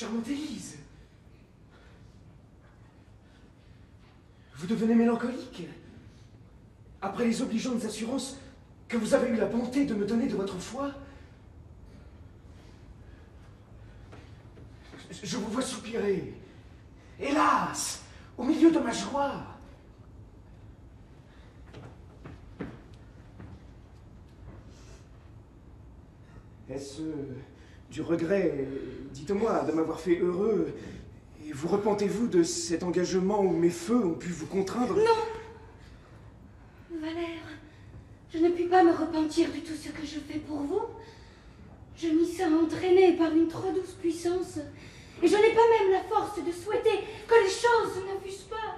Charmante Élise. Vous devenez mélancolique. Après les obligeantes assurances que vous avez eu la bonté de me donner de votre foi, je vous vois soupirer. Hélas, au milieu de ma joie. Est-ce du regret, dites-moi, de m'avoir fait heureux, et vous repentez-vous de cet engagement où mes feux ont pu vous contraindre? Non, Valère, je ne puis pas me repentir de tout ce que je fais pour vous. Je m'y sens entraînée par une trop douce puissance, et je n'ai pas même la force de souhaiter que les choses ne fussent pas.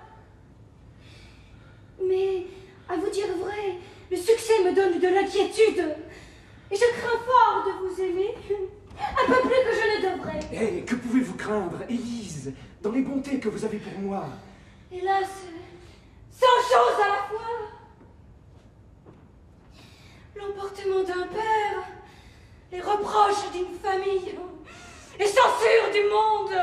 Mais, à vous dire vrai, le succès me donne de l'inquiétude, et je crains fort de vous aimer, un peu plus que je ne devrais. Eh, que pouvez-vous craindre, Élise, dans les bontés que vous avez pour moi? Hélas, 100 choses à la fois. L'emportement d'un père, les reproches d'une famille, les censures du monde.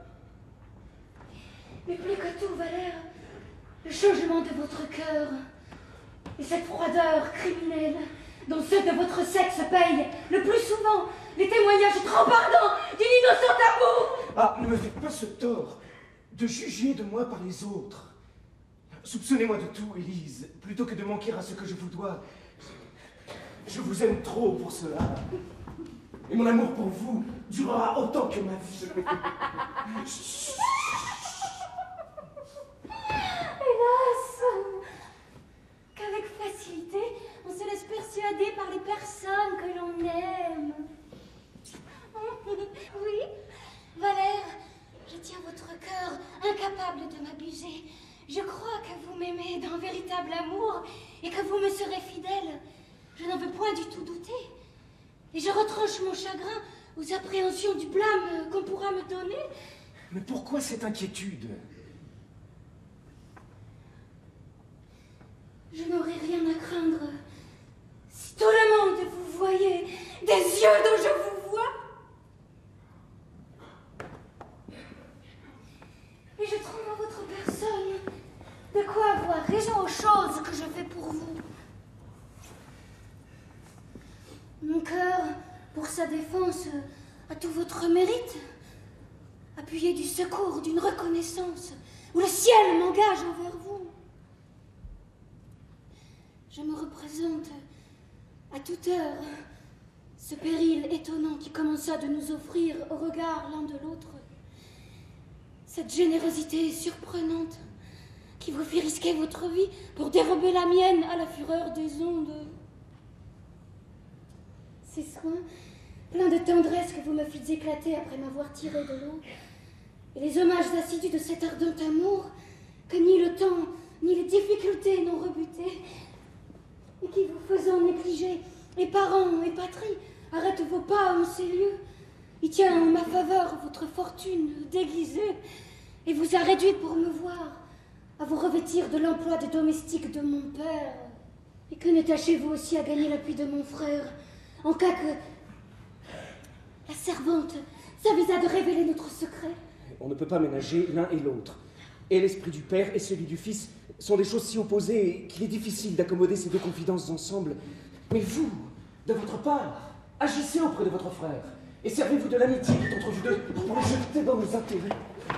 Mais plus que tout, Valère, le changement de votre cœur et cette froideur criminelle dont ceux de votre sexe payent le plus souvent les témoignages trop ardents d'une innocente amour. Ah, ne me faites pas ce tort de juger de moi par les autres. Soupçonnez-moi de tout, Élise, plutôt que de manquer à ce que je vous dois. Je vous aime trop pour cela. Et mon amour pour vous durera autant que ma vie. Hélas, qu'avec facilité, on se laisse persuader par les personnes que l'on aime. Oui, Valère, je tiens votre cœur incapable de m'abuser. Je crois que vous m'aimez d'un véritable amour et que vous me serez fidèle. Je n'en veux point du tout douter. Et je retranche mon chagrin aux appréhensions du blâme qu'on pourra me donner. Mais pourquoi cette inquiétude? Je n'aurai rien à craindre. Si tout le monde vous voyait des yeux dont je vous vois. Et je trouve en votre personne de quoi avoir raison aux choses que je fais pour vous. Mon cœur, pour sa défense, a tout votre mérite. Appuyé du secours, d'une reconnaissance, où le ciel m'engage envers vous. Je me représente à toute heure ce péril étonnant qui commença de nous offrir au regard l'un de l'autre. Cette générosité surprenante qui vous fit risquer votre vie pour dérober la mienne à la fureur des ondes. Ces soins, pleins de tendresse que vous me fîtes éclater après m'avoir tiré de l'eau, et les hommages assidus de cet ardent amour que ni le temps ni les difficultés n'ont rebuté, et qui, vous faisant négliger les parents et patrie, arrête vos pas en ces lieux, y tient en ma faveur votre fortune déguisée, et vous a réduite pour me voir à vous revêtir de l'emploi de domestique de mon père. Et que ne tâchez-vous aussi à gagner l'appui de mon frère, en cas que la servante s'avisa de révéler notre secret? On ne peut pas ménager l'un et l'autre. Et l'esprit du père et celui du fils sont des choses si opposées qu'il est difficile d'accommoder ces deux confidences ensemble. Mais vous, de votre part, agissez auprès de votre frère et servez-vous de l'amitié qui est entre vous deux pour le jeter dans nos intérêts.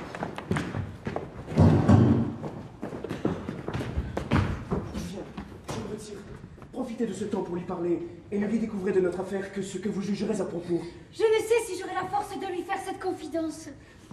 Je me retire. Profitez de ce temps pour lui parler et ne lui découvrez de notre affaire que ce que vous jugerez à propos. Je ne sais si j'aurai la force de lui faire cette confidence.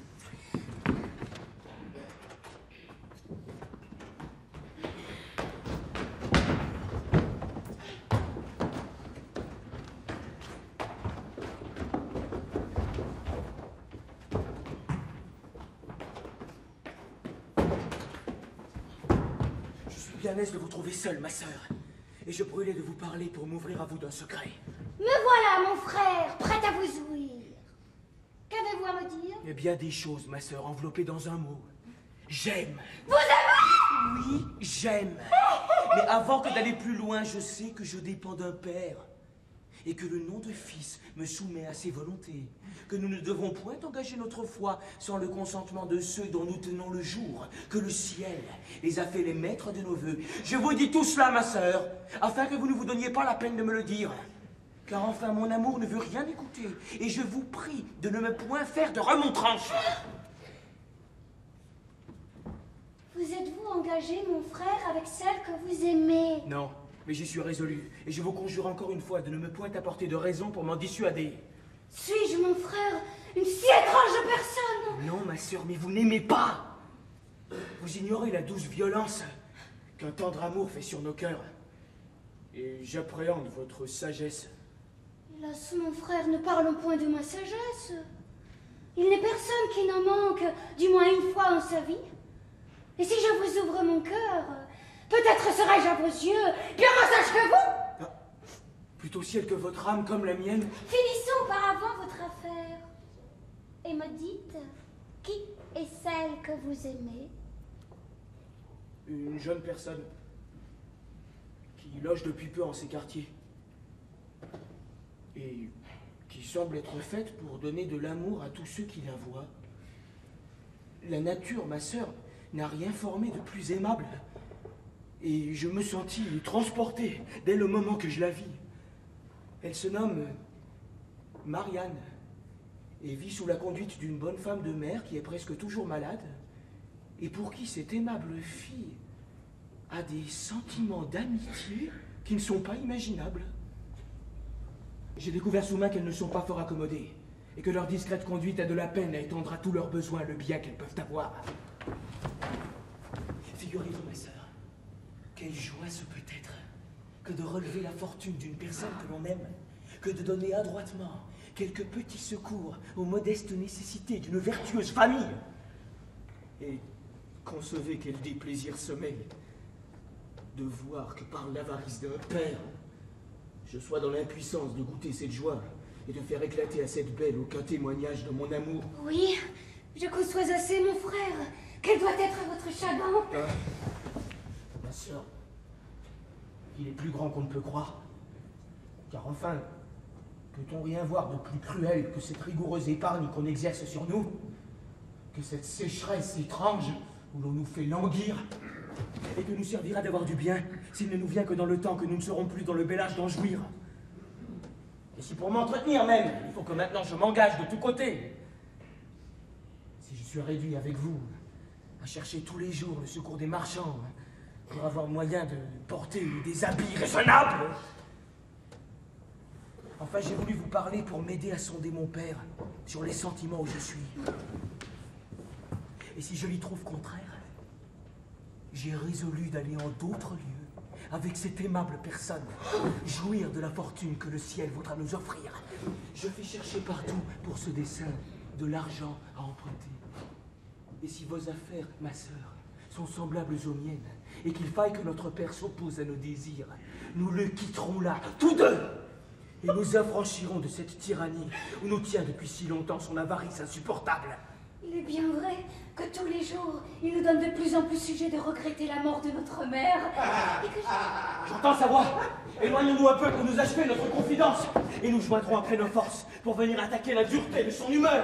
Bien aise de vous trouver seule, ma sœur. Et je brûlais de vous parler pour m'ouvrir à vous d'un secret. Me voilà, mon frère, prête à vous ouïr. Qu'avez-vous à me dire? Eh bien des choses, ma sœur, enveloppées dans un mot. J'aime. Vous aimez? Oui, j'aime. Mais avant que d'aller plus loin, je sais que je dépends d'un père. et que le nom de Fils me soumet à ses volontés, que nous ne devons point engager notre foi sans le consentement de ceux dont nous tenons le jour, que le ciel les a fait les maîtres de nos vœux. Je vous dis tout cela, ma sœur, afin que vous ne vous donniez pas la peine de me le dire. Car enfin, mon amour ne veut rien écouter, et je vous prie de ne me point faire de remontrances. Vous êtes-vous engagé, mon frère, avec celle que vous aimez? Non, mais j'y suis résolu, et je vous conjure encore une fois de ne me point apporter de raison pour m'en dissuader. Suis-je, mon frère, une si étrange personne? Non, ma sœur, mais vous n'aimez pas. Vous ignorez la douce violence qu'un tendre amour fait sur nos cœurs. Et j'appréhende votre sagesse. Hélas, mon frère, ne parlons point de ma sagesse. Il n'est personne qui n'en manque, du moins une fois en sa vie. Et si je vous ouvre mon cœur, peut-être serai-je à vos yeux bien moins sage que vous. Ah, plutôt ciel que votre âme comme la mienne. Finissons auparavant votre affaire. Et me dites, qui est celle que vous aimez? Une jeune personne qui loge depuis peu en ces quartiers. Et qui semble être faite pour donner de l'amour à tous ceux qui la voient. La nature, ma sœur, n'a rien formé de plus aimable. Et je me sentis transporté dès le moment que je la vis. Elle se nomme Marianne et vit sous la conduite d'une bonne femme de mère qui est presque toujours malade et pour qui cette aimable fille a des sentiments d'amitié qui ne sont pas imaginables. J'ai découvert sous main qu'elles ne sont pas fort accommodées et que leur discrète conduite a de la peine à étendre à tous leurs besoins le bien qu'elles peuvent avoir. Figurez-vous, ma sœur, quelle joie ce peut être que de relever la fortune d'une personne que l'on aime, que de donner adroitement quelques petits secours aux modestes nécessités d'une vertueuse famille. Et concevez quel déplaisir sommeil de voir que par l'avarice d'un père, je sois dans l'impuissance de goûter cette joie et de faire éclater à cette belle aucun témoignage de mon amour. Oui, je conçois assez, mon frère. Quel doit être votre chagrin? Ma sœur, il est plus grand qu'on ne peut croire. Car enfin, peut-on rien voir de plus cruel que cette rigoureuse épargne qu'on exerce sur nous? Que cette sécheresse étrange où l'on nous fait languir? Et que nous servira d'avoir du bien s'il ne nous vient que dans le temps que nous ne serons plus dans le bel âge d'en jouir. Et si pour m'entretenir même, il faut que maintenant je m'engage de tous côtés. Si je suis réduit avec vous à chercher tous les jours le secours des marchands pour avoir moyen de porter des habits raisonnables. Enfin, j'ai voulu vous parler pour m'aider à sonder mon père sur les sentiments où je suis. Et si je l'y trouve contraire, j'ai résolu d'aller en d'autres lieux avec cette aimable personne, jouir de la fortune que le ciel voudra nous offrir. Je fais chercher partout pour ce dessein de l'argent à emprunter. Et si vos affaires, ma sœur, sont semblables aux miennes, et qu'il faille que notre père s'oppose à nos désirs, nous le quitterons là, tous deux, et nous affranchirons de cette tyrannie où nous tient depuis si longtemps son avarice insupportable. Il est bien vrai que tous les jours, il nous donne de plus en plus sujet de regretter la mort de notre mère. Et que J'entends sa voix. Éloignons-nous un peu pour nous achever notre confidence, et nous joindrons après nos forces pour venir attaquer la dureté de son humeur.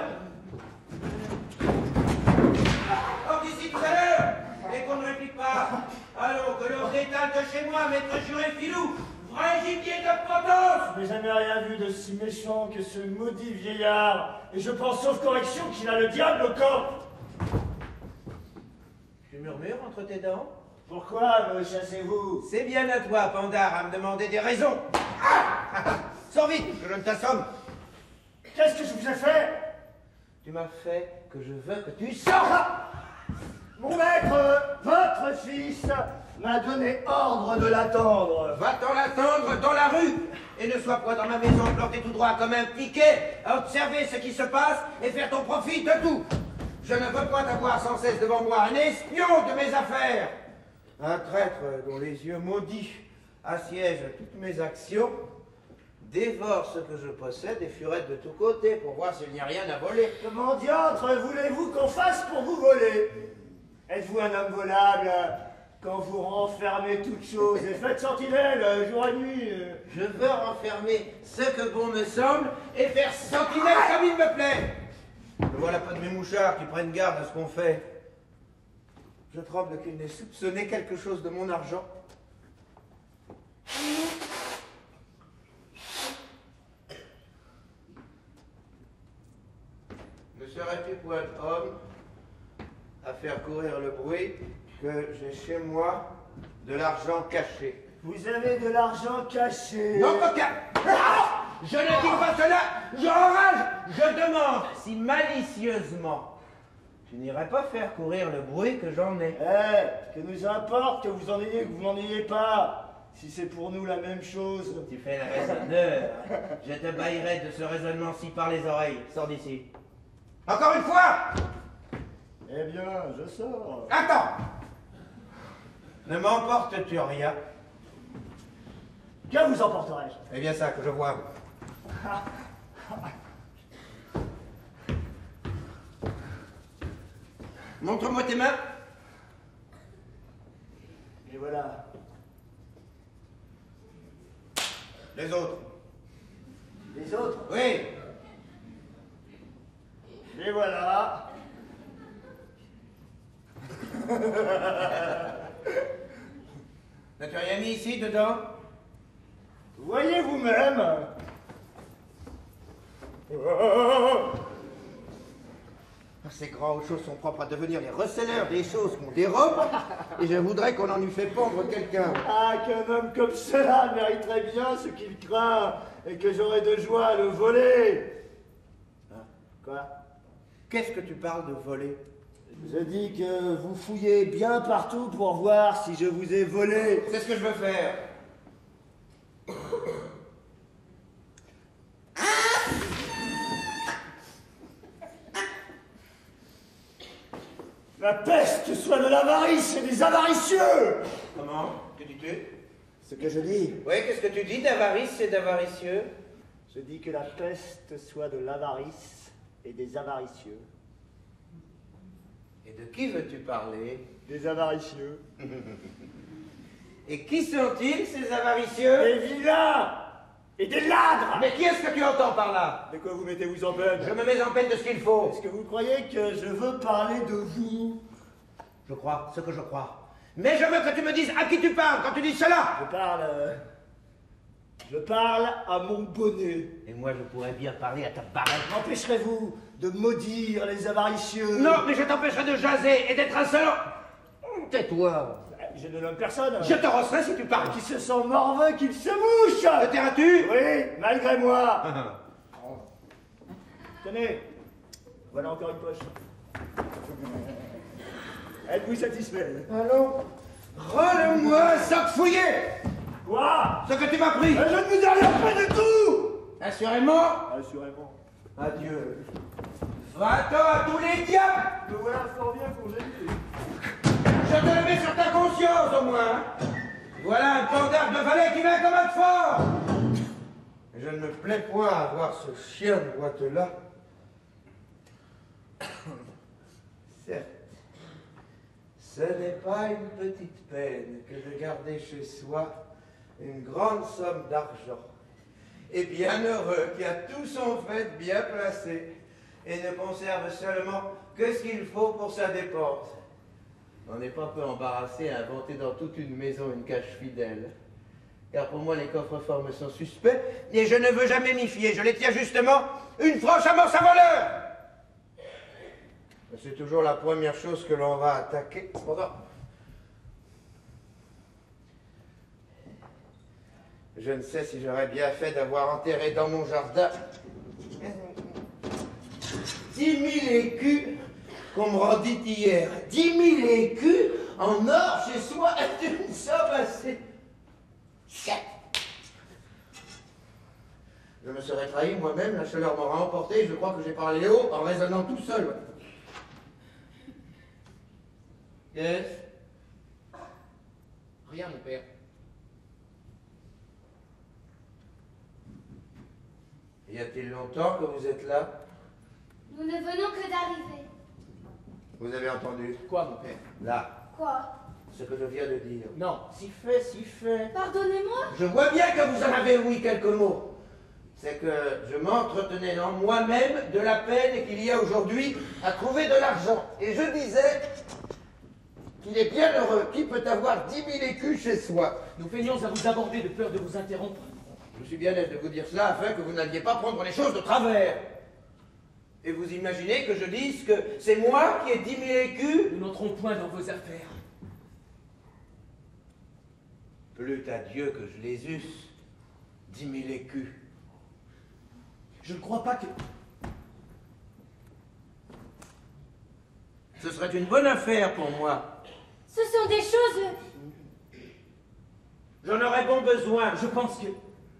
Or d'ici tout à l'heure, et qu'on ne réplique pas, allons que l'on détale de chez moi, maître juré filou, vrai gibier de potence. Je n'ai jamais rien vu de si méchant que ce maudit vieillard, et je pense sauf correction qu'il a le diable au corps. Tu murmures entre tes dents? Pourquoi me chassez-vous? C'est bien à toi, Pandare, à me demander des raisons. Ah Sors vite, que je ne t'assomme. Qu'est-ce que je vous ai fait? Tu m'as fait que je veux que tu sortes. Mon maître, votre fils, m'a donné ordre de l'attendre. Va-t'en l'attendre dans la rue, et ne sois pas dans ma maison planté tout droit comme un piquet, à observer ce qui se passe et faire ton profit de tout. Je ne veux pas t'avoir sans cesse devant moi un espion de mes affaires. Un traître dont les yeux maudits assiègent toutes mes actions, dévore ce que je possède et furette de tous côtés pour voir s'il n'y a rien à voler. Comment diantre voulez-vous qu'on fasse pour vous voler? Êtes-vous un homme volable? quand vous renfermez toutes choses et faites sentinelle jour et nuit. Je veux renfermer ce que bon me semble et faire sentinelle comme il me plaît. Ne voilà pas de mes mouchards qui prennent garde à ce qu'on fait. Je tremble qu'il n'ait soupçonné quelque chose de mon argent. Ne serais-tu point homme à faire courir le bruit que j'ai chez moi de l'argent caché? Vous avez de l'argent caché. Non, coquin! Je ne dis pas cela! Je enrage! Je demande si malicieusement tu n'irais pas faire courir le bruit que j'en ai. Que nous importe que vous en ayez, que vous n'en ayez pas, si c'est pour nous la même chose. Tu fais le raisonneur. Je te baillerai de ce raisonnement-ci par les oreilles. Sors d'ici. Encore une fois! Eh bien, je sors. Attends! Ne m'emportes-tu rien? Que vous emporterai-je? Eh bien ça que je vois. Montre-moi tes mains. Et voilà. Les autres. Les autres? Oui. Et voilà. N'as-tu rien mis ici, dedans? Voyez vous-même. Ces grands choses sont propres à devenir les receleurs des choses qu'on dérobe, et je voudrais qu'on en eût fait pendre quelqu'un. Ah, qu'un homme comme cela mériterait bien ce qu'il craint, et que j'aurais de joie à le voler. Hein? Quoi? Qu'est-ce que tu parles de voler? Je dis que vous fouillez bien partout pour voir si je vous ai volé. C'est ce que je veux faire. La peste soit de l'avarice et des avaricieux. Comment? Que dis-tu? Ce que je dis. Oui, qu'est-ce que tu dis d'avarice et d'avaricieux? Je dis que la peste soit de l'avarice et des avaricieux. Et de qui veux-tu parler? Des avaricieux. Et qui sont-ils, ces avaricieux? Des vilains et des ladres. Mais qui est-ce que tu entends par là? De quoi vous mettez-vous en peine? Je me mets en peine de ce qu'il faut. Est-ce que vous croyez que je veux parler de vous? Je crois ce que je crois. Mais je veux que tu me dises à qui tu parles quand tu dis cela. Je parle à mon bonnet. Et moi, je pourrais bien parler à ta barrette. M'empêcherez-vous de maudire les avaricieux? Non, mais je t'empêcherai de jaser et d'être insolent. Tais-toi. Je ne nomme personne. Je te rosserai si tu parles. Qui se sent morveux, qu'il se mouche. Te tairas-tu? Oui, malgré moi. Tenez, voilà encore une poche. Êtes-vous satisfait? Allons, rends-le-moi sans te fouiller. Quoi? Ce que tu m'as pris. Je ne vous ai rien fait du tout. Assurément. Assurément. Adieu. Va-t'en à tous les diables. Me voilà fort bien congédié. Je te le mets sur ta conscience au moins. Voilà un pendard de valet qui m'incommode fort. Je ne me plais point à voir ce chien de boîte-là. Certes, ce n'est pas une petite peine que de garder chez soi une grande somme d'argent. Et bien heureux qui a tout son fait bien placé et ne conserve seulement que ce qu'il faut pour sa dépense. On n'est pas peu embarrassé à inventer dans toute une maison une cache fidèle. Car pour moi, les coffres-forts me sont suspects et je ne veux jamais m'y fier. Je les tiens justement une franche amorce à voleur. C'est toujours la première chose que l'on va attaquer. Cependant, je ne sais si j'aurais bien fait d'avoir enterré dans mon jardin 10 000 écus qu'on me rendit hier. 10 000 écus en or chez soi est une somme assez... Je me serais trahi moi-même, la chaleur m'aura emporté et je crois que j'ai parlé haut en raisonnant tout seul. Qu'est-ce? Rien, mon père. Y a-t-il longtemps que vous êtes là? Nous ne venons que d'arriver. Vous avez entendu? Quoi, mon père? Là, Quoi? ce que je viens de dire. Non, si fait, si fait. Pardonnez-moi. Je vois bien que vous en avez ouï quelques mots. C'est que je m'entretenais en moi-même de la peine qu'il y a aujourd'hui à trouver de l'argent. Et je disais qu'il est bien heureux qui peut avoir 10 000 écus chez soi. Nous feignons à vous aborder de peur de vous interrompre. Je suis bien aise de vous dire cela afin que vous n'alliez pas prendre les choses de travers. Et vous imaginez que je dise que c'est moi qui ai 10 000 écus? Nous n'entrons point dans vos affaires. Plût à Dieu que je les eusse, 10 000 écus. Je ne crois pas que... Ce serait une bonne affaire pour moi. Ce sont des choses... J'en aurais bon besoin. Je pense que...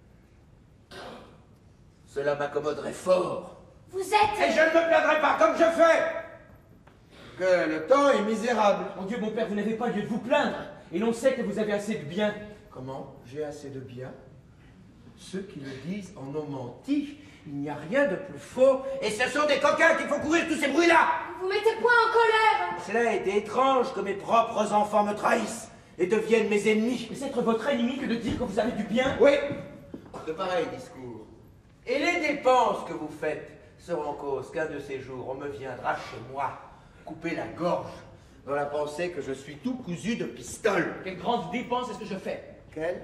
Cela m'accommoderait fort. Vous êtes... Et je ne me plaindrai pas comme je fais. Que le temps est misérable. Mon Dieu, mon père, vous n'avez pas lieu de vous plaindre. Et l'on sait que vous avez assez de biens. Comment? J'ai assez de biens? Ceux qui le disent en ont menti. Il n'y a rien de plus faux. Et ce sont des coquins qu'il faut courir tous ces bruits-là. Vous mettez point en colère. Cela a été étrange que mes propres enfants me trahissent et deviennent mes ennemis. Mais c'est être votre ennemi que de dire que vous avez du bien. Oui, de pareils discours. Et les dépenses que vous faites seront cause qu'un de ces jours, on me viendra chez moi couper la gorge dans la pensée que je suis tout cousu de pistoles. Quelle grande dépense est-ce que je fais? Quelle?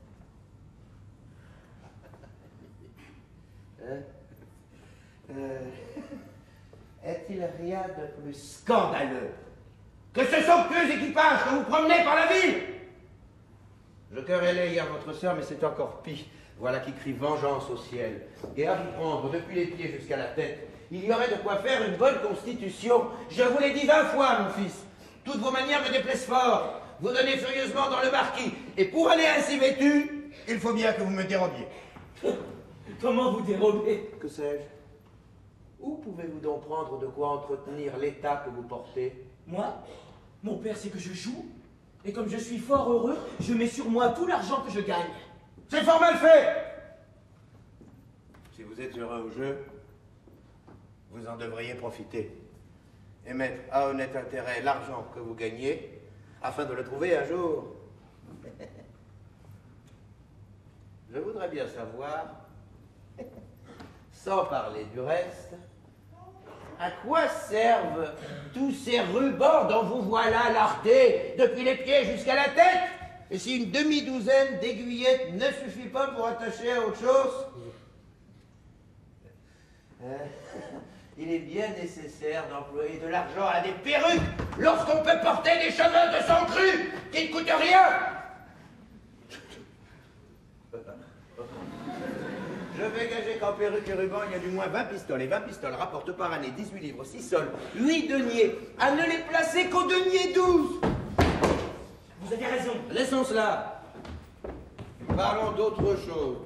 Est-il rien de plus scandaleux que ce somptueux équipage que vous promenez par la ville? Je querellais hier votre sœur, mais c'est encore pis. Voilà qui crie vengeance au ciel. Et à vous prendre depuis les pieds jusqu'à la tête, il y aurait de quoi faire une bonne constitution. Je vous l'ai dit 20 fois, mon fils. Toutes vos manières me déplaisent fort. Vous donnez furieusement dans le marquis. Et pour aller ainsi vêtu, il faut bien que vous me dérobiez. Comment vous dérober? Que sais-je? Où pouvez-vous donc prendre de quoi entretenir l'état que vous portez? Moi? Mon père sait que je joue. Et comme je suis fort heureux, je mets sur moi tout l'argent que je gagne. C'est fort mal fait! Si vous êtes heureux au jeu, vous en devriez profiter. Et mettre à honnête intérêt l'argent que vous gagnez, afin de le trouver un jour. Je voudrais bien savoir, sans parler du reste, à quoi servent tous ces rubans dont vous voilà lardés depuis les pieds jusqu'à la tête? Et si une demi-douzaine d'aiguillettes ne suffit pas pour attacher à autre chose? Il est bien nécessaire d'employer de l'argent à des perruques lorsqu'on peut porter des cheveux de sang cru qui ne coûtent rien. Je vais gager qu'en perruque et ruban, il y a du moins 20 pistoles. Et 20 pistoles rapportent par année 18 livres, 6 sols, 8 deniers, à ne les placer qu'au denier 12. Vous avez raison. Laissons cela. Parlons d'autre chose.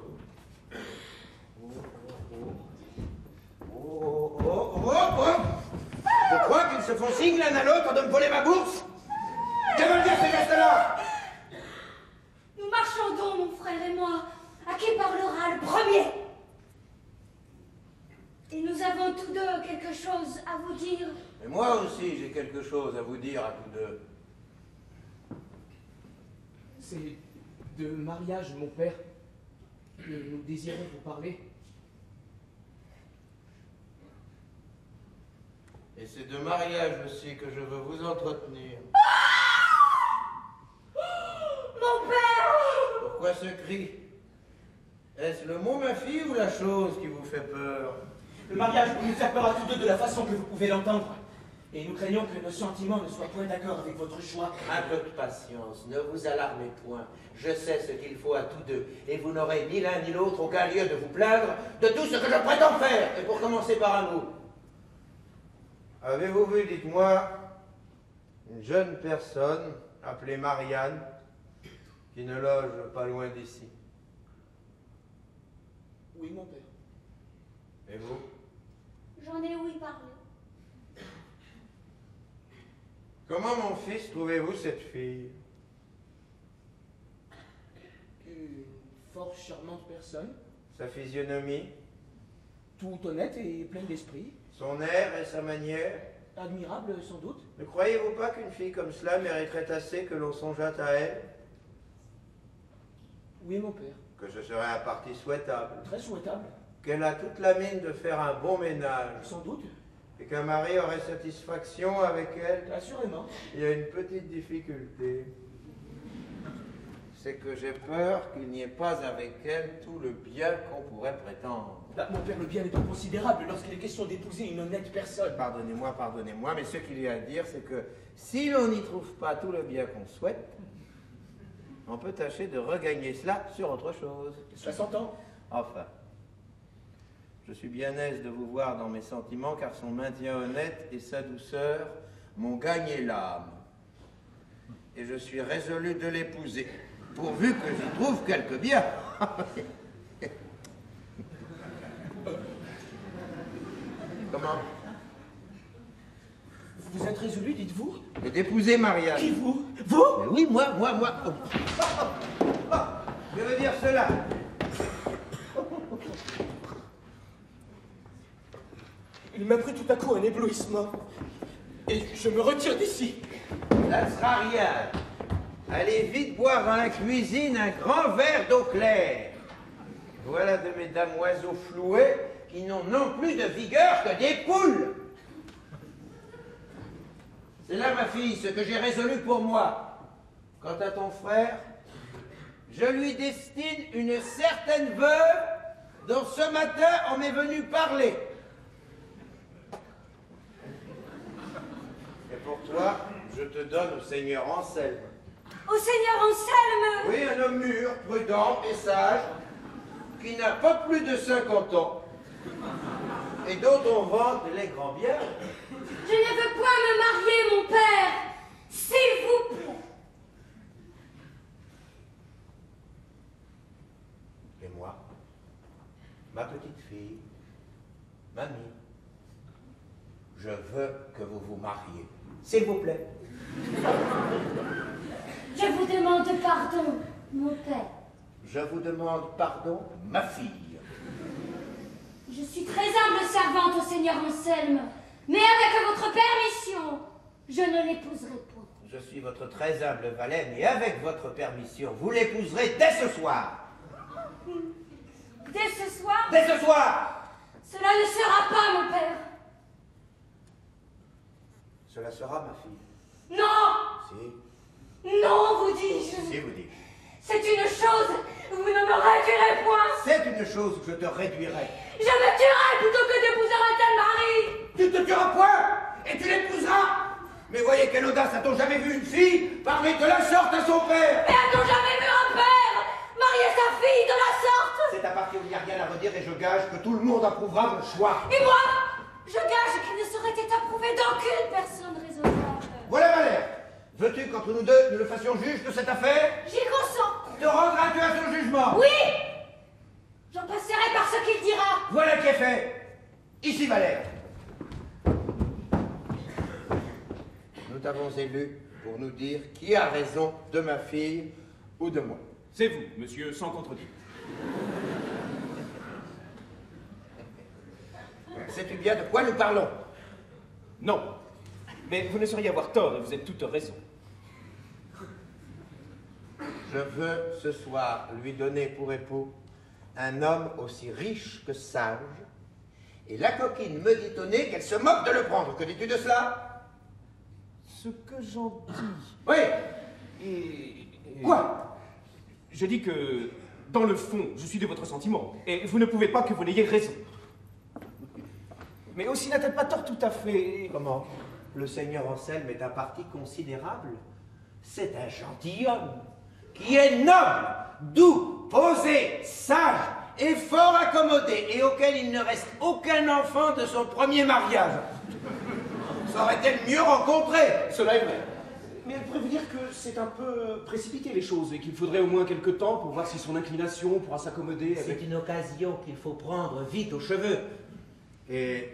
Je crois qu'ils se font signe l'un à l'autre de me voler ma bourse. Que veulent dire ces gestes-là? Nous marchons donc, mon frère et moi. À qui parlera le premier? Et nous avons tous deux quelque chose à vous dire. Et moi aussi, j'ai quelque chose à vous dire à tous deux. C'est de mariage, mon père, que nous désirons vous parler. Et c'est de mariage aussi que je veux vous entretenir. Mon père! Pourquoi ce cri? Est-ce le mot, ma fille, ou la chose qui vous fait peur? Le mariage peut nous faire peur à tous deux de la façon que vous pouvez l'entendre. Et nous craignons que nos sentiments ne soient point d'accord avec votre choix. Un peu de patience, ne vous alarmez point. Je sais ce qu'il faut à tous deux, et vous n'aurez ni l'un ni l'autre aucun lieu de vous plaindre de tout ce que je prétends faire. Et pour commencer par un mot. Avez-vous vu, dites-moi, une jeune personne appelée Marianne qui ne loge pas loin d'ici? Oui, mon père. Et vous? J'en ai ouï parler. Comment, mon fils, trouvez-vous cette fille? Une fort charmante personne, Sa physionomie, tout honnête et pleine d'esprit. son air et sa manière? Admirable, sans doute. Ne croyez-vous pas qu'une fille comme cela mériterait assez que l'on songeât à elle? Oui, mon père. Que ce serait un parti souhaitable. Très souhaitable. Qu'elle a toute la mine de faire un bon ménage. Sans doute. Et qu'un mari aurait satisfaction avec elle. Assurément. Il y a une petite difficulté. C'est que j'ai peur qu'il n'y ait pas avec elle tout le bien qu'on pourrait prétendre. Bah, mon père, le bien n'est pas considérable lorsqu'il est question d'épouser une honnête personne. Pardonnez-moi, mais ce qu'il y a à dire, c'est que si l'on n'y trouve pas tout le bien qu'on souhaite, on peut tâcher de regagner cela sur autre chose. Cela s'entend. Enfin, je suis bien aise de vous voir dans mes sentiments, car son maintien honnête et sa douceur m'ont gagné l'âme. Et je suis résolu de l'épouser, pourvu que j'y trouve quelque bien. Comment? Vous êtes résolu, dites-vous? Et d'épouser Marianne. Qui, vous? Vous? Mais oui, moi. Je veux dire cela. Il m'a pris tout à coup un éblouissement. Et je me retire d'ici. Ça ne sera rien. Allez vite boire dans la cuisine un grand verre d'eau claire. Voilà de mes dames oiseaux floués qui n'ont non plus de vigueur que des poules. C'est là, ma fille, ce que j'ai résolu pour moi. Quant à ton frère, je lui destine une certaine veuve dont ce matin on m'est venu parler. Et pour toi, je te donne au seigneur Anselme. Au seigneur Anselme! Oui, un homme mûr, prudent et sage, qui n'a pas plus de 50 ans, et dont on vante les grands biens. Je ne veux point me marier, mon père! S'il vous plaît! Et moi, ma petite fille, mamie, je veux que vous vous mariez. S'il vous plaît. Je vous demande pardon, mon père. Je vous demande pardon, ma fille. Je suis très humble servante au seigneur Anselme, mais avec votre permission, je ne l'épouserai point. Je suis votre très humble valet, mais avec votre permission, vous l'épouserez dès ce soir. Dès ce soir? Dès ce soir! Cela ne sera pas, mon père. Cela sera, ma fille. Non! Si. Non, vous dis-je. Si, vous dites. C'est une chose, vous ne me réduirez point. C'est une chose que je te réduirai. Je me tuerai plutôt que d'épouser un tel mari. Tu te tueras point et tu l'épouseras. Mais voyez quelle audace, a-t-on jamais vu une fille parler de la sorte à son père? Mais a-t-on jamais vu un père marier sa fille de la sorte? C'est à partir où il n'y a rien à redire et je gage que tout le monde approuvera mon choix. Et moi, je gage qu'il ne saurait être approuvé d'aucune personne raisonnable. Voilà, Valère. Veux-tu qu'entre nous deux, nous le fassions juge de cette affaire? J'y consens. Te rendras-tu à son jugement? Oui. J'en passerai par ce qu'il dira. Voilà qui est fait. Ici, Valère. Nous t'avons élu pour nous dire qui a raison de ma fille ou de moi. C'est vous, monsieur, sans contredit. Sais-tu bien de quoi nous parlons? Non. Mais vous ne sauriez avoir tort et vous êtes toute raison. Je veux ce soir lui donner pour époux un homme aussi riche que sage, et la coquine me dit au nez qu'elle se moque de le prendre. Que dis-tu de cela? Ce que j'en dis... Oui. Et... Quoi? Je dis que, dans le fond, je suis de votre sentiment, et vous ne pouvez pas que vous n'ayez raison. Mais aussi n'a-t-elle pas tort tout à fait... Comment? Le seigneur Anselme est un parti considérable. C'est un gentilhomme qui est noble, doux, posé, sage et fort accommodé, et auquel il ne reste aucun enfant de son premier mariage. Ça aurait été le mieux rencontré. Cela est vrai. Mais elle pourrait vous dire que c'est un peu précipité les choses et qu'il faudrait au moins quelque temps pour voir si son inclination pourra s'accommoder avec... C'est une occasion qu'il faut prendre vite aux cheveux. Et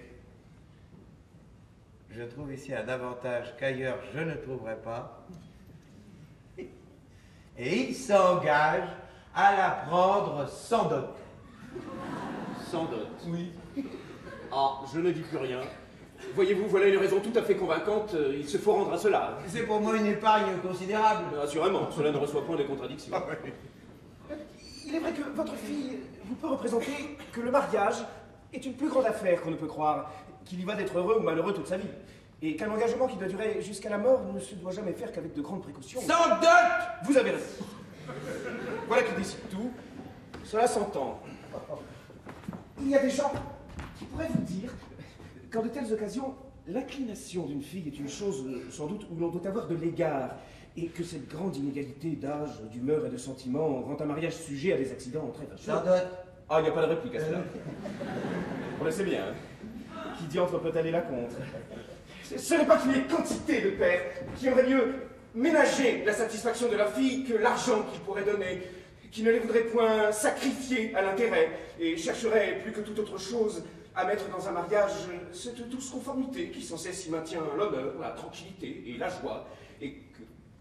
je trouve ici un avantage qu'ailleurs je ne trouverai pas. Et il s'engage à la prendre sans dot. Sans dot. Oui. Ah, je ne dis plus rien. Voyez-vous, voilà une raison tout à fait convaincante, il se faut rendre à cela. C'est pour moi une épargne considérable. Assurément, cela ne reçoit point de contradiction. Il est vrai que votre fille vous peut représenter que le mariage est une plus grande affaire qu'on ne peut croire, qu'il y va d'être heureux ou malheureux toute sa vie, et qu'un engagement qui doit durer jusqu'à la mort ne se doit jamais faire qu'avec de grandes précautions. Sans dot! Vous avez raison. Voilà qui décide tout. Cela s'entend. Il y a des gens qui pourraient vous dire qu'en de telles occasions, l'inclination d'une fille est une chose, sans doute, où l'on doit avoir de l'égard, et que cette grande inégalité d'âge, d'humeur et de sentiments rend un mariage sujet à des accidents très fâcheux. Sans dot! Ah, il n'y a pas de réplique à cela. On le sait bien. Qui diantre peut aller là contre? Ce n'est pas qu'il y ait quantité de pères qui auraient mieux ménager la satisfaction de la fille que l'argent qu'ils pourraient donner, qui ne les voudraient point sacrifier à l'intérêt, et chercheraient plus que toute autre chose à mettre dans un mariage cette douce conformité qui sans cesse y maintient l'honneur, la tranquillité et la joie, et que...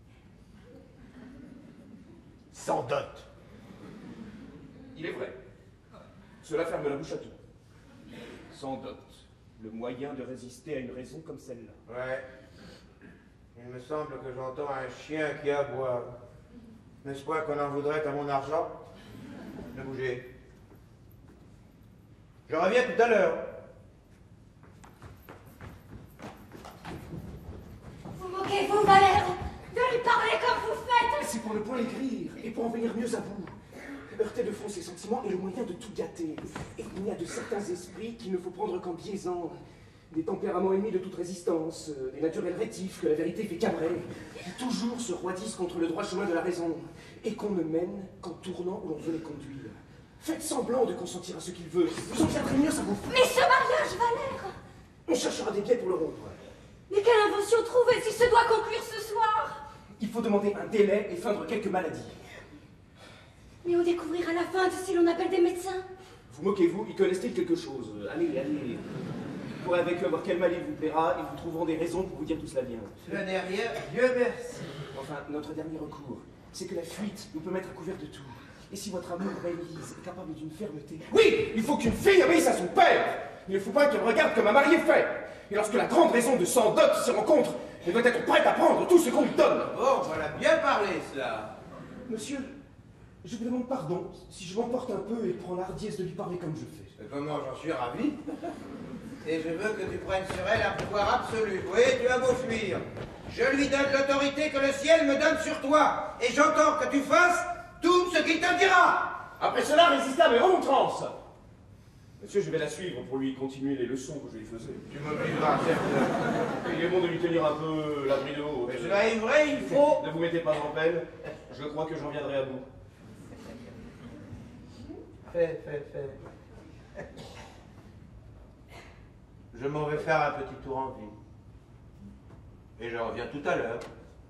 Sans dot. Il est vrai. Cela ferme la bouche à tout. Sans dot, le moyen de résister à une raison comme celle-là. Ouais. Il me semble que j'entends un chien qui aboie. N'est-ce pas qu'on en voudrait à mon argent? Ne bougez. Je reviens tout à l'heure. Vous moquez-vous, Valère, de lui parler comme vous faites? C'est pour ne point aigrir et pour en venir mieux à vous. Heurter de fond ses sentiments est le moyen de tout gâter. Et il y a de certains esprits qu'il ne faut prendre qu'en biaisant. Des tempéraments ennemis de toute résistance, des naturels rétifs que la vérité fait cabrer, qui toujours se roidissent contre le droit chemin de la raison, et qu'on ne mène qu'en tournant où l'on veut les conduire. Faites semblant de consentir à ce qu'il veut, vous en tiendrez mieux à vous. Mais ce mariage, Valère! On cherchera des biais pour le rompre. Mais quelle invention trouver s'il se doit conclure ce soir? Il faut demander un délai et feindre quelques maladies. Mais où découvrir à la feinte si l'on appelle des médecins? Vous moquez-vous, y connaissent-ils quelque chose? Allez, allez. Vous pourrez avec eux voir quel mal il vous plaira, et vous trouveront des raisons pour vous dire tout cela bien. Cela n'est rien, Dieu merci. Enfin, notre dernier recours, c'est que la fuite nous peut mettre à couvert de tout. Et si votre amour, Élise, est capable d'une fermeté... Oui, il faut qu'une fille obéisse à son père. Il ne faut pas qu'elle regarde comme un mari est fait. Et lorsque la grande raison de sans dot se rencontre, elle doit être prête à prendre tout ce qu'on lui donne. Bon, voilà bien parlé, cela. Monsieur, je vous demande pardon si je m'emporte un peu et prends l'hardiesse de lui parler comme je fais. Et comment j'en suis ravi. Et je veux que tu prennes sur elle un pouvoir absolu. Oui, tu as beau fuir. Je lui donne l'autorité que le ciel me donne sur toi. Et j'entends que tu fasses tout ce qu'il te dira. Après cela, résistez à mes remontrances. Monsieur, je vais la suivre pour lui continuer les leçons que je lui faisais. Tu m'obligeras, certes. Il est bon de lui tenir un peu l'abri de haut. Mais cela est vrai, il faut... Ne vous mettez pas en peine, je crois que j'en viendrai à bout. Fais. Je m'en vais faire un petit tour en ville. Et je reviens tout à l'heure.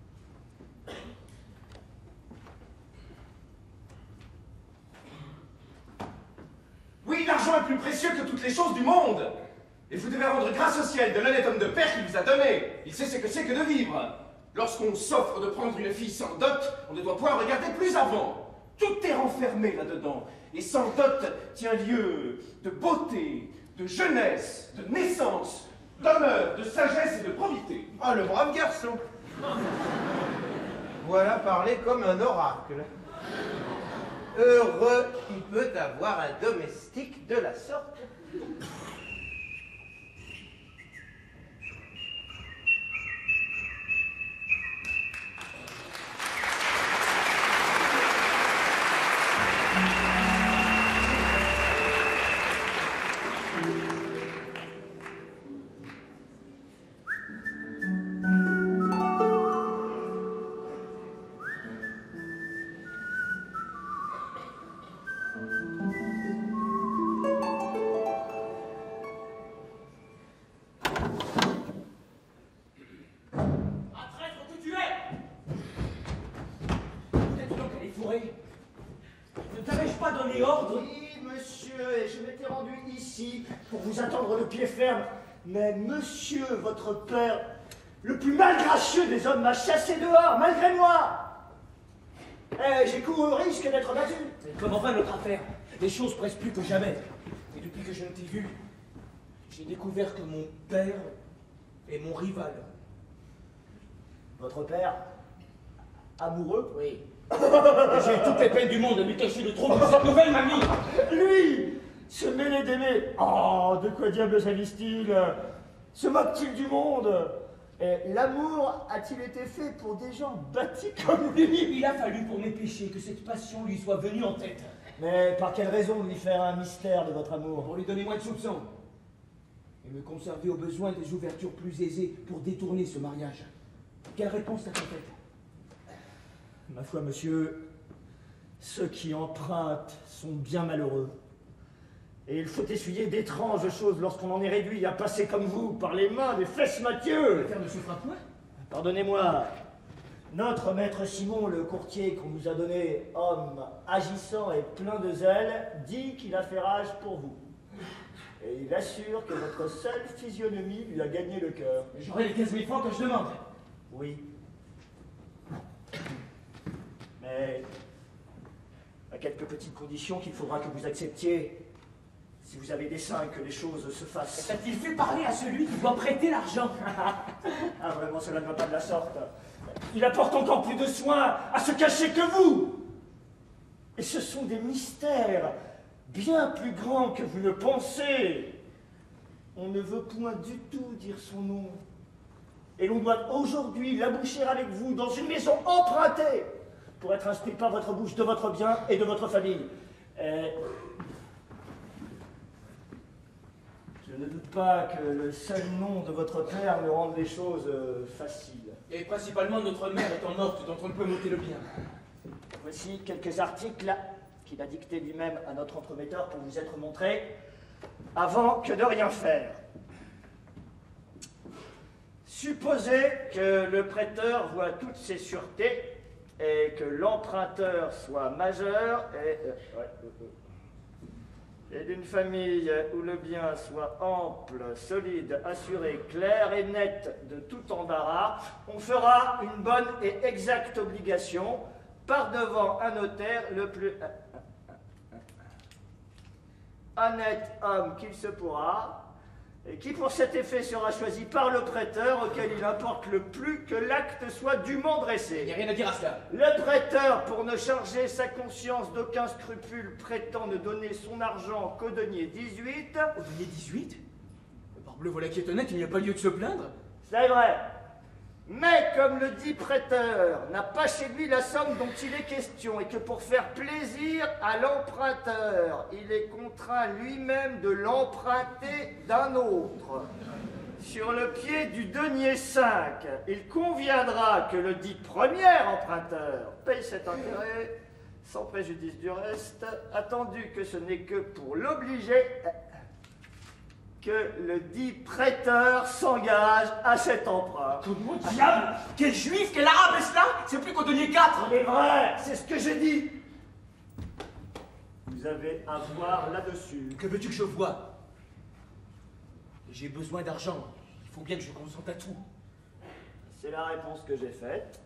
Oui, l'argent est plus précieux que toutes les choses du monde. Et vous devez rendre grâce au ciel de l'honnête homme de père qui vous a donné. Il sait ce que c'est que de vivre. Lorsqu'on s'offre de prendre une fille sans dot, on ne doit point regarder plus avant. Tout est renfermé là-dedans. Et sans dot tient lieu de beauté, de jeunesse, de naissance, d'honneur, de sagesse et de probité. Ah, le brave garçon. Voilà parler comme un oracle. Heureux qui peut avoir un domestique de la sorte. Ne t'avais-je pas donné ordre? Oui, monsieur, et je m'étais rendu ici pour vous attendre de pied ferme. Mais monsieur, votre père, le plus malgracieux des hommes, m'a chassé dehors, malgré moi. Eh, j'ai couru au risque d'être battu. Mais comment va notre affaire? Les choses pressent plus que jamais. Et depuis que je ne t'ai vu, J'ai découvert que mon père est mon rival. Votre père, amoureux? Oui. J'ai eu toutes les peines du monde à lui cacher le trône de cette nouvelle mamie. Lui, se mêler d'aimer. Oh, de quoi diable s'avise-t-il? Se moque-t-il du monde? Et l'amour a-t-il été fait pour des gens bâtis comme lui? Il a fallu pour mes péchés que cette passion lui soit venue en tête. Mais par quelle raison lui faire un mystère de votre amour? Pour lui donner moins de soupçons. Et me conserver au besoin des ouvertures plus aisées pour détourner ce mariage. Quelle réponse t'as-t-il faite? Ma foi, monsieur, ceux qui empruntent sont bien malheureux. Et il faut essuyer d'étranges choses lorsqu'on en est réduit à passer comme vous par les mains des fesses Mathieu. L'affaire ne souffre point. Pardonnez-moi, notre maître Simon, le courtier qu'on nous a donné, homme agissant et plein de zèle, dit qu'il a fait rage pour vous. Et il assure que votre seule physionomie lui a gagné le cœur. J'aurai les 15 000 francs que je demande. Oui. Mais à quelques petites conditions qu'il faudra que vous acceptiez, si vous avez dessein que les choses se fassent. T'a-t-il fait parler à celui qui doit prêter l'argent? Ah, vraiment, cela ne va pas de la sorte. Il apporte encore plus de soin à se cacher que vous. Et ce sont des mystères bien plus grands que vous ne pensez. On ne veut point du tout dire son nom. Et l'on doit aujourd'hui l'aboucher avec vous dans une maison empruntée pour être instruit par votre bouche de votre bien et de votre famille. Je ne doute pas que le seul nom de votre père me rende les choses faciles. Et principalement notre mère étant morte dont on ne peut m'ôter le bien. Voici quelques articles qu'il a dictés lui-même à notre entremetteur pour vous être montrés, avant que de rien faire. Supposez que le prêteur voit toutes ses sûretés et que l'emprunteur soit majeur et d'une famille où le bien soit ample, solide, assuré, clair et net de tout embarras, on fera une bonne et exacte obligation par devant un notaire le plus honnête homme qu'il se pourra, et qui pour cet effet sera choisi par le prêteur, auquel il importe le plus que l'acte soit dûment dressé. Il n'y a rien à dire à cela. Le prêteur, pour ne charger sa conscience d'aucun scrupule, prétend ne donner son argent qu'au denier 18. Au denier 18? Parbleu, voilà qui est honnête, il n'y a pas lieu de se plaindre. C'est vrai. Mais comme le dit prêteur n'a pas chez lui la somme dont il est question et que pour faire plaisir à l'emprunteur, il est contraint lui-même de l'emprunter d'un autre, sur le pied du denier 5, il conviendra que le dit premier emprunteur paye cet intérêt sans préjudice du reste, attendu que ce n'est que pour l'obliger que le dit prêteur s'engage à cet emprunt. Mon diable! Quel juif, quel arabe est cela? C'est plus qu'au denier 4! C'est vrai, c'est ce que j'ai dit. Vous avez à voir là-dessus. Que veux-tu que je voie? J'ai besoin d'argent. Il faut bien que je consente à tout. C'est la réponse que j'ai faite.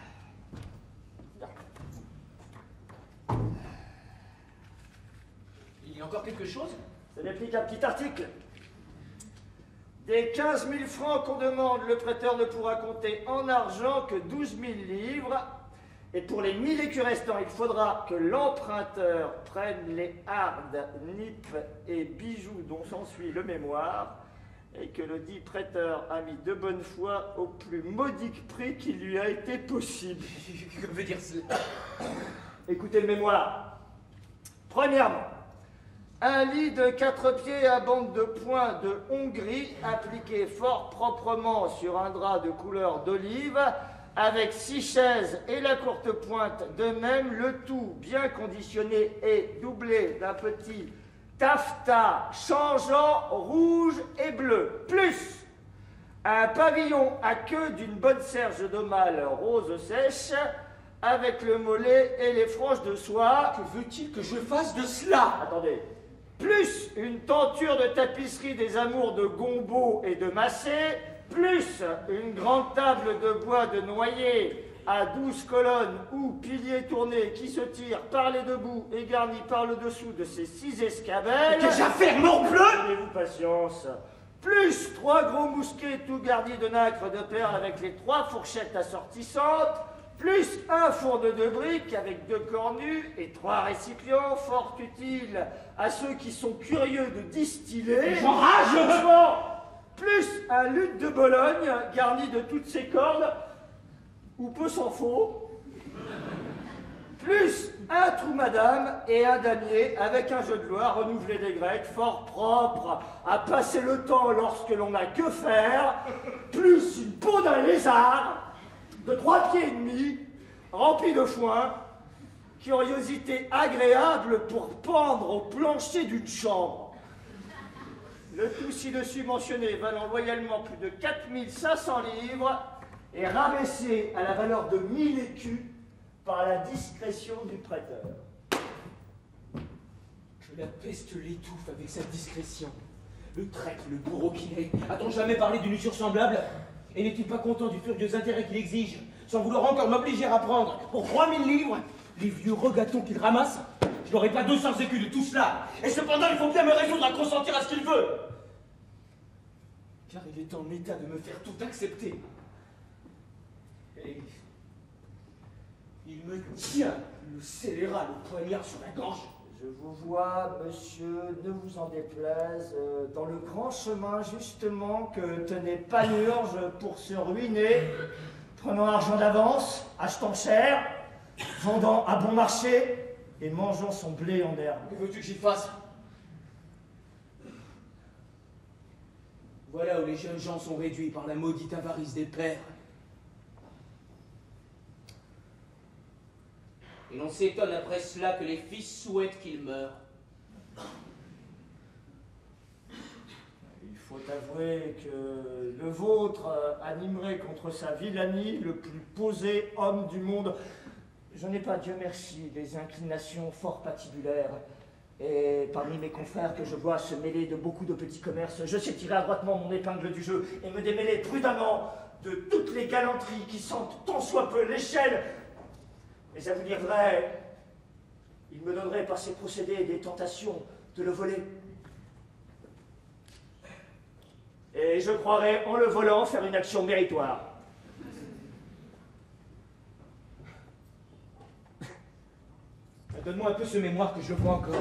Il y a encore quelque chose? Ça n'est qu'un petit article. Des 15 000 francs qu'on demande, le prêteur ne pourra compter en argent que 12 000 livres. Et pour les 1000 écus restants, il faudra que l'emprunteur prenne les hardes, nippes et bijoux dont s'ensuit le mémoire, et que le dit prêteur a mis de bonne foi au plus modique prix qui lui a été possible. Que veut dire cela? Écoutez le mémoire. Premièrement, un lit de 4 pieds à bande de poing de Hongrie, appliqué fort proprement sur un drap de couleur d'olive, avec 6 chaises et la courte pointe de même, le tout bien conditionné et doublé d'un petit taffetas changeant rouge et bleu, plus un pavillon à queue d'une bonne serge de mâle rose sèche, avec le mollet et les franges de soie. Que veut-il que je fasse de cela? Attendez. Plus une tenture de tapisserie des amours de Gombeau et de Massé, plus une grande table de bois de noyer à 12 colonnes ou piliers tournés qui se tirent par les deux bouts et garnis par le dessous de ces 6 escabelles. Qu'ai-je à faire, morbleu? Tenez-vous patience. plus 3 gros mousquets tout garnis de nacre de perles avec les 3 fourchettes assortissantes, plus un fourneau de briques avec 2 cornues et 3 récipients fort utiles à ceux qui sont curieux de distiller. J'enrage! Plus un luth de Bologne garni de toutes ses cordes, ou peu s'en faut. Plus un trou madame et un damier avec un jeu de loi renouvelé des Grecs, fort propre à passer le temps lorsque l'on n'a que faire, plus une peau d'un lézard de 3 pieds et demi, remplie de foin, curiosité agréable pour pendre au plancher d'une chambre. Le tout ci-dessus mentionné valant loyalement plus de 4500 livres et rabaissé à la valeur de 1000 écus par la discrétion du prêteur. Que la peste l'étouffe avec sa discrétion. Le traître, le bourreau qu'il est, a-t-on jamais parlé d'une usure semblable? Et n'est-il pas content du furieux intérêt qu'il exige, sans vouloir encore m'obliger à prendre, pour 3000 livres, les vieux regatons qu'il ramasse? Je n'aurai pas 200 écus de tout cela, et cependant il faut bien me résoudre à consentir à ce qu'il veut. Car il est en état de me faire tout accepter. Et il me tient le scélérat, le poignard sur la gorge. Je vous vois, monsieur, ne vous en déplaise, dans le grand chemin justement que tenait Panurge pour se ruiner, prenant argent d'avance, achetant cher, vendant à bon marché et mangeant son blé en herbe. Que veux-tu que j'y fasse? Voilà où les jeunes gens sont réduits par la maudite avarice des pères. Et l'on s'étonne après cela que les fils souhaitent qu'ils meurent. Il faut avouer que le vôtre animerait contre sa vilanie le plus posé homme du monde. Je n'ai pas, Dieu merci, des inclinations fort patibulaires. Et parmi mes confrères que je vois se mêler de beaucoup de petits commerces, je sais tirer adroitement mon épingle du jeu et me démêler prudemment de toutes les galanteries qui sentent tant soit peu l'échelle. Mais à vous dire vrai, il me donnerait par ses procédés des tentations de le voler. Et je croirais, en le volant, faire une action méritoire. Donne-moi un peu ce mémoire que je le vois encore.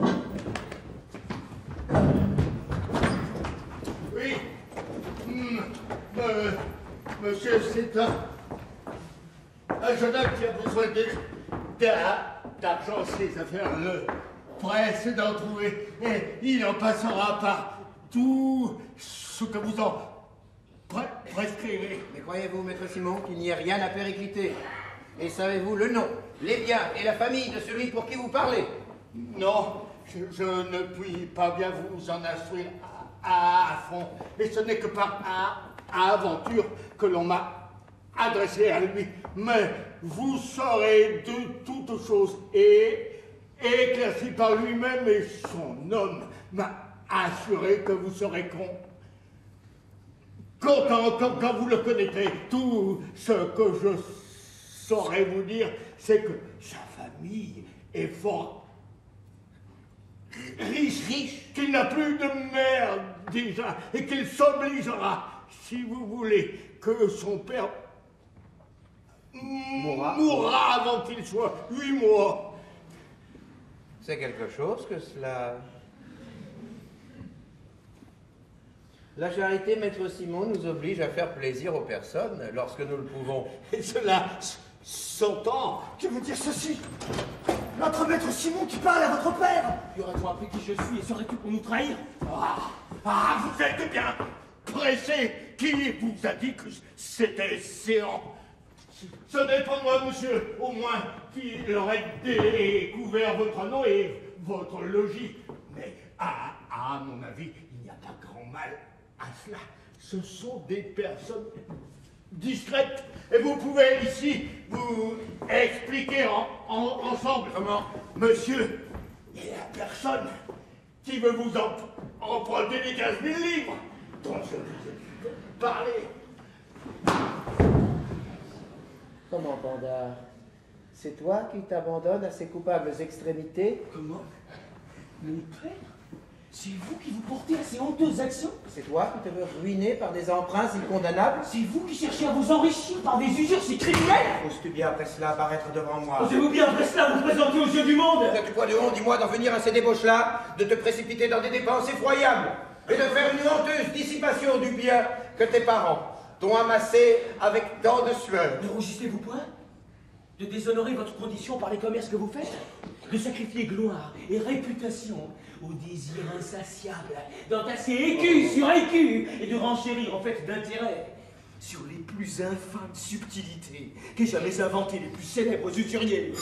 Oui. Monsieur, c'est un jeune homme qui a besoin d'argent. Ses affaires le pressent d'en trouver. Et il en passera par tout ce que vous en prescrivez. Mais croyez-vous, maître Simon, qu'il n'y ait rien à péricliter? Et savez-vous le nom, les biens et la famille de celui pour qui vous parlez? Non, je ne puis pas bien vous en instruire à fond. Et ce n'est que par aventure que l'on m'a adressé à lui. Mais vous saurez de toutes choses et éclairci par lui-même et son homme m'a assuré que vous serez content quand vous le connaîtrez. Tout ce que je saurais vous dire, c'est que sa famille est fort riche, qu'il n'a plus de mère déjà, et qu'il s'obligera, si vous voulez, que son père mourra avant qu'il soit 8 mois. C'est quelque chose que cela... La charité, maître Simon, nous oblige à faire plaisir aux personnes lorsque nous le pouvons. Et cela s'entend. Que veut dire ceci? Notre maître Simon qui parle à votre père? Y aurait-on appris qui je suis et serais-tu pour nous trahir? Vous êtes bien pressé. Qui vous a dit que c'était séant? Ce n'est pas moi, monsieur, au moins, qui aurait découvert votre nom et votre logis. Mais, à mon avis, il n'y a pas grand mal à cela. Ce sont des personnes discrètes. Et vous pouvez ici vous expliquer ensemble. Comment? Monsieur, il n'y a personne qui veut vous emprunter les 15 000 livres dont je vous ai parlé. Comment, Bandard? C'est toi qui t'abandonnes à ces coupables extrémités? Comment? Mon père? C'est vous qui vous portez à ces honteuses actions? C'est toi qui te veux ruiner par des emprunts si condamnables? C'est vous qui cherchez à vous enrichir par des usures si criminelles? Oses-tu bien après cela apparaître devant moi? Osez-vous bien après cela vous présenter aux yeux du monde? N'as-tu pas de honte, dis-moi, d'en venir à ces débauches-là, de te précipiter dans des dépenses effroyables, et de faire une honteuse dissipation du bien que tes parents t'ont amassé avec tant de sueur? Ne rougissez-vous point de déshonorer votre condition par les commerces que vous faites? De sacrifier gloire et réputation au désir insatiable, d'entasser écu sur écu et de renchérir en fait d'intérêt sur les plus infâmes subtilités qu'aient jamais inventées les plus célèbres usuriers.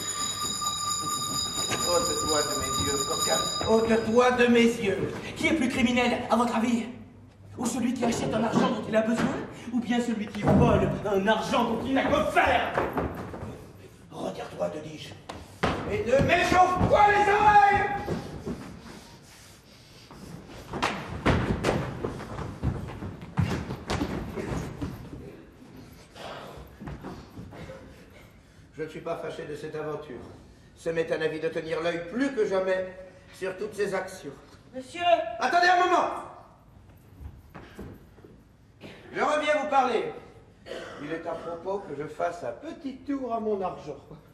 Ôte-toi de mes yeux, coquin, ôte-toi de mes yeux. Qui est plus criminel, à votre avis? Ou celui qui achète un argent dont il a besoin, ou bien celui qui vole un argent dont il n'a que faire? Retire-toi, te dis-je, et ne m'échauffe pas les oreilles! Je ne suis pas fâché de cette aventure. Ce m'est un avis de tenir l'œil plus que jamais sur toutes ces actions. Monsieur! Attendez un moment! Je reviens vous parler. Il est à propos que je fasse un petit tour à mon argent.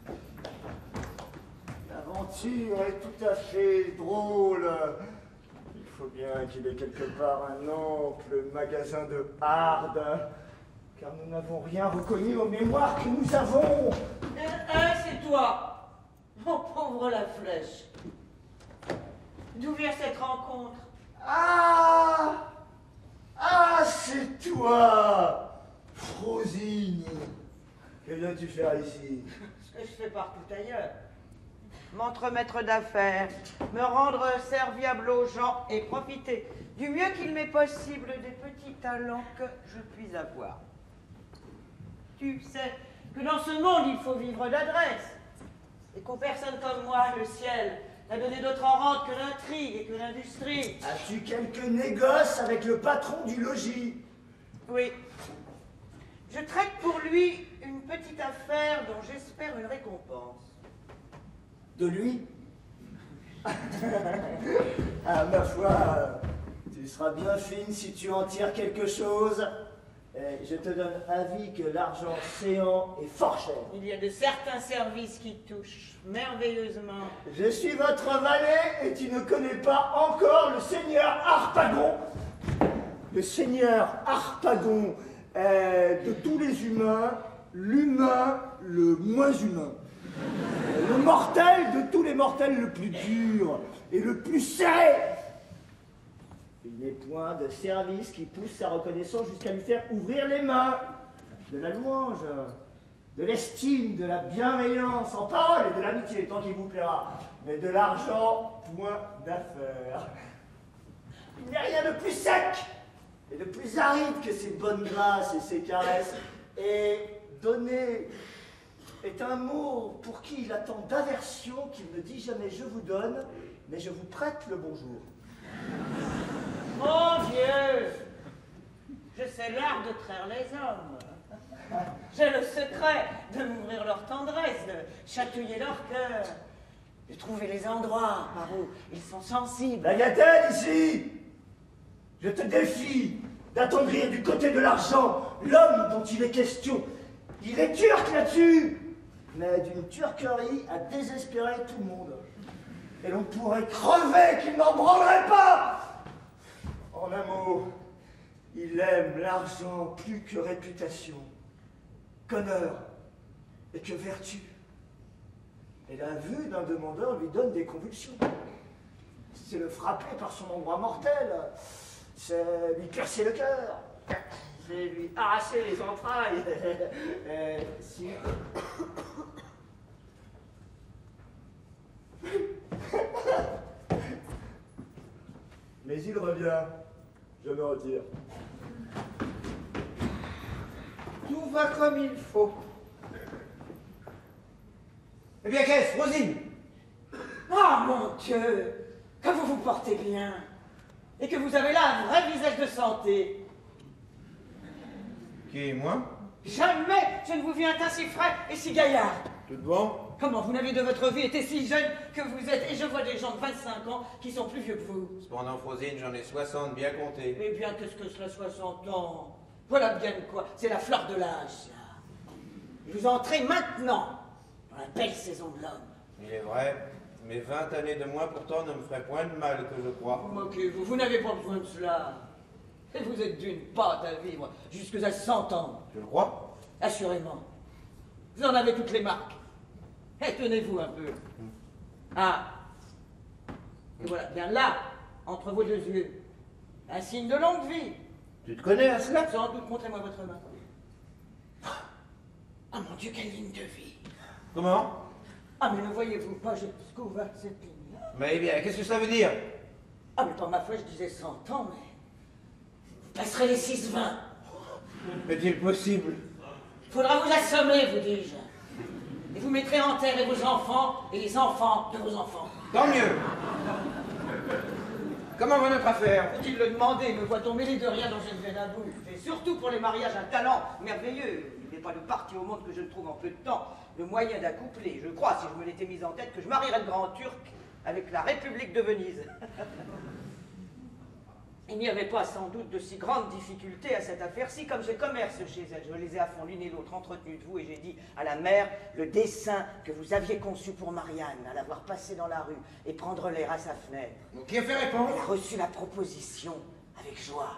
L'aventure est tout à fait drôle. Il faut bien qu'il ait quelque part un ample magasin de hardes, car nous n'avons rien reconnu aux mémoires que nous avons. C'est toi, mon pauvre la flèche. D'où vient cette rencontre? Ah, c'est toi, Frosine. Que viens-tu faire ici? Ce que je fais partout ailleurs. M'entremettre d'affaires, me rendre serviable aux gens et profiter du mieux qu'il m'est possible des petits talents que je puis avoir. Tu sais que dans ce monde, il faut vivre d'adresse. Et qu'aux personnes comme moi, le ciel n'a donné d'autre en rente que l'intrigue et que l'industrie. As-tu quelques négoces avec le patron du logis? Oui. Je traite pour lui une petite affaire dont j'espère une récompense. De lui? Ah, ma foi, tu seras bien fine si tu en tires quelque chose. Et je te donne avis que l'argent séant est fort cher. Il y a de certains services qui touchent merveilleusement. Je suis votre valet et tu ne connais pas encore le seigneur Harpagon. Le seigneur Harpagon est de tous les humains, l'humain le moins humain. Le mortel de tous les mortels le plus dur et le plus serré. Il n'est point de service qui pousse sa reconnaissance jusqu'à lui faire ouvrir les mains. De la louange, de l'estime, de la bienveillance, en parole et de l'amitié, tant qu'il vous plaira. Mais de l'argent, point d'affaire. Il n'y a rien de plus sec et de plus aride que ces bonnes grâces et ces caresses. Et donner est un mot pour qui il a tant d'aversion qu'il ne dit jamais je vous donne, mais je vous prête le bonjour. Mon Dieu! Je sais l'art de traire les hommes. J'ai le secret de m'ouvrir leur tendresse, de chatouiller leur cœur, de trouver les endroits par où ils sont sensibles. Bagatelle ici! Je te défie d'attendrir du côté de l'argent l'homme dont il est question. Il est turc là-dessus, mais d'une turquerie à désespérer tout le monde. Et l'on pourrait crever qu'il n'en branlerait pas! En un mot, il aime l'argent plus que réputation, qu'honneur et que vertu. Et la vue d'un demandeur lui donne des convulsions. C'est le frapper par son endroit mortel, c'est lui percer le cœur, c'est lui arracher les entrailles. Si... Mais il revient. Je me retire. Tout va comme il faut. Eh bien, qu'est-ce, Rosine? Oh mon Dieu! Que vous vous portez bien! Et que vous avez là un vrai visage de santé! Qui, moi? Jamais je ne vous vis un teint si frais et si gaillard! Tout bon? Comment vous n'avez de votre vie été si jeune que vous êtes? Et je vois des gens de 25 ans qui sont plus vieux que vous. Cependant, Frosine, j'en ai 60 bien comptés. Eh bien, qu'est-ce que cela, 60 ans? Voilà bien quoi, c'est la fleur de l'âge, ça. Vous entrez maintenant dans la belle saison de l'homme. Il est vrai, mes 20 années de moins pourtant ne me feraient point de mal que je crois. Vous moquez-vous, vous n'avez pas besoin de cela. Et vous êtes d'une pâte à vivre jusqu'à 100 ans. Tu le crois? Assurément. Vous en avez toutes les marques. Et tenez-vous un peu. Ah. Et voilà, bien là, entre vos deux yeux, un signe de longue vie. Tu te connais à cela? Sans doute, montrez-moi votre main. Ah mon Dieu, quelle ligne de vie. Comment? Ah mais ne voyez-vous pas jusqu'où va cette ligne? Mais bien, qu'est-ce que ça veut dire? Ah mais par ma foi, je disais 100 ans, mais... Vous passerez les 6-20. Est-il possible? Faudra vous assommer, vous dis-je. Et vous mettrez en terre et vos enfants et les enfants de vos enfants. Tant mieux. Comment va notre affaire? Faut-il le demander? Me voit-on mêlé de rien dans une veine à bouffe? Et surtout pour les mariages, un talent merveilleux. Il n'est pas de parti au monde que je ne trouve en peu de temps le moyen d'accoupler. Je crois, si je me l'étais mise en tête, que je marierais le grand Turc avec la République de Venise. Il n'y avait pas sans doute de si grandes difficultés à cette affaire-ci, comme je commerce chez elle. Je les ai à fond l'une et l'autre entretenus de vous, et j'ai dit à la mère le dessein que vous aviez conçu pour Marianne, à la voir passer dans la rue et prendre l'air à sa fenêtre. Qui a fait répondre? Elle a reçu la proposition avec joie.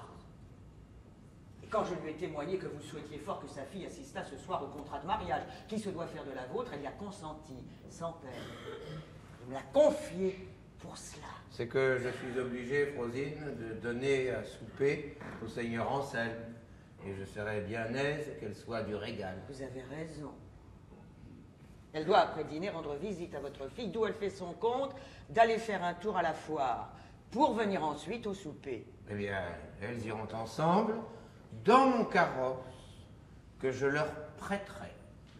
Et quand je lui ai témoigné que vous souhaitiez fort que sa fille assistât ce soir au contrat de mariage, qui se doit faire de la vôtre, elle y a consenti, sans peine. Elle me l'a confié pour cela. C'est que je suis obligé, Frosine, de donner à souper au seigneur Anselme. Et je serais bien aise qu'elle soit du régal. Vous avez raison. Elle doit, après dîner, rendre visite à votre fille, d'où elle fait son compte d'aller faire un tour à la foire, pour venir ensuite au souper. Eh bien, elles iront ensemble dans mon carrosse, que je leur prêterai.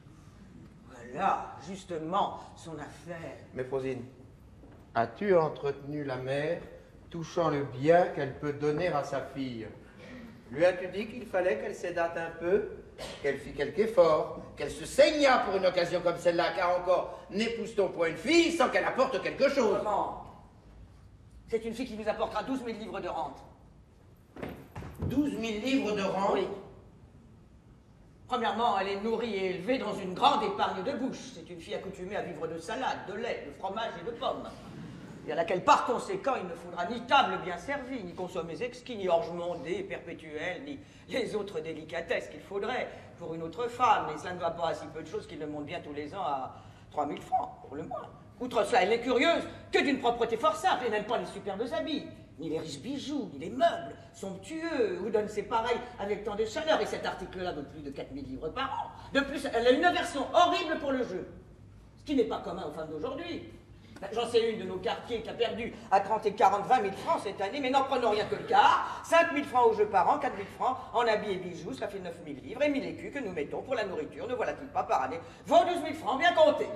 Voilà, justement, son affaire. Mais Frosine, as-tu entretenu la mère touchant le bien qu'elle peut donner à sa fille? Lui as-tu dit qu'il fallait qu'elle s'aidât un peu, qu'elle fît quelque effort, qu'elle se saignât pour une occasion comme celle-là, car encore n'épouse-t-on point une fille sans qu'elle apporte quelque chose? Comment? C'est une fille qui nous apportera 12 000 livres de rente. 12 000 livres de rente? Oui. Premièrement, elle est nourrie et élevée dans une grande épargne de bouche. C'est une fille accoutumée à vivre de salade, de lait, de fromage et de pommes. Et à laquelle, par conséquent, il ne faudra ni table bien servie, ni consommés exquis, ni orge mondée perpétuelle, ni les autres délicatesses qu'il faudrait pour une autre femme. Et cela ne va pas à si peu de choses qu'il ne monte bien tous les ans à 3 000 francs, pour le moins. Outre cela, elle n'est curieuse que d'une propreté fort simple et n'aime pas les superbes habits, ni les riches bijoux, ni les meubles somptueux, ou donne ses pareils avec tant de chaleur. Et cet article-là vaut plus de 4 000 livres par an. De plus, elle a une aversion horrible pour le jeu, ce qui n'est pas commun aux femmes d'aujourd'hui. J'en sais une de nos quartiers qui a perdu à 30 et 40, 20 000 francs cette année, mais n'en prenons rien que le quart. 5 000 francs au jeu par an, 4 000 francs en habits et bijoux, ça fait 9 000 livres, et 1 000 écus que nous mettons pour la nourriture, ne voilà-t-il pas par année vaut 12 000 francs, bien comptés.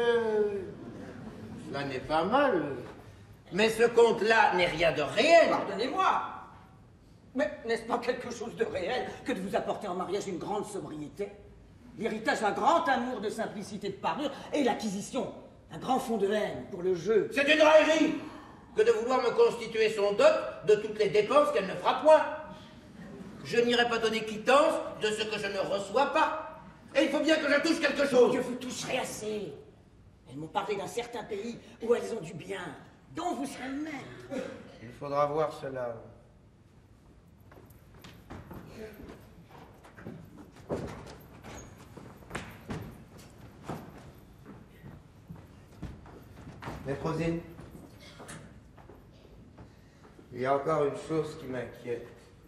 Cela n'est pas mal. Mais ce compte-là n'est rien de réel. Pardonnez-moi. Mais n'est-ce pas quelque chose de réel que de vous apporter en mariage une grande sobriété, l'héritage d'un grand amour de simplicité de parure et l'acquisition un grand fond de haine pour le jeu? C'est une raillerie que de vouloir me constituer son dot de toutes les dépenses qu'elle ne fera point. Je n'irai pas donner quittance de ce que je ne reçois pas. Et il faut bien que je touche quelque chose. Que vous toucherez assez. Elles m'ont parlé d'un certain pays où elles ont du bien, dont vous serez le maître. Il faudra voir cela. Mais Frosine, il y a encore une chose qui m'inquiète.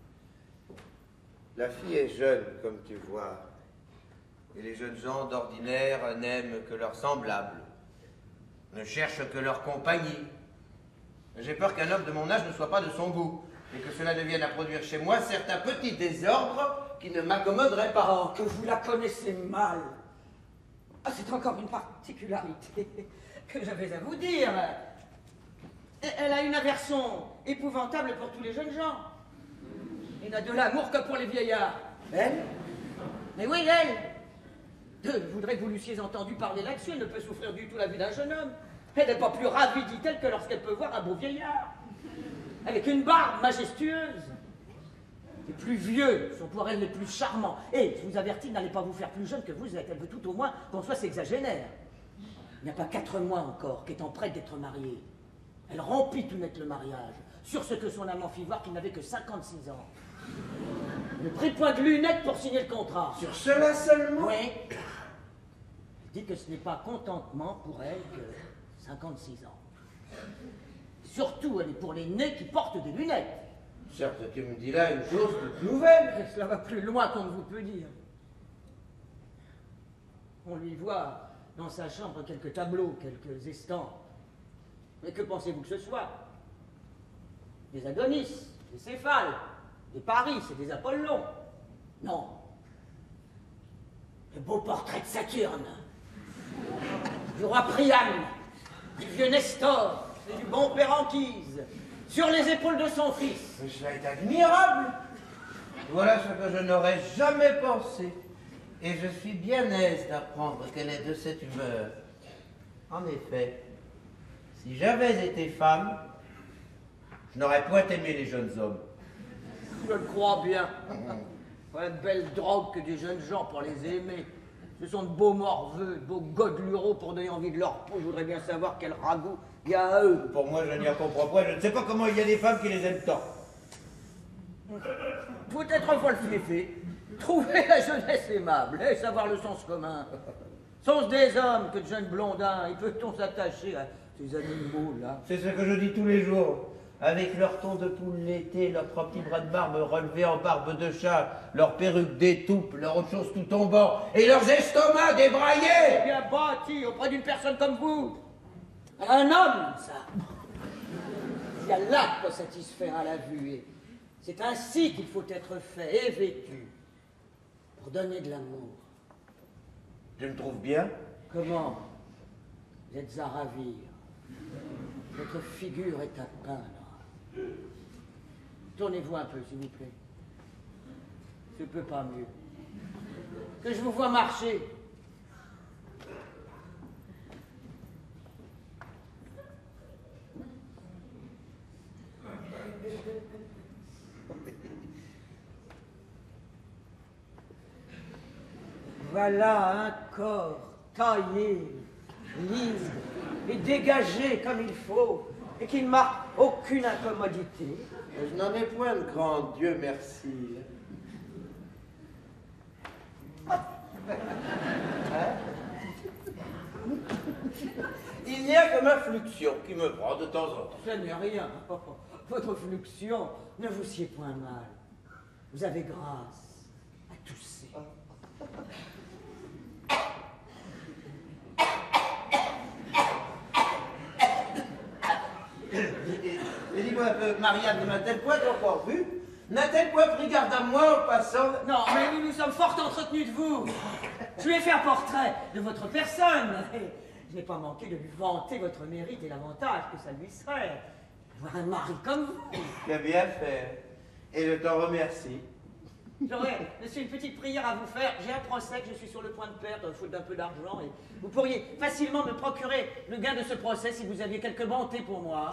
La fille est jeune, comme tu vois, et les jeunes gens d'ordinaire n'aiment que leurs semblables, ne cherchent que leur compagnie. J'ai peur qu'un homme de mon âge ne soit pas de son goût, et que cela devienne à produire chez moi certains petits désordres qui ne m'accommoderaient pas. Oh, que vous la connaissez mal. Ah, c'est encore une particularité que j'avais à vous dire. Elle a une aversion épouvantable pour tous les jeunes gens. Elle n'a de l'amour que pour les vieillards. Elle? Mais oui, elle. Je voudrais que vous l'eussiez entendu parler là-dessus. Elle ne peut souffrir du tout la vue d'un jeune homme. Elle n'est pas plus ravie, dit-elle, que lorsqu'elle peut voir un beau vieillard. Avec une barbe majestueuse. Les plus vieux sont pour elle les plus charmants. Et, je vous avertis, n'allez pas vous faire plus jeune que vous êtes. Elle veut tout au moins qu'on soit sexagénaire. Il n'y a pas 4 mois encore qu'étant prête d'être mariée. Elle rompit tout net le mariage, sur ce que son amant fit voir qu'il n'avait que 56 ans. Ne prit point de lunettes pour signer le contrat. Sur cela seulement? Oui. Elle dit que ce n'est pas contentement pour elle que 56 ans. Surtout, elle est pour les nez qui portent des lunettes. Certes, tu me dis là une chose toute nouvelle. Et cela va plus loin qu'on ne vous peut dire. On lui voit dans sa chambre quelques tableaux, quelques estampes. Mais que pensez-vous que ce soit? Des Adonis, des Céphales, des Paris et des Apollons. Non. Le beau portrait de Saturne, du roi Priam, du vieux Nestor et du bon père Anchise, sur les épaules de son fils. Mais cela est admirable. Voilà ce que je n'aurais jamais pensé. Et je suis bien aise d'apprendre qu'elle est de cette humeur. En effet, si j'avais été femme, je n'aurais point aimé les jeunes hommes. Je le crois bien. Pas une belle drogue que des jeunes gens pour les aimer. Ce sont de beaux morveux, de beaux godelureaux pour donner envie de leur peau. Je voudrais bien savoir quel ragoût il y a à eux. Pour moi, je n'y en comprends pas. Je ne sais pas comment il y a des femmes qui les aiment tant. Peut-être folle fliffée. Trouver la jeunesse aimable et savoir le sens commun. Sens des hommes que de jeunes blondins. Et peut-on s'attacher à ces animaux-là? C'est ce que je dis tous les jours. Avec leur ton de poule l'été, leurs 3 petits bras de barbe relevés en barbe de chat, leurs perruques d'étoupe, leurs autres choses tout tombant, et leurs estomacs débraillés. Bien bâti auprès d'une personne comme vous. Un homme, ça. Il y a là de satisfaire à la vue. Et c'est ainsi qu'il faut être fait et vêtu pour donner de l'amour. Tu me trouves bien? Comment? Vous êtes à ravir. Votre figure est à peindre. Tournez-vous un peu, s'il vous plaît. Je ne peux pas mieux. Que je vous vois marcher. Voilà un corps taillé, lisse et dégagé comme il faut, et qui ne marque aucune incommodité. Je n'en ai point de grand, Dieu merci. Il n'y a que ma fluxion qui me prend de temps en temps. Ce n'est rien. Votre fluxion ne vous sied point mal. Vous avez grâce à tousser. Et dis-moi, Marianne ne m'a-t-elle point encore vu? N'a-t-elle point pris garde à moi en passant? Non, mais nous nous sommes fort entretenus de vous. Je lui ai fait un portrait de votre personne. Et je n'ai pas manqué de lui vanter votre mérite et l'avantage que ça lui serait. Avoir un mari comme vous. Tu as bien fait. Et je t'en remercie. J'aurais, monsieur, une petite prière à vous faire. J'ai un procès que je suis sur le point de perdre, faute d'un peu d'argent, et vous pourriez facilement me procurer le gain de ce procès si vous aviez quelque bonté pour moi.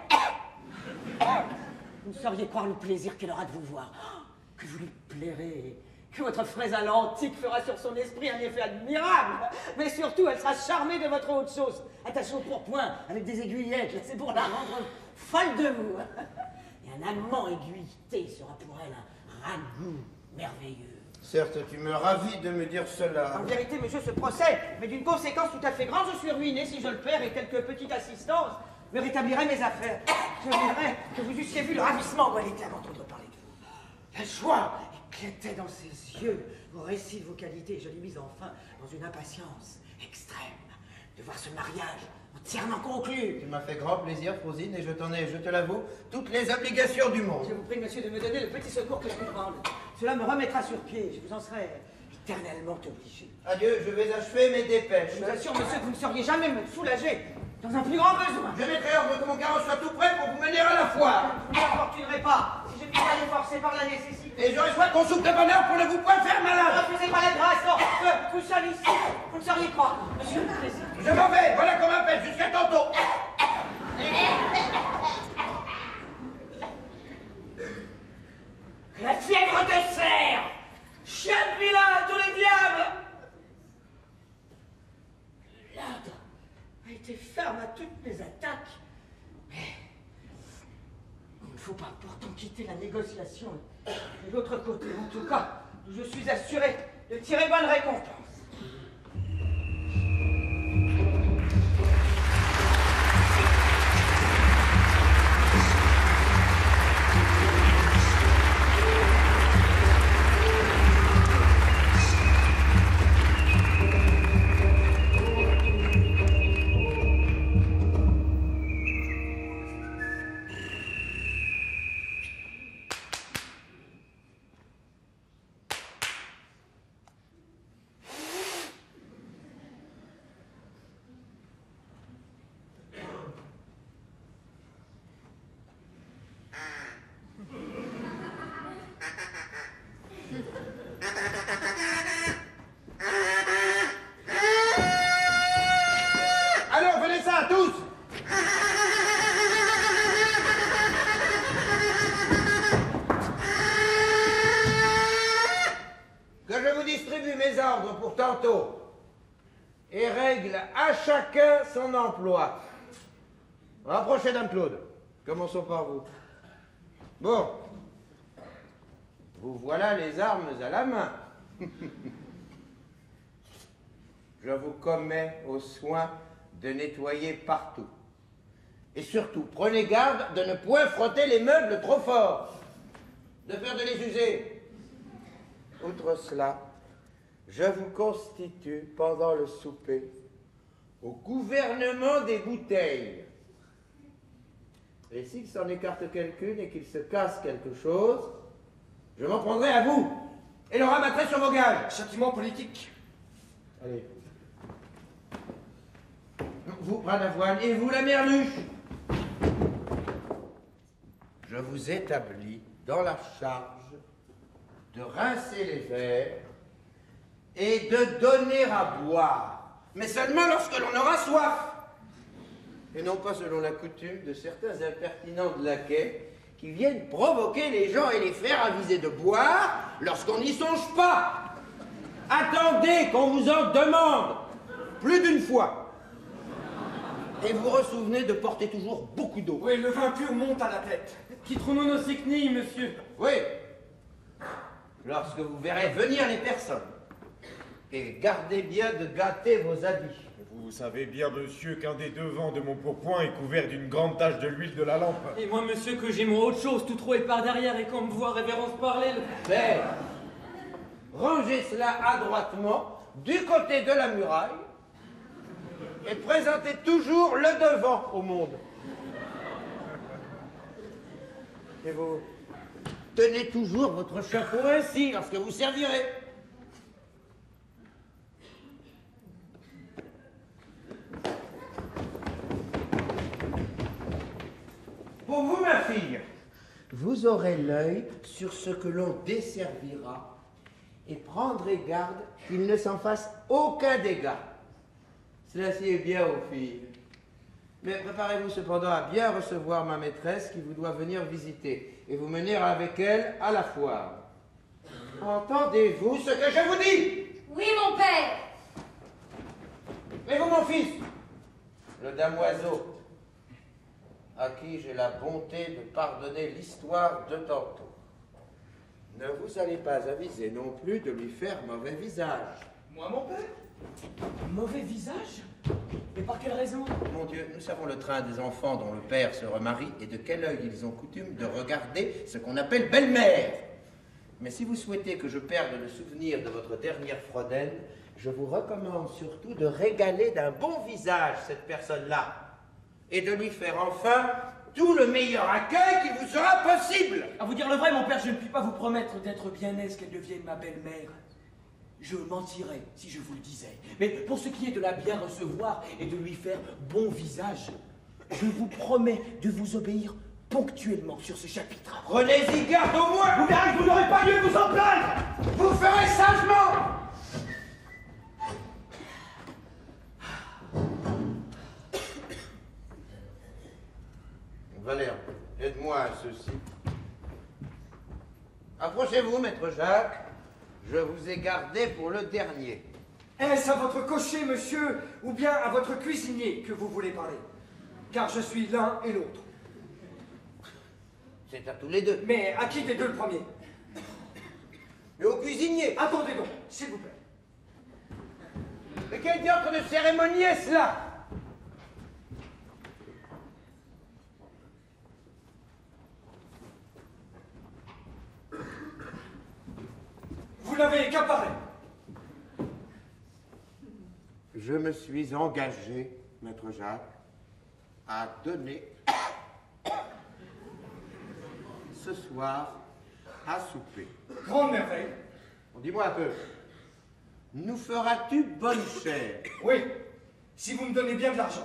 Vous ne sauriez croire le plaisir qu'elle aura de vous voir. Que vous lui plairez, que votre fraise à l'antique fera sur son esprit un effet admirable. Mais surtout, elle sera charmée de votre haute sauce, attachée au pourpoint avec des aiguillettes. C'est pour la rendre folle de vous. Et un amant aiguilleté sera pour elle un ragoût merveilleux. Certes, tu me ravis de me dire cela. En vérité, monsieur, ce procès, mais d'une conséquence tout à fait grande, je suis ruiné si je le perds et quelques petites assistances me rétabliraient mes affaires. Je voudrais que vous eussiez vu le ravissement où elle était à m'entendre parler de vous. La joie éclatait dans ses yeux au récit de vos qualités. Je l'ai mise enfin dans une impatience extrême de voir ce mariage entièrement conclu. Tu m'as fait grand plaisir, Frosine, et je t'en ai, je te l'avoue, toutes les obligations du monde. Je vous prie, monsieur, de me donner le petit secours que je vous demande. Cela me remettra sur pied. Je vous en serai éternellement obligé. Adieu, je vais achever mes dépêches. Je vous assure, monsieur, que vous ne sauriez jamais me soulager dans un plus grand besoin. Je mettrai ordre que mon carrosse soit tout prêt pour vous mener à la foire. Vous ne m'importunerez pas si je ne suis pas forcé par la nécessité. Et j'aurai soin qu'on soupe de bonheur pour ne vous point faire Ne malade. refusez pas la grâce, non. Nous sommes ici. Vous ne sauriez pas. Monsieur, plaisir. Je m'en vais, voilà qu'on m'appelle, jusqu'à tantôt. La fièvre te serre. Chien de vilain, tous les diables. L'ordre a été ferme à toutes mes attaques. Mais il ne faut pas pourtant quitter la négociation. De l'autre côté, en tout cas, je suis assuré de tirer bonne récompense. Alors, venez ça, tous. Que je vous distribue mes ordres pour tantôt et règle à chacun son emploi. Rapprochez Dame Claude. Commençons par vous. Bon. Vous voilà les armes à la main. Je vous commets au soin de nettoyer partout. Et surtout, prenez garde de ne point frotter les meubles trop fort, de peur de les user. Outre cela, je vous constitue pendant le souper au gouvernement des bouteilles. Et s'il s'en écarte quelqu'une et qu'il se casse quelque chose, je m'en prendrai à vous et le rabattrai sur vos gages. Châtiment politique. Allez. Vous, bras d'avoine, et vous, la merluche. Je vous établis dans la charge de rincer les verres et de donner à boire, mais seulement lorsque l'on aura soif, et non pas selon la coutume de certains impertinents de laquais qui viennent provoquer les gens et les faire aviser de boire lorsqu'on n'y songe pas. Attendez qu'on vous en demande plus d'une fois. Et vous ressouvenez de porter toujours beaucoup d'eau. Oui, le vin pur monte à la tête. Quitterons-nous nos cycnilles, monsieur? Oui. Lorsque vous verrez venir les personnes. Et gardez bien de gâter vos habits. Vous savez bien, monsieur, qu'un des devants de mon pourpoint est couvert d'une grande tache de l'huile de la lampe. Et moi, monsieur, que j'ai mon autre chose tout troué par derrière et qu'on me voit révérence parler. Mais, rangez cela adroitement du côté de la muraille et présentez toujours le devant au monde. Et vous tenez toujours votre chapeau ainsi lorsque vous servirez. Pour vous, ma fille, vous aurez l'œil sur ce que l'on desservira et prendrez garde qu'il ne s'en fasse aucun dégât. Cela sied bien aux filles. Mais préparez-vous cependant à bien recevoir ma maîtresse qui vous doit venir visiter et vous mener avec elle à la foire. Entendez-vous ce que je vous dis? Oui, mon père. Et vous, mon fils, le damoiseau, à qui j'ai la bonté de pardonner l'histoire de tantôt. Ne vous allez pas aviser non plus de lui faire mauvais visage. Moi, mon père? Mauvais visage? Et par quelle raison? Mon Dieu, nous savons le train des enfants dont le père se remarie et de quel œil ils ont coutume de regarder ce qu'on appelle belle-mère. Mais si vous souhaitez que je perde le souvenir de votre dernière Frodène, je vous recommande surtout de régaler d'un bon visage cette personne-là et de lui faire enfin tout le meilleur accueil qui vous sera possible. À vous dire le vrai, mon père, je ne puis pas vous promettre d'être bien aise qu'elle devienne ma belle-mère. je mentirais si je vous le disais. Mais pour ce qui est de la bien recevoir et de lui faire bon visage, je vous promets de vous obéir ponctuellement sur ce chapitre. Prenez-y garde au moins. Vous verrez que vous n'aurez pas lieu de vous en plaindre. Vous ferez sagement. Valère, aide-moi à ceci. Approchez-vous, maître Jacques. Je vous ai gardé pour le dernier. Est-ce à votre cocher, monsieur, ou bien à votre cuisinier que vous voulez parler? Car je suis l'un et l'autre. C'est à tous les deux. Mais à qui des deux le premier? Et au cuisinier. Attendez donc, s'il vous plaît. Mais quel diable de cérémonie est-ce là? Vous n'avez qu'à parler. Je me suis engagé, maître Jacques, à donner ce soir à souper. Grande merveille. Dis-moi un peu, nous feras-tu bonne chère? Oui, si vous me donnez bien de l'argent.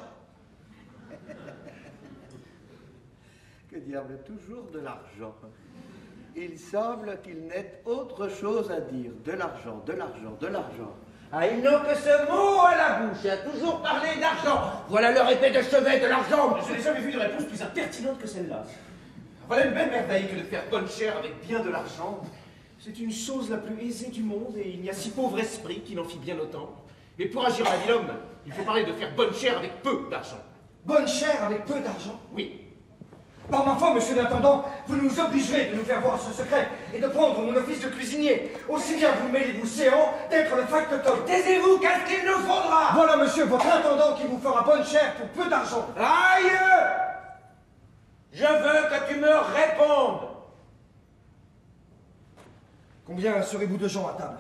Que diable, toujours de l'argent. Il semble qu'il n'ait autre chose à dire. De l'argent, de l'argent, de l'argent. Ah, ils n'ont que ce mot à la bouche, à toujours parler d'argent. Voilà leur épée de chevet de l'argent. Je n'ai jamais vu de réponse plus impertinente que celle-là. Voilà une belle merveille que de faire bonne chère avec bien de l'argent. C'est une chose la plus aisée du monde et il n'y a si pauvre esprit qui n'en fit bien autant. Mais pour agir en habilhomme, il faut parler de faire bonne chère avec peu d'argent. Bonne chère avec peu d'argent? Oui. Par ma foi, monsieur l'intendant, vous nous obligerez de nous faire voir ce secret et de prendre mon office de cuisinier. Aussi bien vous mêlez-vous séant d'être le factotum. Taisez-vous, qu'est-ce qu'il nous faudra? Voilà, monsieur, votre intendant qui vous fera bonne chère pour peu d'argent. Aïe! Je veux que tu me répondes. Combien serez-vous de gens à table?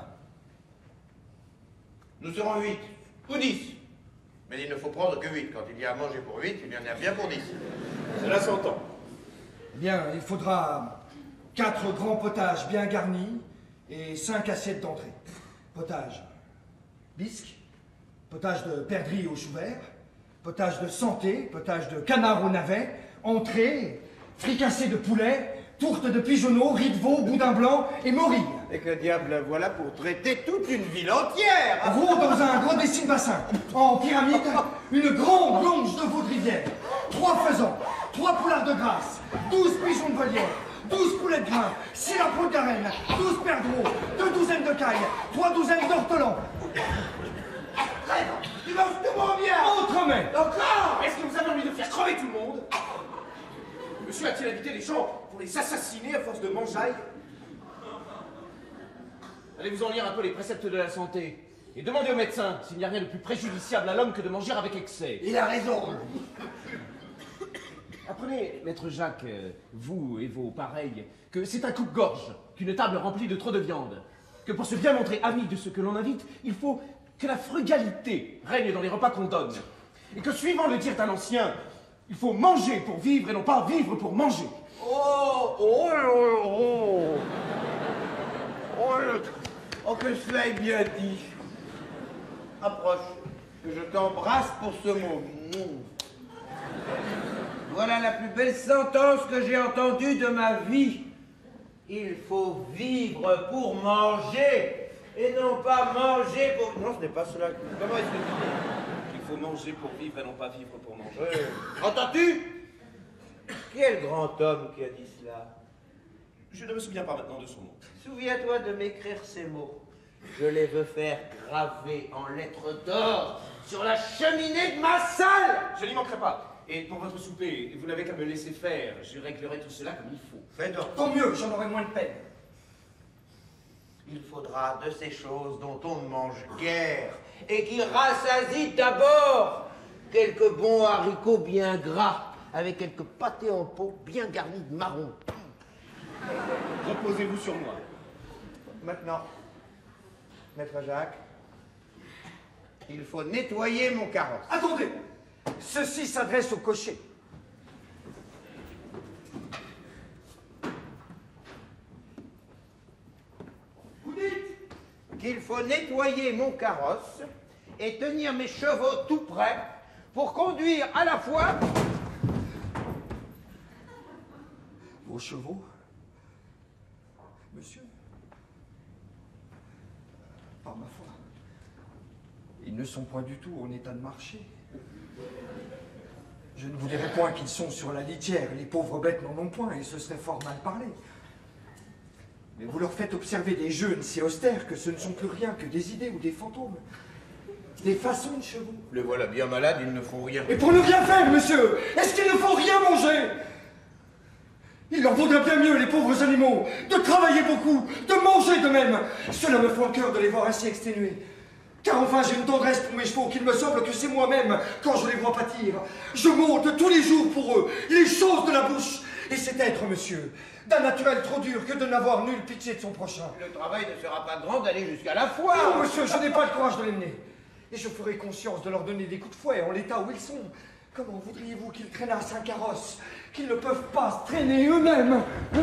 Nous serons 8 ou 10. Mais il ne faut prendre que 8. Quand il y a à manger pour 8, il y en a bien pour 10. Cela s'entend. Bien, il faudra 4 grands potages bien garnis et 5 assiettes d'entrée. Potage bisque, potage de perdrix au chou vert, potage de santé, potage de canard au navet, entrée, fricassé de poulet, tourte de pigeonneau, riz de veau, boudin blanc et morille. Et que diable, voilà pour traiter toute une ville entière. Rond dans un gros dessin bassin. En pyramide, une grande longe de veau de rivière. 3 faisans, 3 poulards de grâce, 12 pigeons de volière, 12 poulets de grain, 6 lapins de garenne, 12 perdreaux, 2 douzaines de cailles, 3 douzaines d'ortolans. Tu manges tout mon bien. Autre mais. Encore. Est-ce que vous avez envie de faire crever tout le monde? Monsieur a-t-il invité les gens pour les assassiner à force de mangeaille? Allez vous en lire un peu les préceptes de la santé. Et demandez au médecin s'il n'y a rien de plus préjudiciable à l'homme que de manger avec excès. Il a raison. Apprenez, maître Jacques, vous et vos pareils, que c'est un coupe-gorge qu'une table remplie de trop de viande. Que pour se bien montrer ami de ce que l'on invite, il faut que la frugalité règne dans les repas qu'on donne. Et que suivant le dire d'un ancien, il faut manger pour vivre et non pas vivre pour manger. Oh, que cela est bien dit. Approche, que je t'embrasse pour ce mot. Voilà la plus belle sentence que j'ai entendue de ma vie. Il faut vivre pour manger et non pas manger pour... Non, ce n'est pas cela. Comment est-ce que tu dis? Il faut manger pour vivre et non pas vivre pour manger. Entends-tu? Quel grand homme qui a dit cela? Je ne me souviens pas maintenant de son nom. Souviens-toi de m'écrire ces mots. Je les veux faire graver en lettres d'or sur la cheminée de ma salle. Je n'y manquerai pas. Et pour votre souper, vous n'avez qu'à me laisser faire. Je réglerai tout cela comme il faut. Fais donc. Tant mieux, j'en aurai moins de peine. Il faudra de ces choses dont on ne mange guère et qui rassasient d'abord quelques bons haricots bien gras avec quelques pâtés en pot bien garnis de marron. Reposez-vous sur moi. Maintenant, maître Jacques, il faut nettoyer mon carrosse. Attendez, ceci s'adresse au cocher. Vous dites qu'il faut nettoyer mon carrosse et tenir mes chevaux tout prêts pour conduire à la fois... Vos chevaux? Monsieur? Par ma foi, ils ne sont point du tout en état de marcher. Je ne vous dirai point qu'ils sont sur la litière, les pauvres bêtes n'en ont point, et ce serait fort mal parlé. Mais vous leur faites observer des jeûnes si austères que ce ne sont plus rien que des idées ou des fantômes. Des façons de chevaux. Les voilà bien malades, ils ne font rien. Et pour ne rien faire, monsieur, est-ce qu'il ne faut rien manger? Il leur vaudrait bien mieux, les pauvres animaux, de travailler beaucoup, de manger de même. Cela me fend le cœur de les voir ainsi exténués. Car enfin, j'ai une tendresse pour mes chevaux qu'il me semble que c'est moi-même, quand je les vois pâtir. Je monte tous les jours pour eux, les choses de la bouche. Et cet être, monsieur, d'un naturel trop dur que de n'avoir nulle pitié de son prochain. Le travail ne sera pas grand d'aller jusqu'à la foire. Non, monsieur, je n'ai pas le courage de les mener. Et je ferai conscience de leur donner des coups de fouet en l'état où ils sont. Comment voudriez-vous qu'ils traînassent un carrosse qu'ils ne peuvent pas traîner eux-mêmes?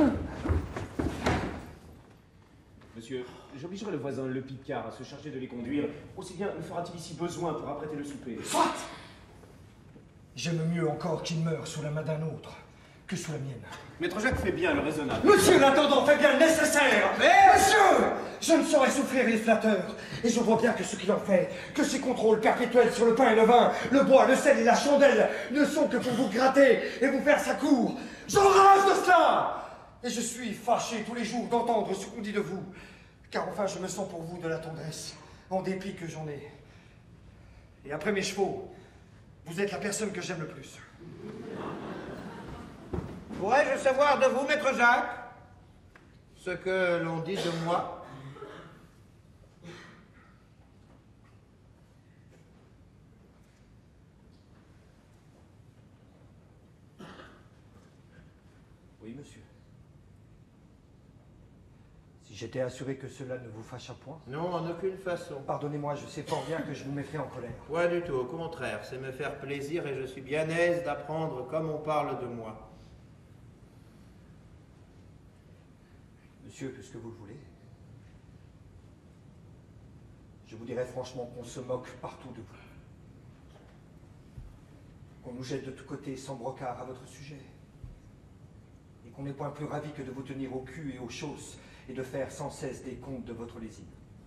Monsieur, j'obligerai le voisin, le Picard, à se charger de les conduire. Aussi bien me fera-t-il ici besoin pour apprêter le souper. Soit! J'aime mieux encore qu'il meure sous la main d'un autre que sous la mienne. Maître Jacques fait bien le raisonnable. Monsieur l'intendant fait bien le nécessaire. Mais... Monsieur, je ne saurais souffrir les flatteurs. Et je vois bien que ce qu'il en fait, que ces contrôles perpétuels sur le pain et le vin, le bois, le sel et la chandelle, ne sont que pour vous gratter et vous faire sa cour. J'en rage de cela. Et je suis fâché tous les jours d'entendre ce qu'on dit de vous. Car enfin, je me sens pour vous de la tendresse, en dépit que j'en ai. Et après mes chevaux, vous êtes la personne que j'aime le plus. Pourrais-je savoir de vous, maître Jacques, ce que l'on dit de moi? Oui, monsieur. Si j'étais assuré que cela ne vous fâcha point. Non, en aucune façon. Pardonnez-moi, je sais fort bien que je vous mettrai en colère. Pas du tout, au contraire, c'est me faire plaisir et je suis bien aise d'apprendre comme on parle de moi. Monsieur, puisque vous le voulez, je vous dirai franchement qu'on se moque partout de vous. Qu'on nous jette de tous côtés sans brocard à votre sujet. Et qu'on n'est point plus ravi que de vous tenir au cul et aux chausses et de faire sans cesse des comptes de votre lésine.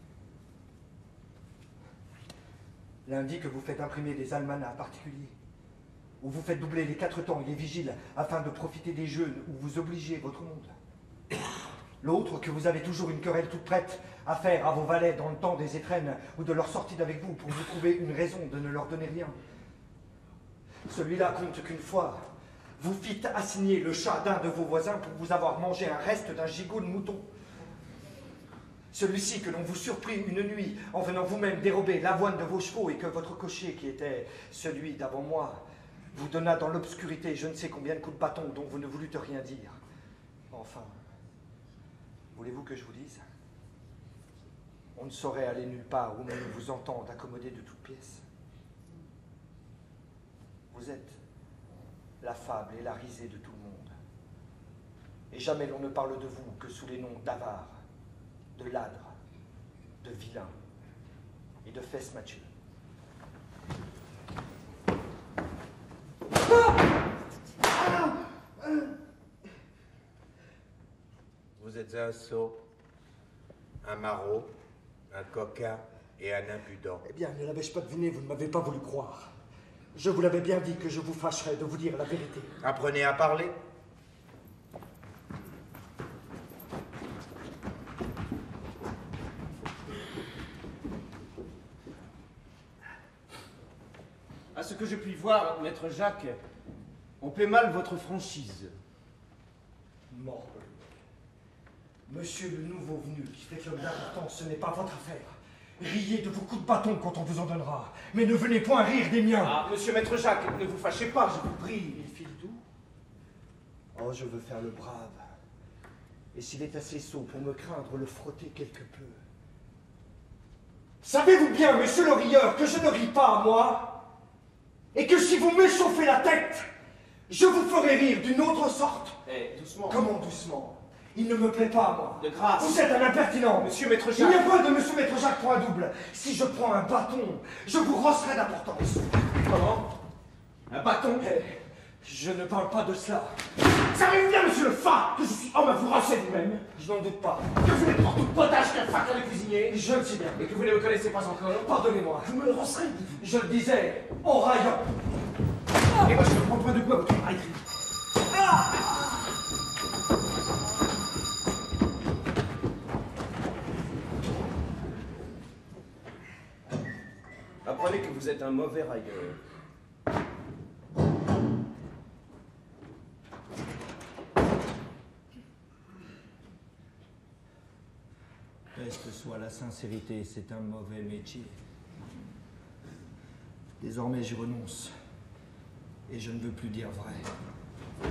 Lundi que vous faites imprimer des almanachs particuliers, où vous faites doubler les 4 temps et les vigiles afin de profiter des jeûnes où vous obligez votre monde. L'autre, que vous avez toujours une querelle toute prête à faire à vos valets dans le temps des étrennes ou de leur sortie d'avec vous pour vous trouver une raison de ne leur donner rien. Celui-là compte qu'une fois, vous fîtes assigner le chat d'un de vos voisins pour vous avoir mangé un reste d'un gigot de mouton. Celui-ci que l'on vous surprit une nuit en venant vous-même dérober l'avoine de vos chevaux et que votre cocher, qui était celui d'avant moi, vous donna dans l'obscurité je ne sais combien de coups de bâton dont vous ne voulûtes rien dire. Enfin, voulez-vous que je vous dise? On ne saurait aller nulle part où l'on ne vous entende accommoder de toutes pièces. Vous êtes la fable et la risée de tout le monde. Et jamais l'on ne parle de vous que sous les noms d'avare, de ladre, de vilain et de fesse Mathieu. Vous êtes un sot, un maraud, un coquin et un impudent. Eh bien, ne l'avais-je pas deviné, vous ne m'avez pas voulu croire. Je vous l'avais bien dit que je vous fâcherais de vous dire la vérité. Apprenez à parler. À ce que je puis voir, maître Jacques, on paie mal votre franchise. Morbleu. Monsieur le nouveau venu, qui fait l'homme d'importance, ce n'est pas votre affaire. Riez de vos coups de bâton quand on vous en donnera, mais ne venez point rire des miens. Ah, monsieur maître Jacques, ne vous fâchez pas, je vous prie. Il file d'où? Oh, je veux faire le brave. Et s'il est assez sot pour me craindre le frotter quelque peu. Savez-vous bien, monsieur le rieur, que je ne ris pas, moi? Et que si vous m'échauffez la tête, je vous ferai rire d'une autre sorte? Eh, doucement. Comment doucement? Il ne me plaît pas, moi. De grâce. Vous êtes un impertinent. Monsieur Maître Il n'y Jacques. a pas de monsieur Maître Jacques point double. Si je prends un bâton, je vous rosserai d'importance. Comment? Un bâton? Je ne parle pas de cela. Ça arrive bien, monsieur le phare, que je suis homme à vous rosser vous-même. Je n'en doute pas. Que vous n'êtes pas tout potage qu'un facteur de cuisinier? Je le sais bien. Et que vous ne me connaissez pas encore? Pardonnez-moi. Vous me le rosserez. Je le disais, au rayon. Et moi, je ne prends point de goût à votre mariterie. Apprenez que vous êtes un mauvais railleur. Peste soit la sincérité, c'est un mauvais métier. Désormais, j'y renonce. Et je ne veux plus dire vrai.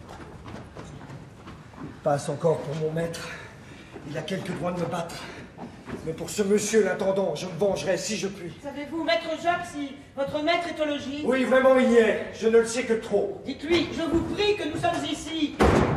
Passe encore pour mon maître. Il a quelque droit de me battre. Mais pour ce monsieur l'intendant, je me vengerai si je puis. Savez-vous, Maître Jacques, si votre maître est au logis? Oui, vraiment, il y est. Je ne le sais que trop. Dites-lui, je vous prie, que nous sommes ici.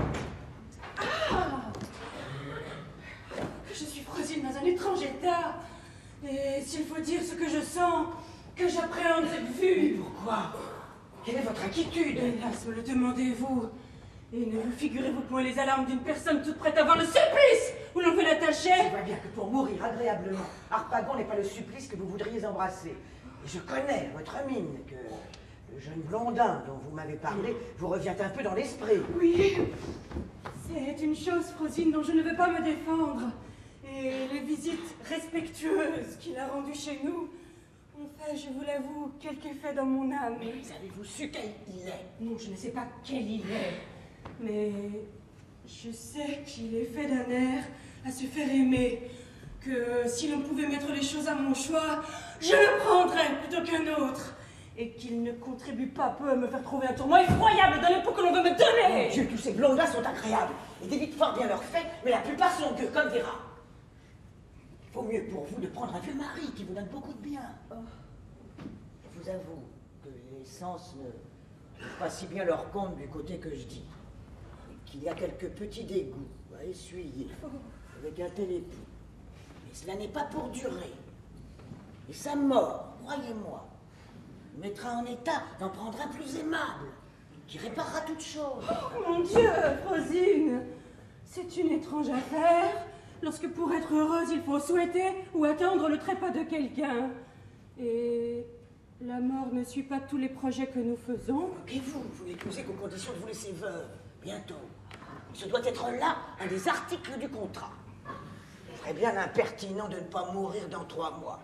Je suis Frosine dans un étrange état. Et s'il faut dire ce que je sens, que j'appréhende cette vue. Mais pourquoi? Quelle est votre inquiétude? Hélas, me le demandez-vous. Et ne vous figurez-vous point les alarmes d'une personne toute prête à voir le supplice où l'on veut l'attacher? Je vois bien que pour mourir agréablement, Harpagon n'est pas le supplice que vous voudriez embrasser. Et je connais votre mine, que le jeune blondin dont vous m'avez parlé vous revient un peu dans l'esprit. Oui, c'est une chose, Frosine, dont je ne veux pas me défendre. Et les visites respectueuses qu'il a rendues chez nous ont fait, je vous l'avoue, quelque effet dans mon âme. Mais avez-vous su quel il est? Non, je ne sais pas quel il est, mais je sais qu'il est fait d'un air à se faire aimer, que si l'on pouvait mettre les choses à mon choix, je le prendrais plutôt qu'un autre, et qu'il ne contribue pas peu à me faire trouver un tourment effroyable dans l'époux que l'on veut me donner. Mon Dieu, tous ces blondas sont agréables, et débitent fort bien leurs faits, mais la plupart sont gueux comme des rats. Il vaut mieux pour vous de prendre un vieux mari qui vous donne beaucoup de bien. Je vous avoue que les sens ne font pas si bien leur compte du côté que je dis. Et qu'il y a quelques petits dégoûts à essuyer avec un tel époux. Mais cela n'est pas pour durer. Et sa mort, croyez-moi, me mettra en état d'en prendre un plus aimable, qui réparera toute chose. Oh mon Dieu, Frosine, c'est une étrange affaire. Lorsque pour être heureuse, il faut souhaiter ou attendre le trépas de quelqu'un. Et la mort ne suit pas tous les projets que nous faisons. Et vous n'épousez qu'aux conditions de vous laisser veuve, bientôt. Ce doit être là un des articles du contrat. Ce serait bien impertinent de ne pas mourir dans 3 mois.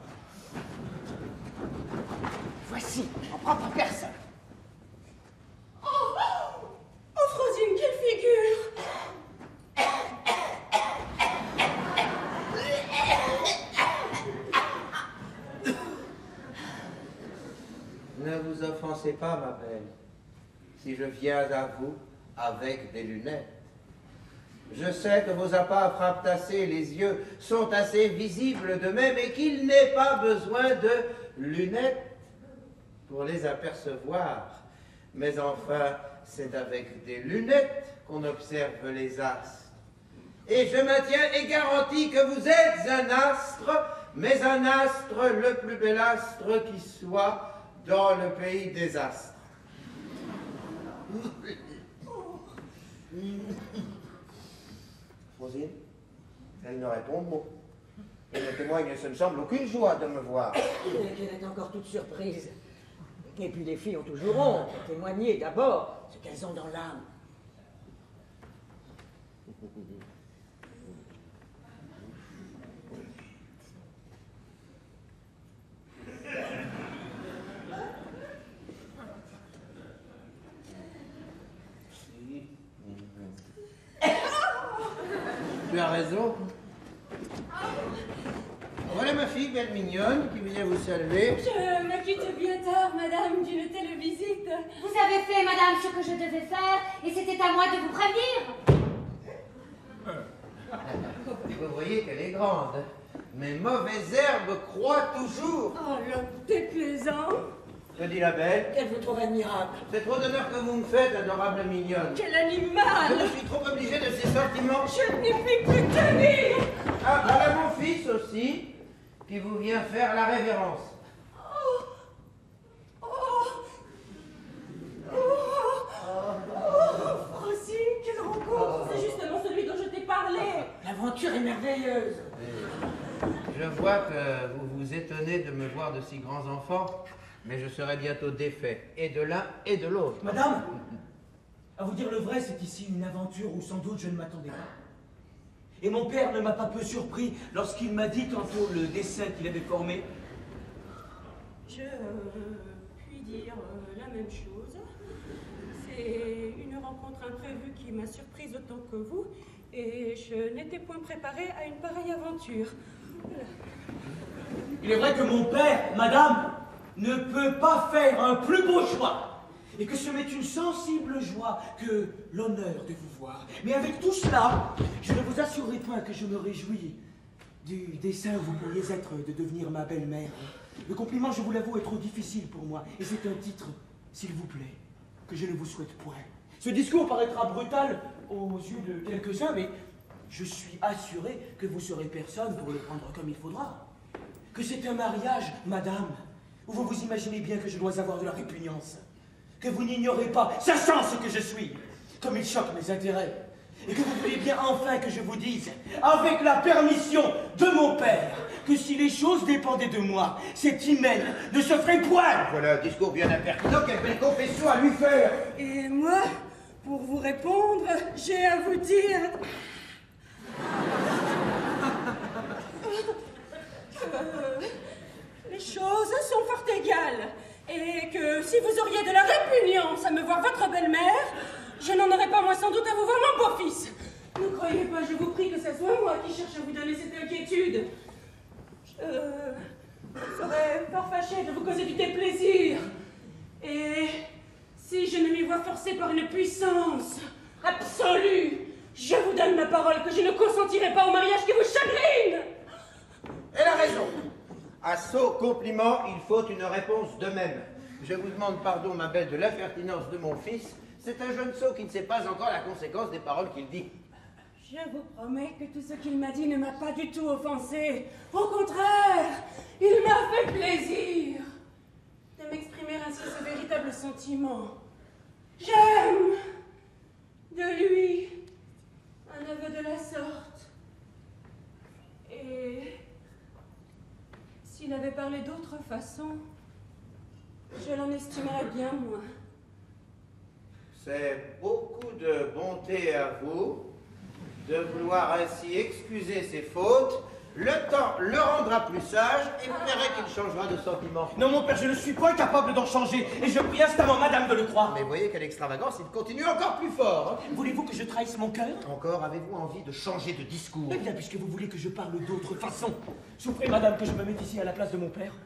Voici, en propre personne. Oh, Frosine, quelle figure! Ne vous offensez pas, ma belle, si je viens à vous avec des lunettes. Je sais que vos appas frappent assez, les yeux sont assez visibles de même, et qu'il n'est pas besoin de lunettes pour les apercevoir. Mais enfin, c'est avec des lunettes qu'on observe les astres. Et je maintiens et garantis que vous êtes un astre, mais un astre, le plus bel astre qui soit dans le pays des astres. Rosine, elle ne répond mot. Elle ne témoigne, ce ne semble, aucune joie de me voir. Elle est encore toute surprise. Et puis les filles ont toujours honte de témoigner d'abord ce qu'elles ont dans l'âme. Tu as raison. Voilà ma fille, belle mignonne, qui vient vous saluer. Je me quitte bien tard, madame, d'une telle visite. Vous avez fait, madame, ce que je devais faire, et c'était à moi de vous prévenir. Vous voyez qu'elle est grande, mais mauvaise herbe croît toujours. Oh, l'homme déplaisant. Que dit la belle? Qu'elle vous trouve admirable. C'est trop d'honneur que vous me faites, adorable mignonne. Quel animal! Je suis trop obligé de ces sentiments. Je n'y puis plus tenir! Ah, voilà mon fils aussi, qui vous vient faire la révérence. Francine, quelle rencontre! C'est justement celui dont je t'ai parlé! L'aventure est merveilleuse. Je vois que vous vous étonnez de me voir de si grands enfants, mais je serai bientôt défait, et de l'un et de l'autre. Madame, à vous dire le vrai, c'est ici une aventure où sans doute je ne m'attendais pas. Et mon père ne m'a pas peu surpris lorsqu'il m'a dit tantôt le dessin qu'il avait formé. Je puis dire la même chose. C'est une rencontre imprévue qui m'a surprise autant que vous, et je n'étais point préparée à une pareille aventure. Il est vrai que mon père, madame, ne peut pas faire un plus beau choix, et que ce m'est une sensible joie que l'honneur de vous voir. Mais avec tout cela, je ne vous assurerai point que je me réjouis du dessein où vous pourriez être de devenir ma belle-mère. Le compliment, je vous l'avoue, est trop difficile pour moi, et c'est un titre, s'il vous plaît, que je ne vous souhaite point. Ce discours paraîtra brutal aux yeux de quelques-uns, mais je suis assuré que vous serez personne pour le prendre comme il faudra. Que c'est un mariage, madame, où vous vous imaginez bien que je dois avoir de la répugnance. Que vous n'ignorez pas, sachant ce que je suis, comme il choque mes intérêts. Et que vous voulez bien enfin que je vous dise, avec la permission de mon père, que si les choses dépendaient de moi, cet hymen ne se ferait point. Voilà un discours bien impertinent, quelle belle confession à lui faire. Et moi, pour vous répondre, j'ai à vous dire... les choses sont fort égales, et que si vous auriez de la répugnance à me voir votre belle-mère, je n'en aurais pas moins sans doute à vous voir mon beau-fils. Ne croyez pas, je vous prie, que ce soit moi qui cherche à vous donner cette inquiétude. Je serais fort fâchée de vous causer du déplaisir. Et si je ne m'y vois forcée par une puissance absolue, je vous donne ma parole que je ne consentirai pas au mariage qui vous chagrine. Elle a raison. À sot compliment, il faut une réponse de même. Je vous demande pardon, ma belle, de l'impertinence de mon fils. C'est un jeune sot qui ne sait pas encore la conséquence des paroles qu'il dit. Je vous promets que tout ce qu'il m'a dit ne m'a pas du tout offensé. Au contraire, il m'a fait plaisir de m'exprimer ainsi ce véritable sentiment. J'aime de lui un aveu de la sorte. Et s'il avait parlé d'autre façon, je l'en estimerais bien moins. C'est beaucoup de bonté à vous de vouloir ainsi excuser ses fautes. Le temps le rendra plus sage et vous verrez qu'il changera de sentiment. Non, mon père, je ne suis pas capable d'en changer, et je prie instamment madame de le croire. Mais voyez quelle extravagance, il continue encore plus fort. Hein. Voulez-vous que je trahisse mon cœur? Encore, avez-vous envie de changer de discours? Eh bien, puisque vous voulez que je parle d'autre façon, souffrez, madame, que je me mette ici à la place de mon père.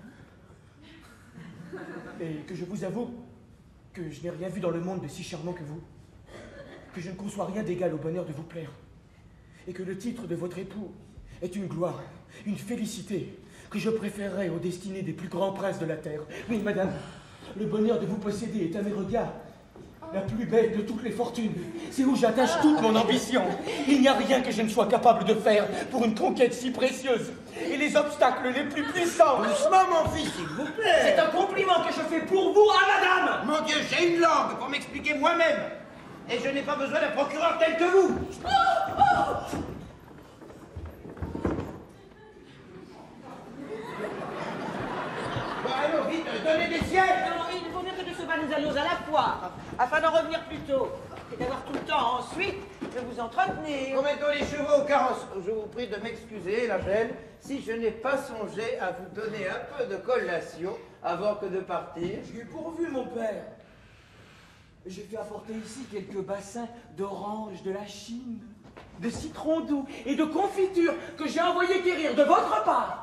Et que je vous avoue que je n'ai rien vu dans le monde de si charmant que vous. Que je ne conçois rien d'égal au bonheur de vous plaire. Et que le titre de votre époux est une gloire, une félicité, que je préférerais aux destinées des plus grands princes de la terre. Oui, madame, le bonheur de vous posséder est à mes regards la plus belle de toutes les fortunes. C'est où j'attache toute mon ambition. Il n'y a rien que je ne sois capable de faire pour une conquête si précieuse. Et les obstacles les plus puissants... Doucement, mon fils, s'il vous plaît. C'est un compliment que je fais pour vous à madame. Mon Dieu, j'ai une langue pour m'expliquer moi-même. Et je n'ai pas besoin d'un procureur tel que vous. Bon, allons vite, donnez des sièges. Non, il vaut mieux que de se battre nous allions à la foire, afin d'en revenir plus tôt, et d'avoir tout le temps ensuite de vous entretenir. Remettons les chevaux au carrosse. Je vous prie de m'excuser, la belle, si je n'ai pas songé à vous donner un peu de collation avant que de partir. Je suis pourvu, mon père. J'ai fait apporter ici quelques bassins d'oranges de la Chine, de citron doux et de confiture que j'ai envoyé quérir de votre part.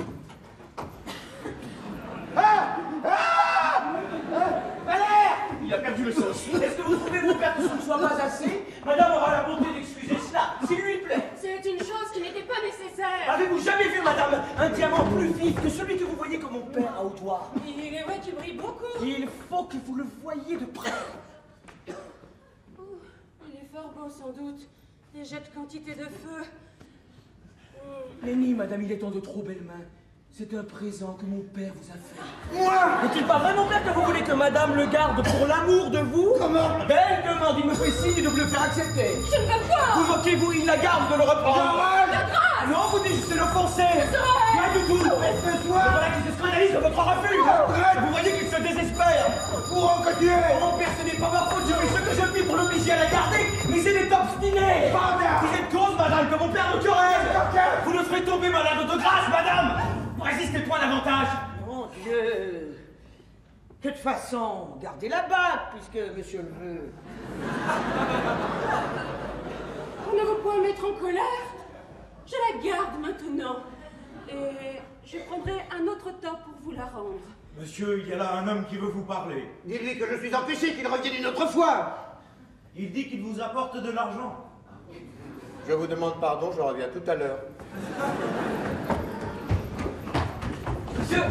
Valère! Il a perdu le sens. Est-ce que vous trouvez, mon père, que ce ne soit pas assez? Madame aura la bonté d'excuser cela, s'il lui plaît. C'est une chose qui n'était pas nécessaire. Avez-vous jamais vu, madame, un diamant plus vif que celui que vous voyez que mon père a au toit? toi. Il est vrai, tu brilles beaucoup. Il faut que vous le voyiez de près. Oh, il est fort beau, sans doute. Et jette quantité de feu. Lenny, madame, il est en de trop belles mains. C'est un présent que mon père vous a fait. Moi! N'est-il pas vrai, mon père, que vous voulez que madame le garde pour l'amour de vous? Comment? Belle demande, il me fait signe de vous le faire accepter. Je ne veux pas. Vous moquez-vous, il la garde de le reprendre. Non, vous dites c'est l'offenser. Pas du tout. Laisse-toi! Voilà qui se scandalise de votre refus. Vous voyez qu'il se désespère. Courant que tu es! Mon père, ce n'est pas ma faute, je fais ce que je puis pour l'obliger à la garder, mais il est obstiné. Vous êtes cause, madame, que mon père me querelle. Vous le ferez tomber malade de grâce, madame. Vous résistez point davantage. Mon Dieu! De toute façon, gardez la bague, puisque monsieur le veut. Pour ne vous point mettre en colère, je la garde maintenant. Et je prendrai un autre temps pour vous la rendre. Monsieur, il y a là un homme qui veut vous parler. Dis-lui que je suis empêché, qu'il revienne une autre fois! Il dit qu'il vous apporte de l'argent. Je vous demande pardon, je reviens tout à l'heure. Monsieur,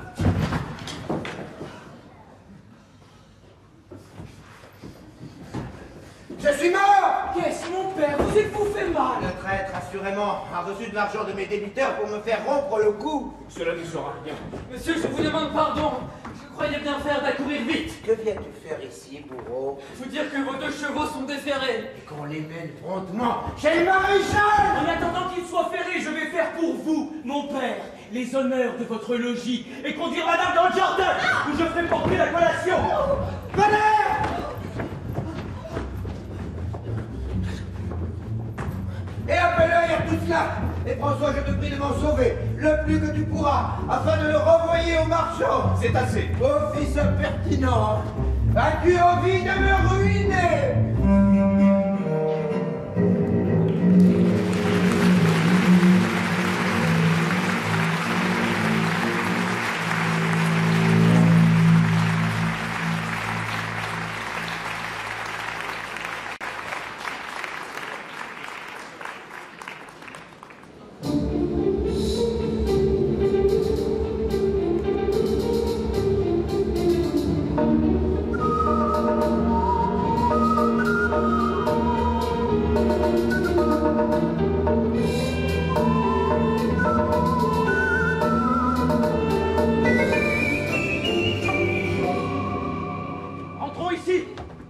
Je suis mort! Qu'est-ce, mon père? Vous êtes-vous fait mal? Le traître, assurément, a reçu de l'argent de mes débiteurs pour me faire rompre le cou. Cela ne sera rien. Monsieur, je vous demande pardon. Je croyais bien faire d'accourir vite. Que viens-tu faire ici, bourreau? Vous dire que vos 2 chevaux sont déferrés. Et qu'on les mène promptement chez le maréchal! En attendant qu'il soit ferré, je vais faire pour vous, mon père, les honneurs de votre logis et conduire madame dans le jardin où je ferai porter la collation. Valère! Et un peu l'œil à tout cela! Et François, je te prie de m'en sauver, le plus que tu pourras, afin de le renvoyer au marchand! C'est assez. Office pertinent! As-tu envie de me ruiner? Entrons ici.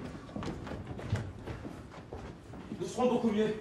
Nous serons beaucoup mieux.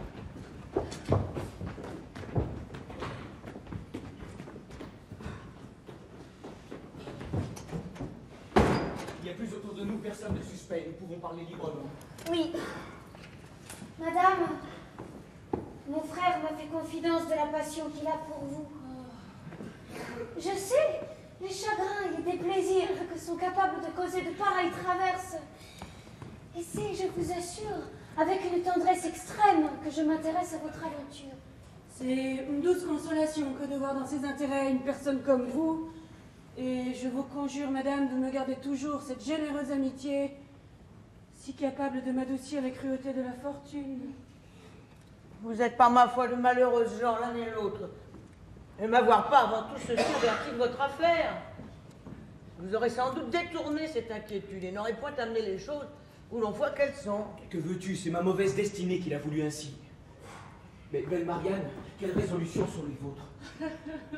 Il n'y a plus autour de nous personne de suspect. Nous pouvons parler librement. Oui. Madame, mon frère m'a fait confidence de la passion qu'il a pour vous. Je sais les chagrins et les déplaisirs que sont capables de causer de pareilles traverses. Et c'est, je vous assure, avec une tendresse extrême que je m'intéresse à votre aventure. C'est une douce consolation que de voir dans ses intérêts une personne comme vous. Et je vous conjure, madame, de me garder toujours cette généreuse amitié, si capable de m'adoucir les cruautés de la fortune. Vous n'êtes par ma foi de malheureuses gens, l'un et l'autre. Et m'avoir pas avant tout ceci averti de votre affaire. Vous aurez sans doute détourné cette inquiétude et n'aurez point amené les choses où l'on voit qu'elles sont. Que veux-tu? C'est ma mauvaise destinée qu'il a voulu ainsi. Mais belle Marianne, quelles résolutions sont les vôtres?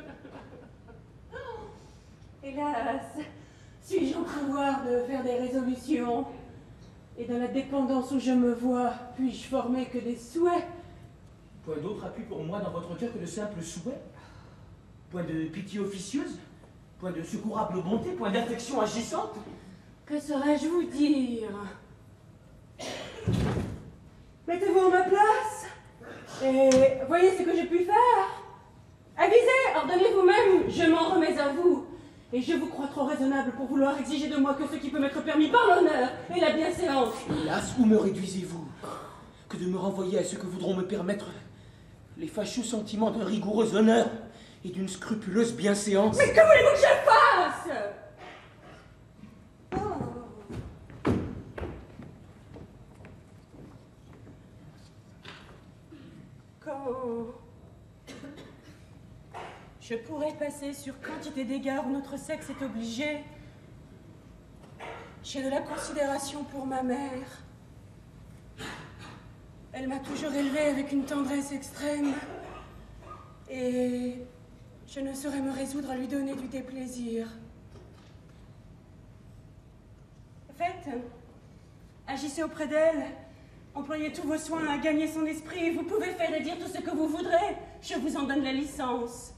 Hélas, suis-je en pouvoir de faire des résolutions? Et dans la dépendance où je me vois, puis-je former que des souhaits? Point d'autre appui pour moi dans votre cœur que de simples souhaits? Point de pitié officieuse? Point de secourable bonté? Point d'affection agissante? Que saurais-je vous dire? Mettez-vous en ma place et voyez ce que j'ai pu faire. Avisez, ordonnez vous-même, je m'en remets à vous. Et je vous crois trop raisonnable pour vouloir exiger de moi que ce qui peut m'être permis par l'honneur et la bienséance. Hélas, où me réduisez-vous? Que de me renvoyer à ce que voudront me permettre les fâcheux sentiments d'un rigoureux honneur et d'une scrupuleuse bienséance. Mais que voulez-vous que je fasse? Je pourrais passer sur quantité d'égards où notre sexe est obligé. J'ai de la considération pour ma mère. Elle m'a toujours élevée avec une tendresse extrême. Et je ne saurais me résoudre à lui donner du déplaisir. Faites, agissez auprès d'elle. Employez tous vos soins à gagner son esprit. Vous pouvez faire et dire tout ce que vous voudrez. Je vous en donne la licence.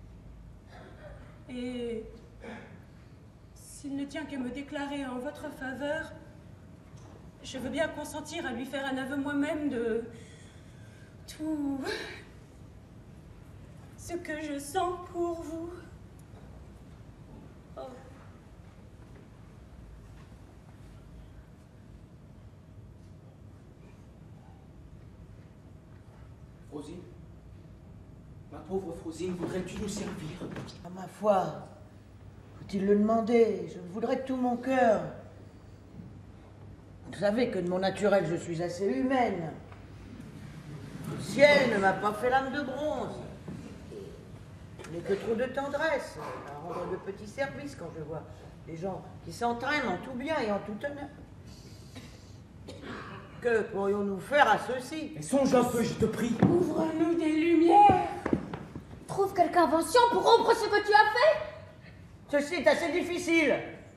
Et s'il ne tient qu'à me déclarer en votre faveur, je veux bien consentir à lui faire un aveu moi-même de tout ce que je sens pour vous. Oh. Frosine, ma pauvre Frosine, voudrais-tu nous servir? À ma foi, faut-il le demander? Je le voudrais de tout mon cœur. Vous savez que de mon naturel, je suis assez humaine. Le ciel ne m'a pas fait l'âme de bronze. Je n'ai que trop de tendresse à rendre de petits services quand je vois des gens qui s'entraînent en tout bien et en tout honneur. Que pourrions-nous faire à ceux-ci? Mais songe un peu, je te prie. Ouvre-nous des lumières. Trouve quelque invention pour rompre ce que tu as fait. Ceci est assez difficile.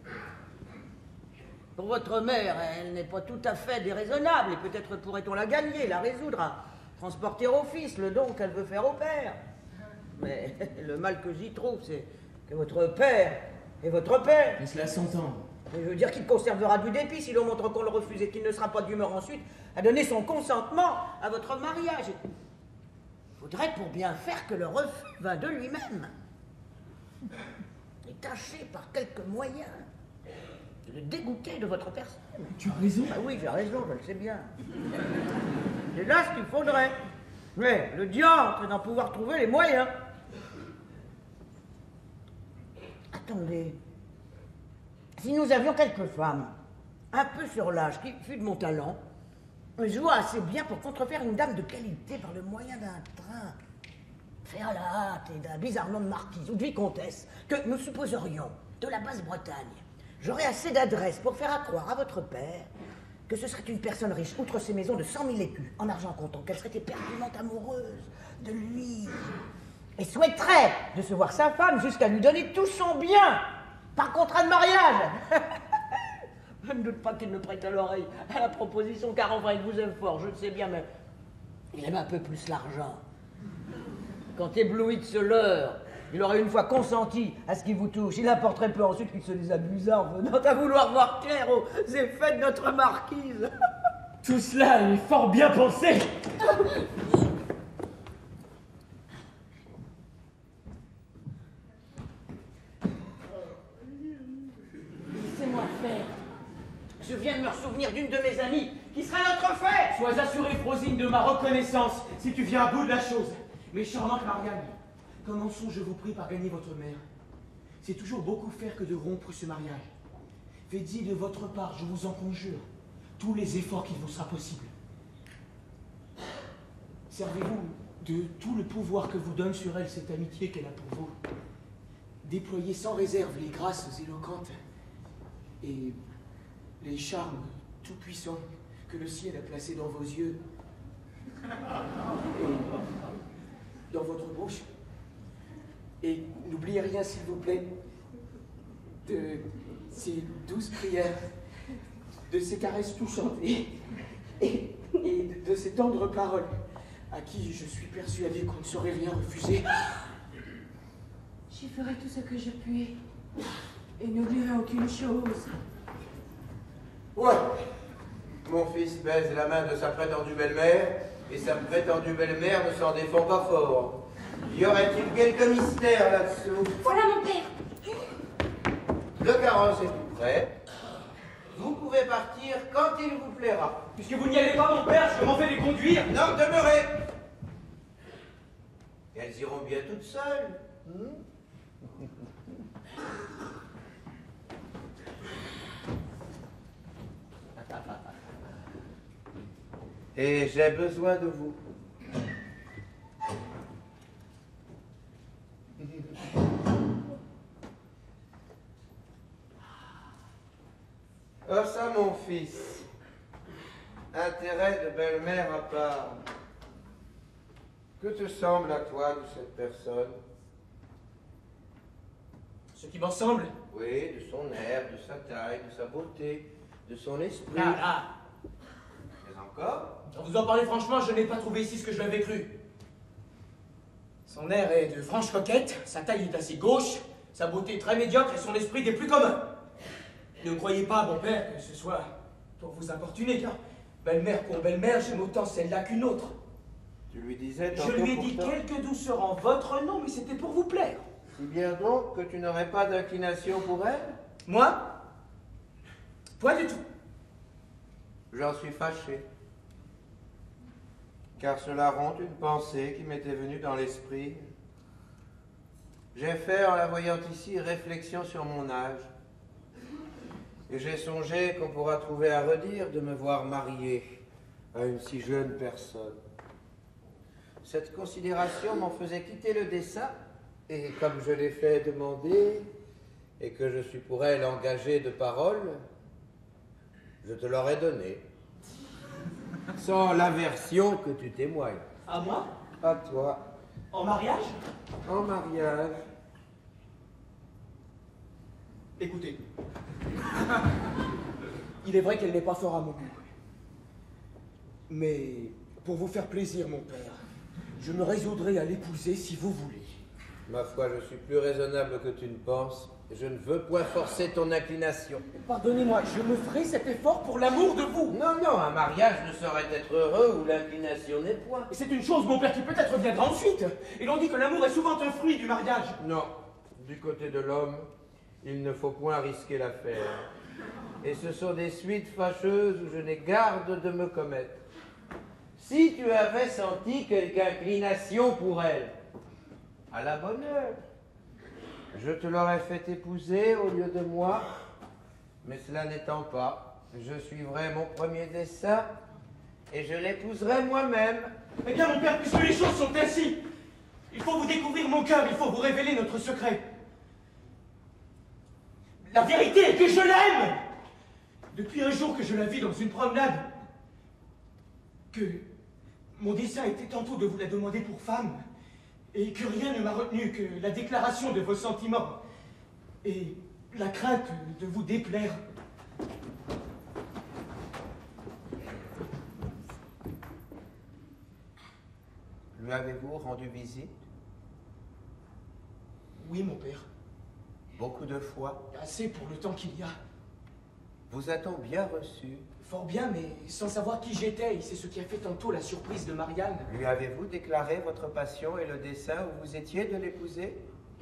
Pour votre mère, elle n'est pas tout à fait déraisonnable, et peut-être pourrait-on la gagner, la résoudre, à transporter au fils le don qu'elle veut faire au père. Mais le mal que j'y trouve, c'est que votre père est votre père. Mais cela s'entend. Je veux dire qu'il conservera du dépit si l'on montre qu'on le refuse et qu'il ne sera pas d'humeur ensuite à donner son consentement à votre mariage. Il faudrait pour bien faire que le refus vint de lui-même. Et tâcher par quelques moyens de le dégoûter de votre personne. Tu as raison. Ah oui, j'ai raison, je le sais bien. C'est là ce qu'il faudrait. Mais le diable est d'en pouvoir trouver les moyens. Attendez. Si nous avions quelques femmes, un peu sur l'âge, qui fût de mon talent, jouant assez bien pour contrefaire une dame de qualité par le moyen d'un train, fait à la hâte et d'un bizarre nom de marquise ou de vicomtesse, que nous supposerions de la Basse-Bretagne, j'aurais assez d'adresse pour faire accroire à votre père que ce serait une personne riche, outre ses maisons de 100 000 écus, en argent comptant, qu'elle serait éperdument amoureuse de lui, et souhaiterait de se voir sa femme jusqu'à lui donner tout son bien, par contrat de mariage. Je ne doute pas qu'il ne prête à l'oreille à la proposition, car enfin il vous aime fort, je le sais bien, mais il aime un peu plus l'argent. Quand ébloui de ce leurre, il aurait une fois consenti à ce qui vous touche. Il importerait peu ensuite qu'il se désabusât en venant à vouloir voir clair aux effets de notre marquise. Tout cela est fort bien pensé. Laissez-moi faire. Je viens de me souvenir d'une de mes amies qui sera notre fête. Sois assurée, Frosine, de ma reconnaissance si tu viens à bout de la chose. Mais charmante Marianne, commençons, je vous prie, par gagner votre mère. C'est toujours beaucoup faire que de rompre ce mariage. Faites-y de votre part, je vous en conjure, tous les efforts qu'il vous sera possible. Servez-vous de tout le pouvoir que vous donne sur elle cette amitié qu'elle a pour vous. Déployez sans réserve les grâces éloquentes et les charmes tout-puissants que le ciel a placés dans vos yeux et dans votre bouche. Et n'oubliez rien, s'il vous plaît, de ces douces prières, de ces caresses touchantes et de ces tendres paroles à qui je suis persuadé qu'on ne saurait rien refuser. J'y ferai tout ce que je puis et n'oublierai aucune chose. Ouais. Mon fils baise la main de sa prétendue belle-mère et sa prétendue belle-mère ne s'en défend pas fort. Y aurait-il quelque mystère là-dessous? Voilà mon père. Le carrosse est tout prêt. Vous pouvez partir quand il vous plaira. Puisque vous n'y allez pas, mon père, je m'en vais les conduire. Non, demeurez. Elles iront bien toutes seules. Et j'ai besoin de vous. Oh ça, mon fils. Intérêt de belle-mère à part. Que te semble à toi de cette personne? Ce qui m'en semble? Oui, de son air, de sa taille, de sa beauté, de son esprit. Là. Mais encore? Quand vous en parlez franchement, je n'ai pas trouvé ici ce que je l'avais cru. Son air est de franche coquette, sa taille est assez gauche, sa beauté très médiocre et son esprit des plus communs. Ne croyez pas, mon père, que ce soit pour vous importuner, car belle-mère pour belle-mère, j'aime autant celle-là qu'une autre. Tu lui disais Je lui ai dit quelques douceurs en votre nom, mais c'était pour vous plaire. Si bien donc que tu n'aurais pas d'inclination pour elle? Moi? Point du tout. J'en suis fâché. Car cela rompt une pensée qui m'était venue dans l'esprit. J'ai fait, en la voyant ici, réflexion sur mon âge. Et j'ai songé qu'on pourra trouver à redire de me voir marié à une si jeune personne. Cette considération m'en faisait quitter le dessin, et comme je l'ai fait demander, et que je suis pour elle engagé de parole, je te l'aurais donné. Sans l'aversion que tu témoignes. À moi? À toi. En mariage? En mariage. Écoutez. Il est vrai qu'elle n'est pas fort à mon goût. Mais pour vous faire plaisir, mon père, je me résoudrai à l'épouser si vous voulez. Ma foi, je suis plus raisonnable que tu ne penses. Je ne veux point forcer ton inclination. Pardonnez-moi, je me ferai cet effort pour l'amour de vous. Non, non, un mariage ne saurait être heureux où l'inclination n'est point. Et c'est une chose, mon père, qui peut-être viendra ensuite. Et l'on dit que l'amour est souvent un fruit du mariage. Non, du côté de l'homme, il ne faut point risquer l'affaire. Et ce sont des suites fâcheuses où je n'ai garde de me commettre. Si tu avais senti quelque inclination pour elle, à la bonne heure, je te l'aurais fait épouser au lieu de moi, mais cela n'étant pas, je suivrai mon premier dessein et je l'épouserai moi-même. Eh bien, mon père, puisque les choses sont ainsi, il faut vous découvrir mon cœur, il faut vous révéler notre secret. La vérité est que je l'aime. Depuis un jour que je la vis dans une promenade, que mon dessein était tantôt de vous la demander pour femme, et que rien ne m'a retenu que la déclaration de vos sentiments et la crainte de vous déplaire. Lui avez-vous rendu visite? Oui, mon père. Beaucoup de fois? Assez pour le temps qu'il y a. Vous a-t-on bien reçu? Fort bien, mais sans savoir qui j'étais, et c'est ce qui a fait tantôt la surprise de Marianne. Lui avez-vous déclaré votre passion et le dessein où vous étiez de l'épouser?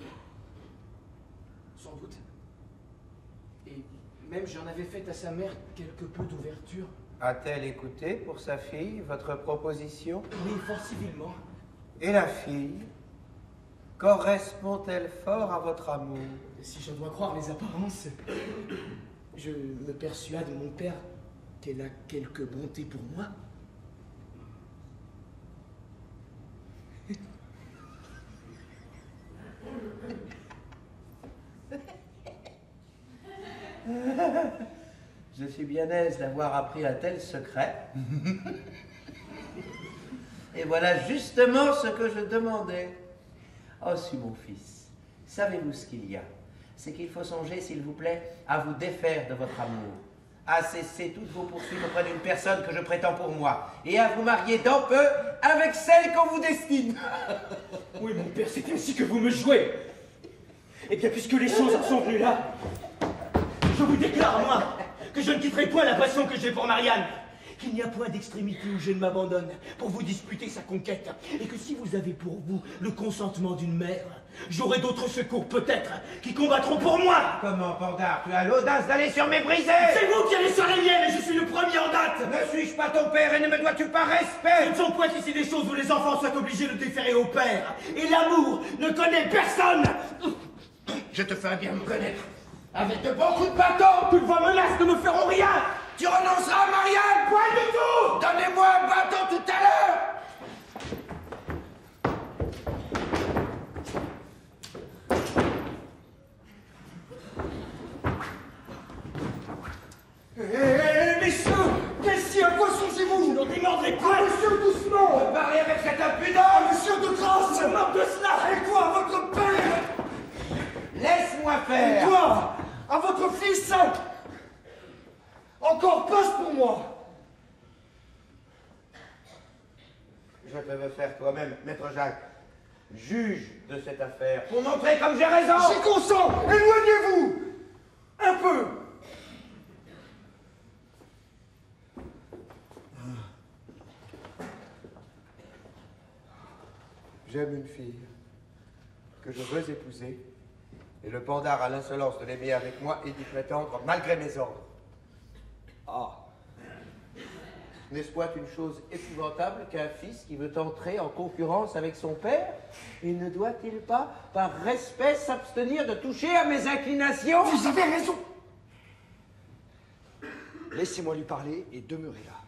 Sans doute. Et même j'en avais fait à sa mère quelque peu d'ouverture. A-t-elle écouté pour sa fille votre proposition? Oui, fort civilement. Et la fille? Correspond-elle fort à votre amour? Si je dois croire les apparences, je me persuade, mon père, qu'elle a quelque bonté pour moi. Je suis bien aise d'avoir appris un tel secret. Et voilà justement ce que je demandais. Oh, si mon fils, savez-vous ce qu'il y a? C'est qu'il faut songer, s'il vous plaît, à vous défaire de votre amour, à cesser toutes vos poursuites auprès d'une personne que je prétends pour moi, et à vous marier dans peu avec celle qu'on vous destine. Oui, mon père, c'est ainsi que vous me jouez. Eh bien, puisque les choses en sont venues là, je vous déclare, moi, que je ne quitterai point la passion que j'ai pour Marianne, qu'il n'y a point d'extrémité où je ne m'abandonne pour vous disputer sa conquête, et que si vous avez pour vous le consentement d'une mère, j'aurai d'autres secours peut-être qui combattront pour moi. Comment, Pandar, tu as l'audace d'aller sur mes brisées? C'est vous qui allez sur les miennes, et je suis le premier en date. Ne suis-je pas ton père et ne me dois-tu pas respect? Ce ne sont point ici des choses où les enfants soient obligés de déférer au père, et l'amour ne connaît personne. Je te ferai bien me connaître. Avec de bons coups de bâton. Toutes vos menaces ne me feront rien. Tu renonceras à Marianne? Point du tout. Donnez-moi un bâton tout à l'heure. Messieurs, qu'est-ce à quoi songez-vous? Je n'en démordrai pas. Monsieur, doucement. Vous parlez avec cette impudence. Monsieur, de grâce, je marre de cela. Et quoi, votre père? Laisse-moi faire. Et quoi, à votre fils? Encore passe pour moi. Je te veux faire toi-même, maître Jacques, juge de cette affaire, pour montrer comme j'ai raison. J'y consens. Éloignez-vous un peu. J'aime une fille que je veux épouser, et le pandar a l'insolence de l'aimer avec moi et d'y prétendre malgré mes ordres. Ah! N'est-ce pas une chose épouvantable qu'un fils qui veut entrer en concurrence avec son père? Et ne doit-il pas, par respect, s'abstenir de toucher à mes inclinations? Vous avez raison. Laissez-moi lui parler et demeurez là.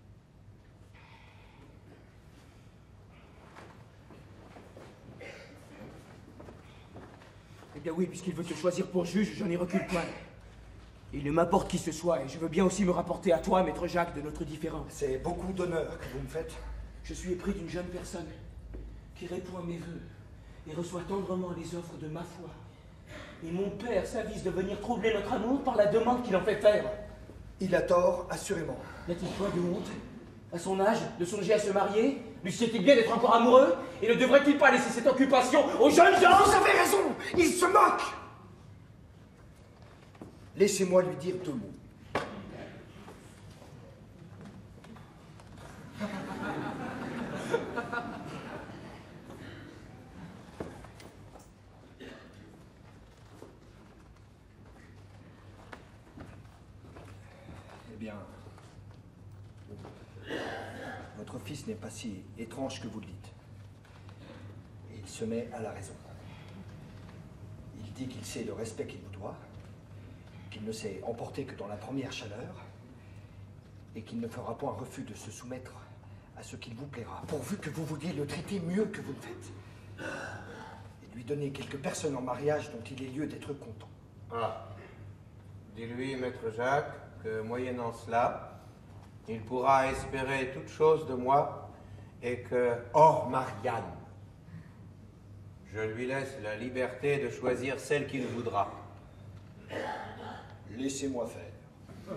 Eh bien oui, puisqu'il veut te choisir pour juge, je n'y recule point. Il ne m'importe qui ce soit, et je veux bien aussi me rapporter à toi, maître Jacques, de notre différend. C'est beaucoup d'honneur que vous me faites. Je suis épris d'une jeune personne qui répond à mes vœux et reçoit tendrement les offres de ma foi. Et mon père s'avise de venir troubler notre amour par la demande qu'il en fait faire. Il a tort, assurément. N'a-t-il pas de honte, à son âge, de songer à se marier? Lui sied-il bien d'être encore amoureux? Et ne devrait-il pas laisser cette occupation aux jeunes gens? Vous avez raison, il se moque. Laissez-moi lui dire 2 mots. Eh bien, votre fils n'est pas si étrange que vous le dites. Et il se met à la raison. Il dit qu'il sait le respect qu'il vous doit, qu'il ne s'est emporté que dans la première chaleur, et qu'il ne fera point refus de se soumettre à ce qu'il vous plaira, pourvu que vous vouliez le traiter mieux que vous le faites, et lui donner quelques personnes en mariage dont il ait lieu d'être content. Ah. Dis-lui, maître Jacques, que moyennant cela, il pourra espérer toute chose de moi, et que, hors Marianne, je lui laisse la liberté de choisir celle qu'il voudra. Laissez-moi faire.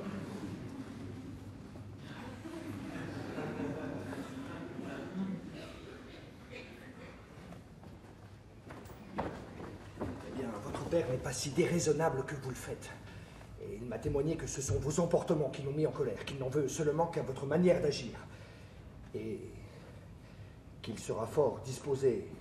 Eh bien, votre père n'est pas si déraisonnable que vous le faites. Et il m'a témoigné que ce sont vos emportements qui l'ont mis en colère, qu'il n'en veut seulement qu'à votre manière d'agir. Et qu'il sera fort disposé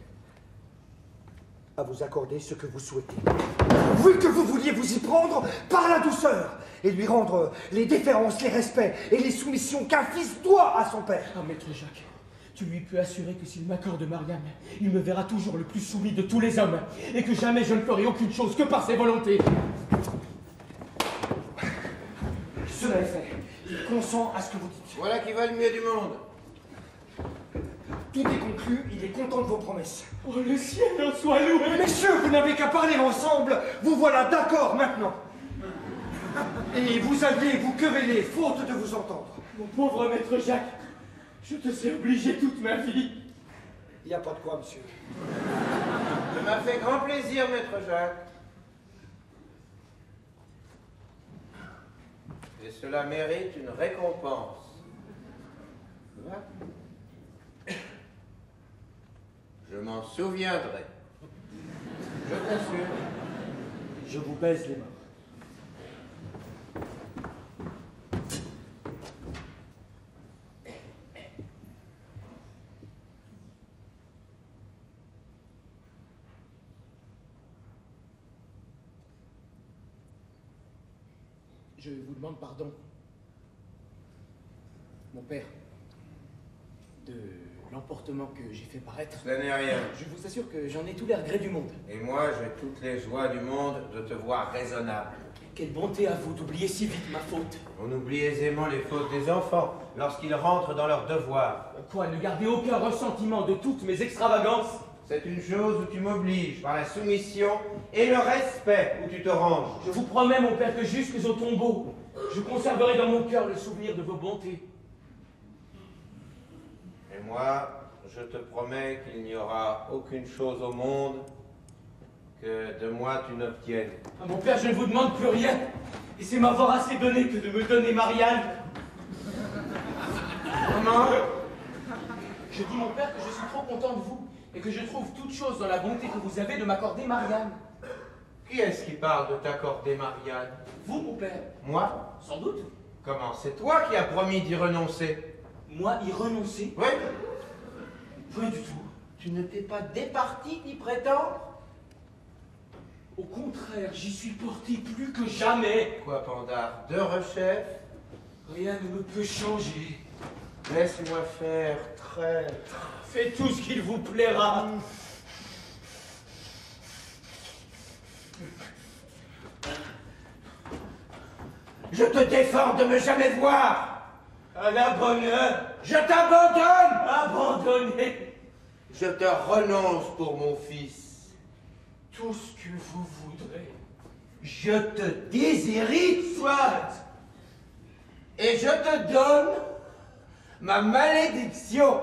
à vous accorder ce que vous souhaitez. Vu que vous vouliez vous y prendre par la douceur et lui rendre les déférences, les respects et les soumissions qu'un fils doit à son père. Ah, maître Jacques, tu lui peux assurer que s'il m'accorde Marianne, il me verra toujours le plus soumis de tous les hommes, et que jamais je ne ferai aucune chose que par ses volontés. Cela est fait. Il consent à ce que vous dites. Voilà qui va le mieux du monde. Tout est conclu, il est content de vos promesses. Oh, le ciel en soit loué! Messieurs, vous n'avez qu'à parler ensemble. Vous voilà d'accord maintenant. Et vous alliez vous quereller, faute de vous entendre. Mon pauvre maître Jacques, je te sais obligé toute ma vie. Il n'y a pas de quoi, monsieur. Ça m'a fait grand plaisir, maître Jacques. Et cela mérite une récompense. Va. Je m'en souviendrai. Je t'assure. Je vous baise les mains. Je vous demande pardon, mon père, de l'emportement que j'ai fait paraître. Ce n'est rien. Je vous assure que j'en ai tous les regrets du monde. Et moi, j'ai toutes les joies du monde de te voir raisonnable. Quelle bonté à vous d'oublier si vite ma faute. On oublie aisément les fautes des enfants lorsqu'ils rentrent dans leurs devoirs. Quoi, ne gardez aucun ressentiment de toutes mes extravagances? C'est une chose où tu m'obliges par la soumission et le respect où tu te ranges. Je vous promets, mon père, que jusque au tombeau, Je conserverai dans mon cœur le souvenir de vos bontés. Et moi, je te promets qu'il n'y aura aucune chose au monde que de moi tu n'obtiennes. Ah, mon père, je ne vous demande plus rien. Et c'est m'avoir assez donné que de me donner Marianne. Comment? Je dis, mon père, que je suis trop content de vous et que je trouve toute chose dans la bonté que vous avez de m'accorder Marianne. Qui est-ce qui parle de t'accorder Marianne? Vous, mon père. Moi? Sans doute. Comment? C'est toi qui as promis d'y renoncer. Moi, y renoncer? Oui. Rien du tout. Tu ne t'es pas départi d'y prétendre? Au contraire, j'y suis porté plus que jamais. Quoi, Pandare? De rechef? Rien ne me peut changer. Laisse-moi faire, traître. Faites tout ce qu'il vous plaira. Je te défends de me jamais voir. À la bonne heure. Je t'abandonne. Abandonnez. Je te renonce pour mon fils. Tout ce que vous voudrez. Je te déshérite. Soit. Et je te donne ma malédiction.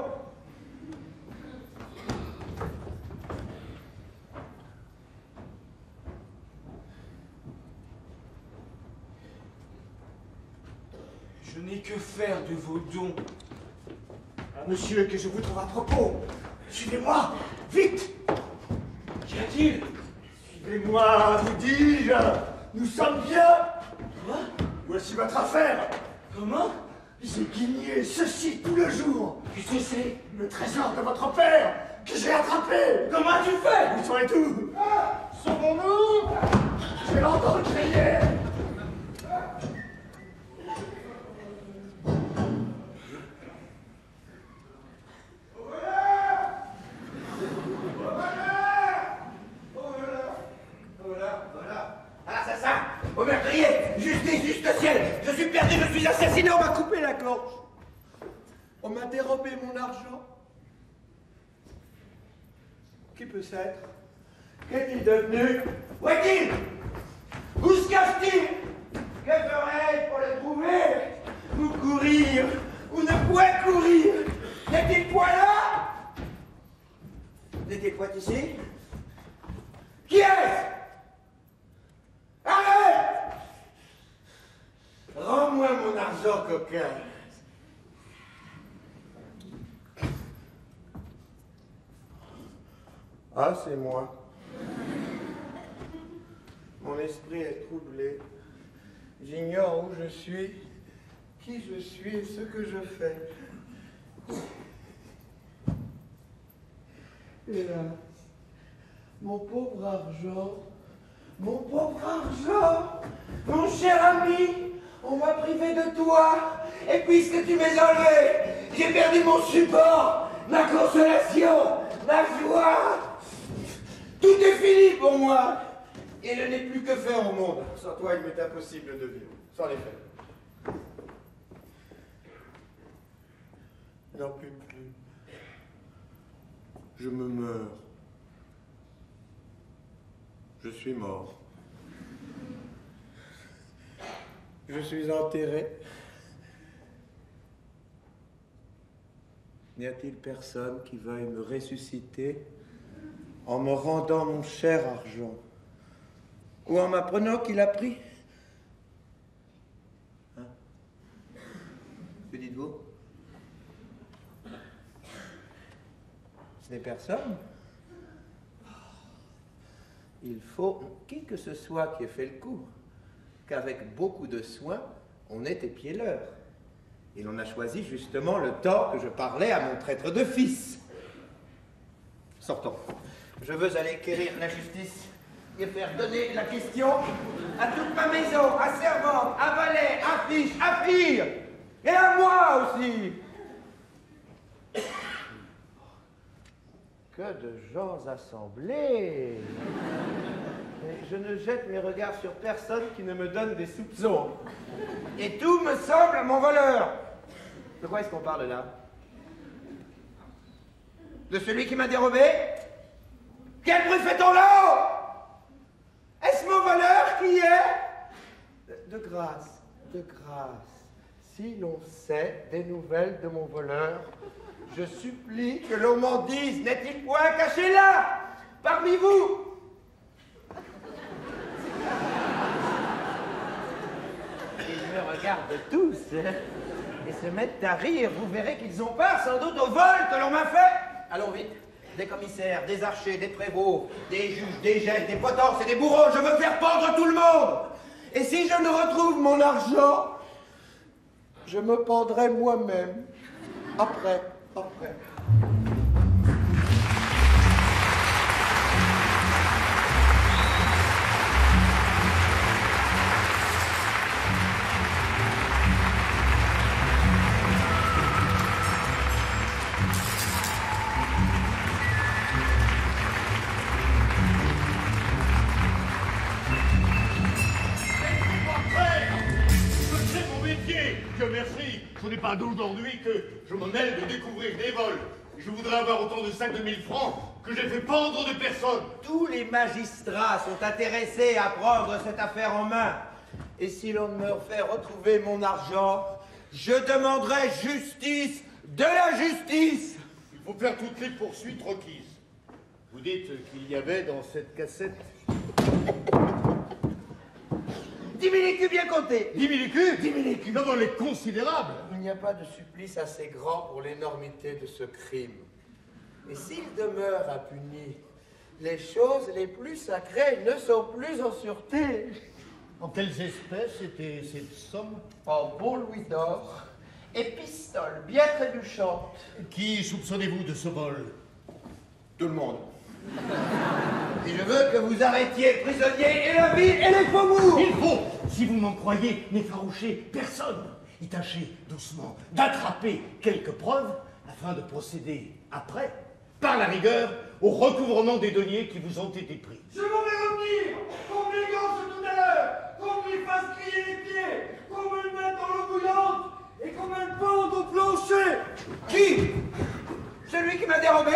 Je n'ai que faire de vos dons. Ah, monsieur, que je vous trouve à propos. Suivez-moi, vite. Qu'y a-t-il? Suivez-moi, vous dis-je. Nous sommes bien. Quoi? Voici votre affaire. Comment? J'ai guigné ceci tout le jour. Qu'est-ce que c'est? Le trésor de votre père, que j'ai attrapé. Comment as-tu fait? Vous saurez tout. Sauvons-nous. Je l'entends crier. Au meurtrier, justice, juste ciel, je suis perdu, je suis assassiné, on m'a coupé la gorge. On m'a dérobé mon argent. Qui peut s'être? Qu'est-il devenu? Où est-il? Où se cache-t-il? Que ferais-je pour le trouver? Où courir? Où ne point courir? N'est-il point là? N'est-il point ici? Qui est-ce? Arrête! Rends-moi mon argent, coquin. Ah, c'est moi. Mon esprit est troublé. J'ignore où je suis, qui je suis et ce que je fais. Hélas, mon pauvre argent. Mon pauvre argent, mon cher ami, on m'a privé de toi, et puisque tu m'es enlevé, j'ai perdu mon support, ma consolation, ma joie. Tout est fini pour moi, et je n'ai plus que faire au monde. Sans toi, il m'est impossible de vivre, sans les faire. Je n'en puis plus. Je me meurs. Je suis mort. Je suis enterré. N'y a-t-il personne qui veuille me ressusciter en me rendant mon cher argent ou en m'apprenant qu'il a pris? Hein? Que dites-vous? Ce n'est personne. Il faut, qui que ce soit qui ait fait le coup, qu'avec beaucoup de soin, on ait épié l'heure. Et l'on a choisi justement le temps que je parlais à mon traître de fils. Sortons. Je veux aller quérir la justice et faire donner la question à toute ma maison, à servante, à valet, à fiche, à fille, et à moi aussi. Que de gens assemblés! Mais je ne jette mes regards sur personne qui ne me donne des soupçons. Et tout me semble à mon voleur. De quoi est-ce qu'on parle là? De celui qui m'a dérobé? Quel bruit fait-on là-haut? Est-ce mon voleur qui est? De grâce, De grâce, si l'on sait des nouvelles de mon voleur, je supplie que l'on m'en dise. N'est-il point caché là, parmi vous? Ils me regardent tous et se mettent à rire. Vous verrez qu'ils ont peur sans doute au vol que l'on m'a fait. Allons vite. Des commissaires, des archers, des prévôts, des juges, des geôles, des potences et des bourreaux. Je veux faire pendre tout le monde. Et si je ne retrouve mon argent, je me pendrai moi-même. Après. Dieu merci, ce n'est pas d'aujourd'hui que je me mêle de découvrir des vols. Je voudrais avoir autant de sacs de 1000 francs que j'ai fait pendre de personnes. Tous les magistrats sont intéressés à prendre cette affaire en main. Et si l'on me fait retrouver mon argent, je demanderai justice de la justice. Il faut faire toutes les poursuites requises. Vous dites qu'il y avait dans cette cassette 10 000 écus bien comptés. 10 000 écus 10 000 écus. Non, elle est considérable. Il n'y a pas de supplice assez grand pour l'énormité de ce crime. Et s'il demeure impuni, les choses les plus sacrées ne sont plus en sûreté. En quelles espèces était cette somme? En beau louis d'or et pistoles bien trébuchantes. Qui soupçonnez-vous de ce vol? Tout le monde. Et je veux que vous arrêtiez prisonniers et la ville et les faubourgs. Il faut, si vous m'en croyez, n'effaroucher personne et tâchez doucement d'attraper quelques preuves afin de procéder après, par la rigueur, au recouvrement des deniers qui vous ont été pris. Je m'en vais revenir, qu'on m'égorge tout à l'heure, qu'on lui fasse crier les pieds, qu'on me le mette dans l'eau bouillante et qu'on me le pende au plancher. Qui? Celui qui m'a dérobé?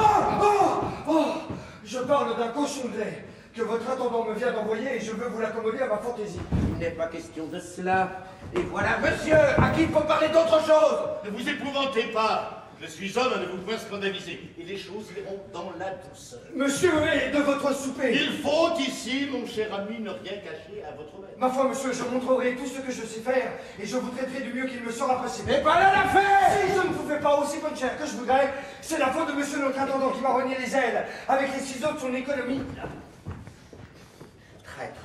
Je parle d'un cochon de lait que votre intendant me vient d'envoyer et je veux vous l'accommoder à ma fantaisie. Il n'est pas question de cela. Et voilà, monsieur, à qui il faut parler d'autre chose. Ne vous épouvantez pas. Je suis homme à ne vous point scandaliser. Et les choses iront dans la douceur. Monsieur, et de votre souper. Il faut ici, mon cher ami, ne rien cacher à votre maître. Ma foi, monsieur, je montrerai tout ce que je sais faire et je vous traiterai du mieux qu'il me sera possible. Mais pas là l'affaire! Si je ne vous fais pas aussi bonne chère que je voudrais, c'est la faute de monsieur notre intendant qui m'a rogné les ailes avec les ciseaux de son économie. Traître.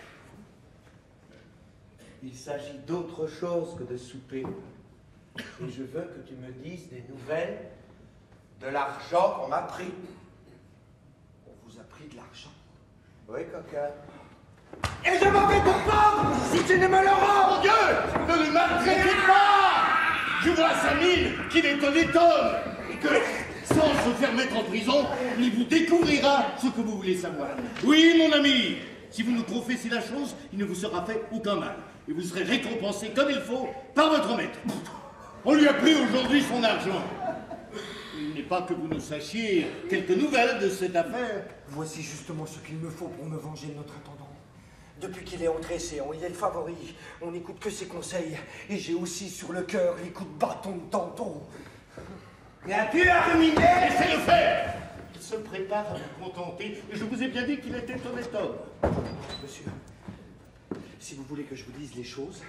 Il s'agit d'autre chose que de souper. Et je veux que tu me dises des nouvelles de l'argent qu'on m'a pris. On vous a pris de l'argent? Oui, coquin. Et je m'en vais te pendre si tu ne me le rends! Mon Dieu! Ne le maltraitez pas! Je vois sa mine qu'il est honnête homme et que, sans se faire mettre en prison, il vous découvrira ce que vous voulez savoir. Oui, mon ami, si vous nous confessez la chose, il ne vous sera fait aucun mal. Et vous serez récompensé comme il faut par votre maître. On lui a pris aujourd'hui son argent. Il n'est pas que vous ne sachiez quelques nouvelles de cette affaire. Voici justement ce qu'il me faut pour me venger de notre intendant. Depuis qu'il est entré, il est le favori. On n'écoute que ses conseils. Et j'ai aussi sur le cœur les coups de bâton de Danton. Viens-tu à ruminer? Laissez-le faire! Il se prépare à vous contenter. Et je vous ai bien dit qu'il était honnête homme. Monsieur, si vous voulez que je vous dise les choses,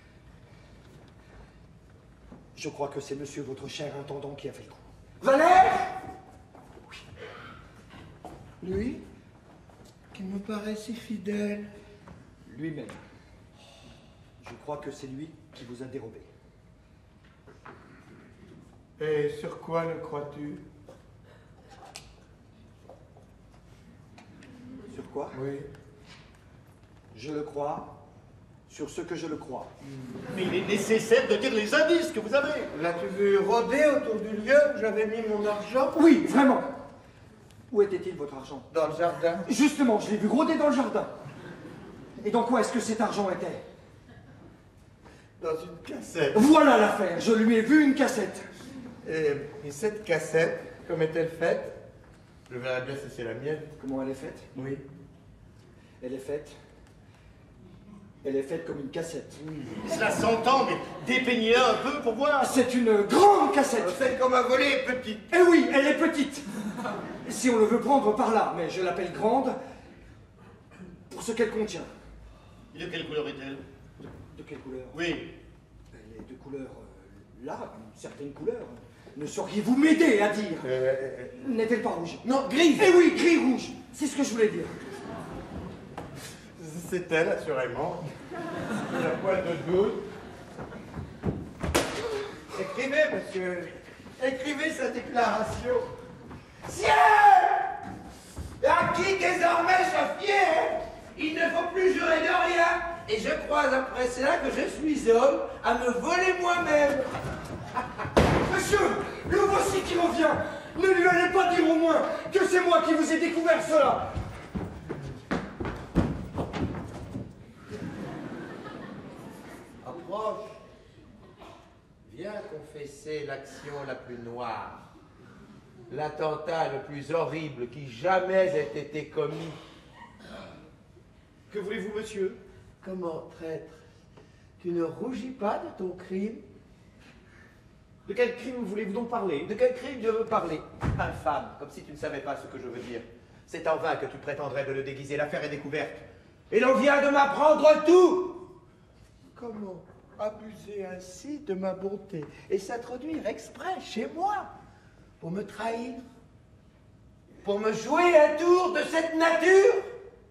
je crois que c'est monsieur votre cher intendant qui a fait le coup. Valère? Oui. Lui, qui me paraît si fidèle. Lui-même. Je crois que c'est lui qui vous a dérobé. Et sur quoi le crois-tu? Sur quoi? Oui. Je le crois sur ce que je le crois. Mais il est nécessaire de dire les indices que vous avez. L'as-tu vu rôder autour du lieu où j'avais mis mon argent? Oui, vraiment. Où était-il, votre argent? Dans le jardin. Justement, je l'ai vu rôder dans le jardin. Et dans quoi est-ce que cet argent était? Dans une cassette. Voilà l'affaire, je lui ai vu une cassette. Et cette cassette, comme est-elle faite? Je verrai bien si c'est la mienne. Comment elle est faite? Oui. Elle est faite Elle est faite comme une cassette. Cela s'entend, mais dépeignez-la un peu pour voir. C'est une grande cassette. Celle qu'on m'a volée est petite. Eh oui, elle est petite. Si on le veut prendre par là, mais je l'appelle grande pour ce qu'elle contient. Et de quelle couleur est-elle? De quelle couleur? Oui. Elle est de couleur là, une certaine couleur. Ne sauriez-vous m'aider à dire? N'est-elle pas rouge? Non, grise. Eh oui, gris-rouge. C'est ce que je voulais dire. C'est elle, assurément. La poêle de doute. Écrivez, monsieur. Écrivez sa déclaration. Ciel! À qui désormais je fier? Il ne faut plus jurer de rien. Et je crois après cela que je suis homme à me voler moi-même. Monsieur, le voici qui revient. Ne lui allez pas dire au moins que c'est moi qui vous ai découvert cela. Approche. Viens confesser l'action la plus noire, l'attentat le plus horrible qui jamais ait été commis. Que voulez-vous, monsieur? Comment, traître? Tu ne rougis pas de ton crime? De quel crime voulez-vous donc parler? De quel crime je veux parler? Infâme, comme si tu ne savais pas ce que je veux dire. C'est en vain que tu prétendrais de le déguiser, l'affaire est découverte. Et l'on vient de m'apprendre tout. Comment abuser ainsi de ma bonté et s'introduire exprès chez moi pour me trahir? Pour me jouer un tour de cette nature?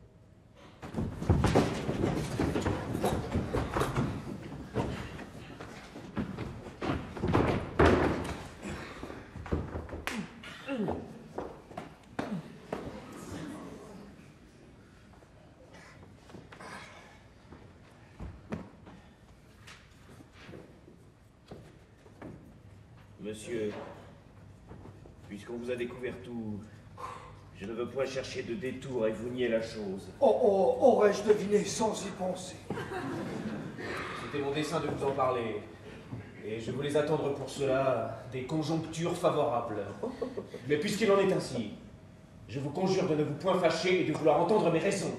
Monsieur, puisqu'on vous a découvert tout, je ne veux point chercher de détour et vous nier la chose. Oh, aurais-je deviné sans y penser? C'était mon dessein de vous en parler. Et je voulais attendre pour cela des conjonctures favorables. Mais puisqu'il en est ainsi, je vous conjure de ne vous point fâcher et de vouloir entendre mes raisons.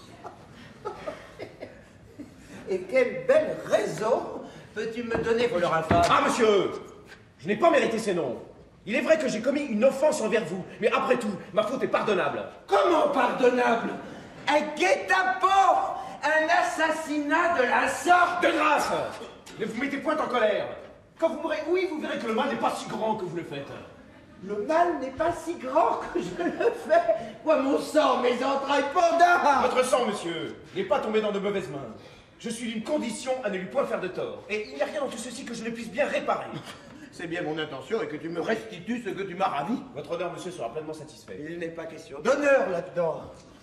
Et quelle belle raison peux-tu me donner, voleur infâme? Ah, monsieur! Je n'ai pas mérité ces noms. Il est vrai que j'ai commis une offense envers vous, mais après tout, ma faute est pardonnable. Comment pardonnable? Un guet-apens! Un assassinat de la sorte! De grâce! Ne vous mettez point en colère. Quand vous m'aurez ouï, vous verrez que le mal n'est pas si grand que vous le faites. Le mal n'est pas si grand que je le fais. Quoi, mon sang, mes entrailles, Panda! Votre sang, monsieur, n'est pas tombé dans de mauvaises mains. Je suis d'une condition à ne lui point faire de tort. Et il n'y a rien dans tout ceci que je ne puisse bien réparer. C'est bien mon intention et que tu me restitues ce que tu m'as ravi. Votre honneur, monsieur, sera pleinement satisfait. Il n'est pas question d'honneur là-dedans.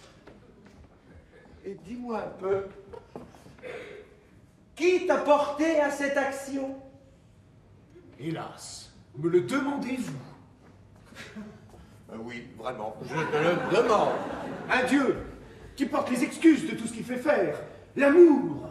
Et dis-moi un peu, qui t'a porté à cette action? Hélas, me le demandez-vous? Oui, vraiment, je te le demande. Un Dieu qui porte les excuses de tout ce qu'il fait faire. L'amour.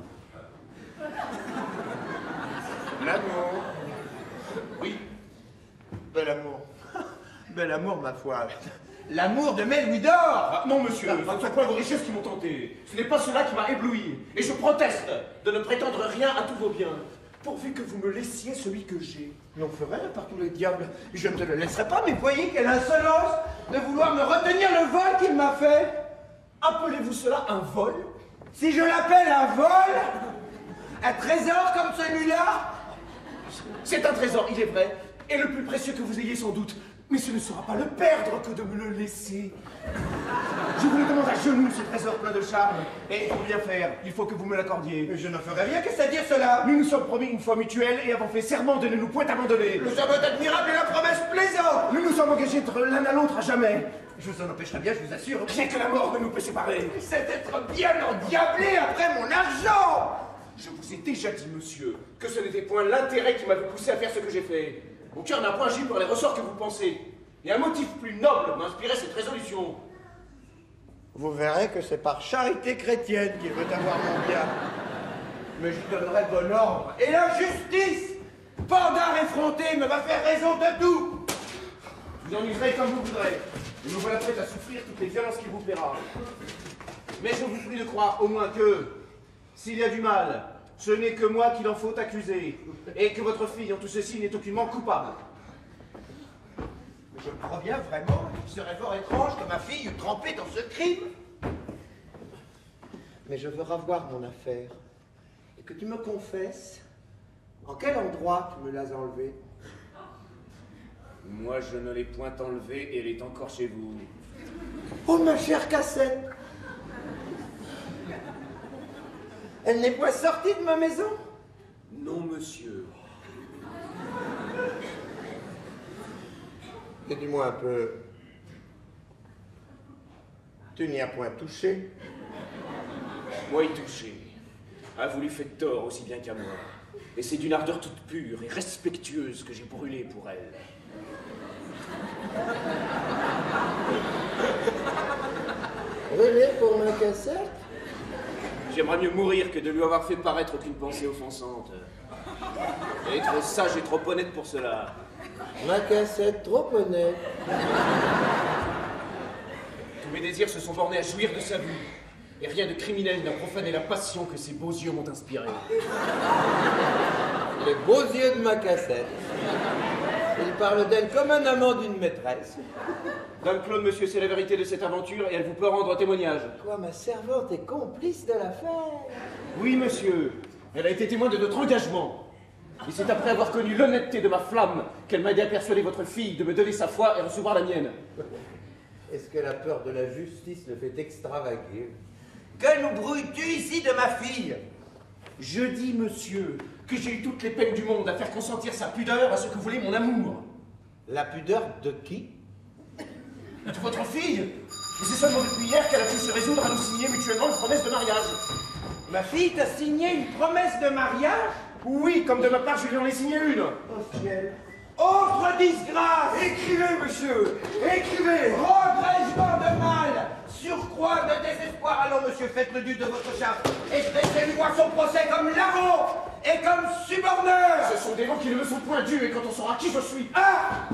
L'amour. Oui, bel amour. Bel amour, ma foi. L'amour de mes louis d'or. Ah, non, monsieur, ce ne sont pas vos richesses qui m'ont tenté. Ce n'est pas cela qui m'a ébloui. Et je proteste de ne prétendre rien à tous vos biens, pourvu que vous me laissiez celui que j'ai. L'on ferait par tous les diables. Je ne te le laisserai pas, mais voyez quelle insolence de vouloir me retenir le vol qu'il m'a fait. Appelez-vous cela un vol? Si je l'appelle un vol, un trésor comme celui-là? C'est un trésor, il est vrai, et le plus précieux que vous ayez sans doute. Mais ce ne sera pas le perdre que de me le laisser. Je vous le demande à genoux, ce trésor plein de charme. Et pour bien faire, il faut que vous me l'accordiez. Mais je ne ferai rien que ça dire cela. Nous nous sommes promis une foi mutuelle et avons fait serment de ne nous point abandonner. Le sabot admirable et la promesse plaisante. Nous nous sommes engagés l'un à l'autre à jamais. Je vous en empêcherai bien, je vous assure. Rien que la mort ne nous peut séparer. C'est être bien endiablé après mon argent. Je vous ai déjà dit, monsieur, que ce n'était point l'intérêt qui m'avait poussé à faire ce que j'ai fait. Mon cœur n'a point agi pour les ressorts que vous pensez. Et un motif plus noble m'inspirait cette résolution. Vous verrez que c'est par charité chrétienne qu'il veut avoir mon bien. Mais je donnerai bon ordre. Et la justice, Pandare effronté, me va faire raison de tout. Vous en userez comme vous voudrez. Et me voilà prêt à souffrir toutes les violences qu'il vous plaira. Mais je vous prie de croire au moins que, s'il y a du mal, ce n'est que moi qu'il en faut accuser, et que votre fille en tout ceci n'est aucunement coupable. Je crois bien vraiment qu'il serait fort étrange que ma fille eût trempé dans ce crime. Mais je veux revoir mon affaire, et que tu me confesses en quel endroit tu me l'as enlevée. Moi, je ne l'ai point enlevée et elle est encore chez vous. Oh, ma chère Cassette! Elle n'est point sortie de ma maison? Non, monsieur. Et dis-moi un peu, tu n'y as point touché? Moi y touché. Ah, vous lui faites tort aussi bien qu'à moi. Et c'est d'une ardeur toute pure et respectueuse que j'ai brûlé pour elle. Brûlé pour ma Cassette? J'aimerais mieux mourir que de lui avoir fait paraître aucune pensée offensante. Elle est trop sage et trop honnête pour cela. Ma Cassette trop honnête. Tous mes désirs se sont bornés à jouir de sa vue. Et rien de criminel n'a profané la passion que ses beaux yeux m'ont inspirée. Les beaux yeux de ma Cassette. Il parle d'elle comme un amant d'une maîtresse. Dame Claude, monsieur, c'est la vérité de cette aventure et elle vous peut rendre témoignage. Quoi, ma servante est complice de l'affaire? Oui, monsieur. Elle a été témoin de notre engagement. Et c'est après avoir connu l'honnêteté de ma flamme qu'elle m'a aidé à persuader votre fille de me donner sa foi et recevoir la mienne. Est-ce que la peur de la justice le fait extravaguer? Que nous brouilles-tu ici de ma fille? Je dis, monsieur, que j'ai eu toutes les peines du monde à faire consentir sa pudeur à ce que voulait mon amour. La pudeur de qui? De votre fille. Et c'est seulement depuis hier qu'elle a pu se résoudre à nous signer mutuellement une promesse de mariage. Ma fille t'a signé une promesse de mariage? Oui, comme de ma part, je lui en ai signé une. Oh ciel! Autre disgrâce! Écrivez, monsieur! Écrivez! Regrègement de mal! Surcroît de désespoir! Allons, monsieur, faites le dû de votre charge et dressez-lui-moi son procès comme larron et comme suborneur! Ce sont des mots qui ne me sont point dus et quand on saura qui je suis. Ah!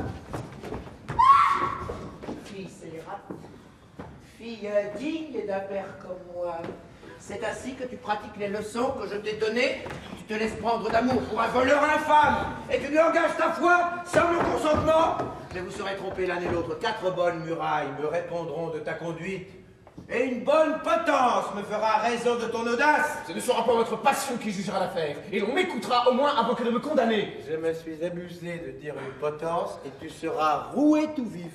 Fille scélérate, fille digne d'un père comme moi, c'est ainsi que tu pratiques les leçons que je t'ai données? Tu te laisses prendre d'amour pour un voleur infâme et tu lui engages ta foi sans mon consentement? Mais vous serez trompés l'un et l'autre. 4 bonnes murailles me répondront de ta conduite et une bonne potence me fera raison de ton audace. Ce ne sera pas votre passion qui jugera l'affaire et l'on m'écoutera au moins avant que de me condamner. Je me suis amusé de dire une potence et tu seras roué tout vif.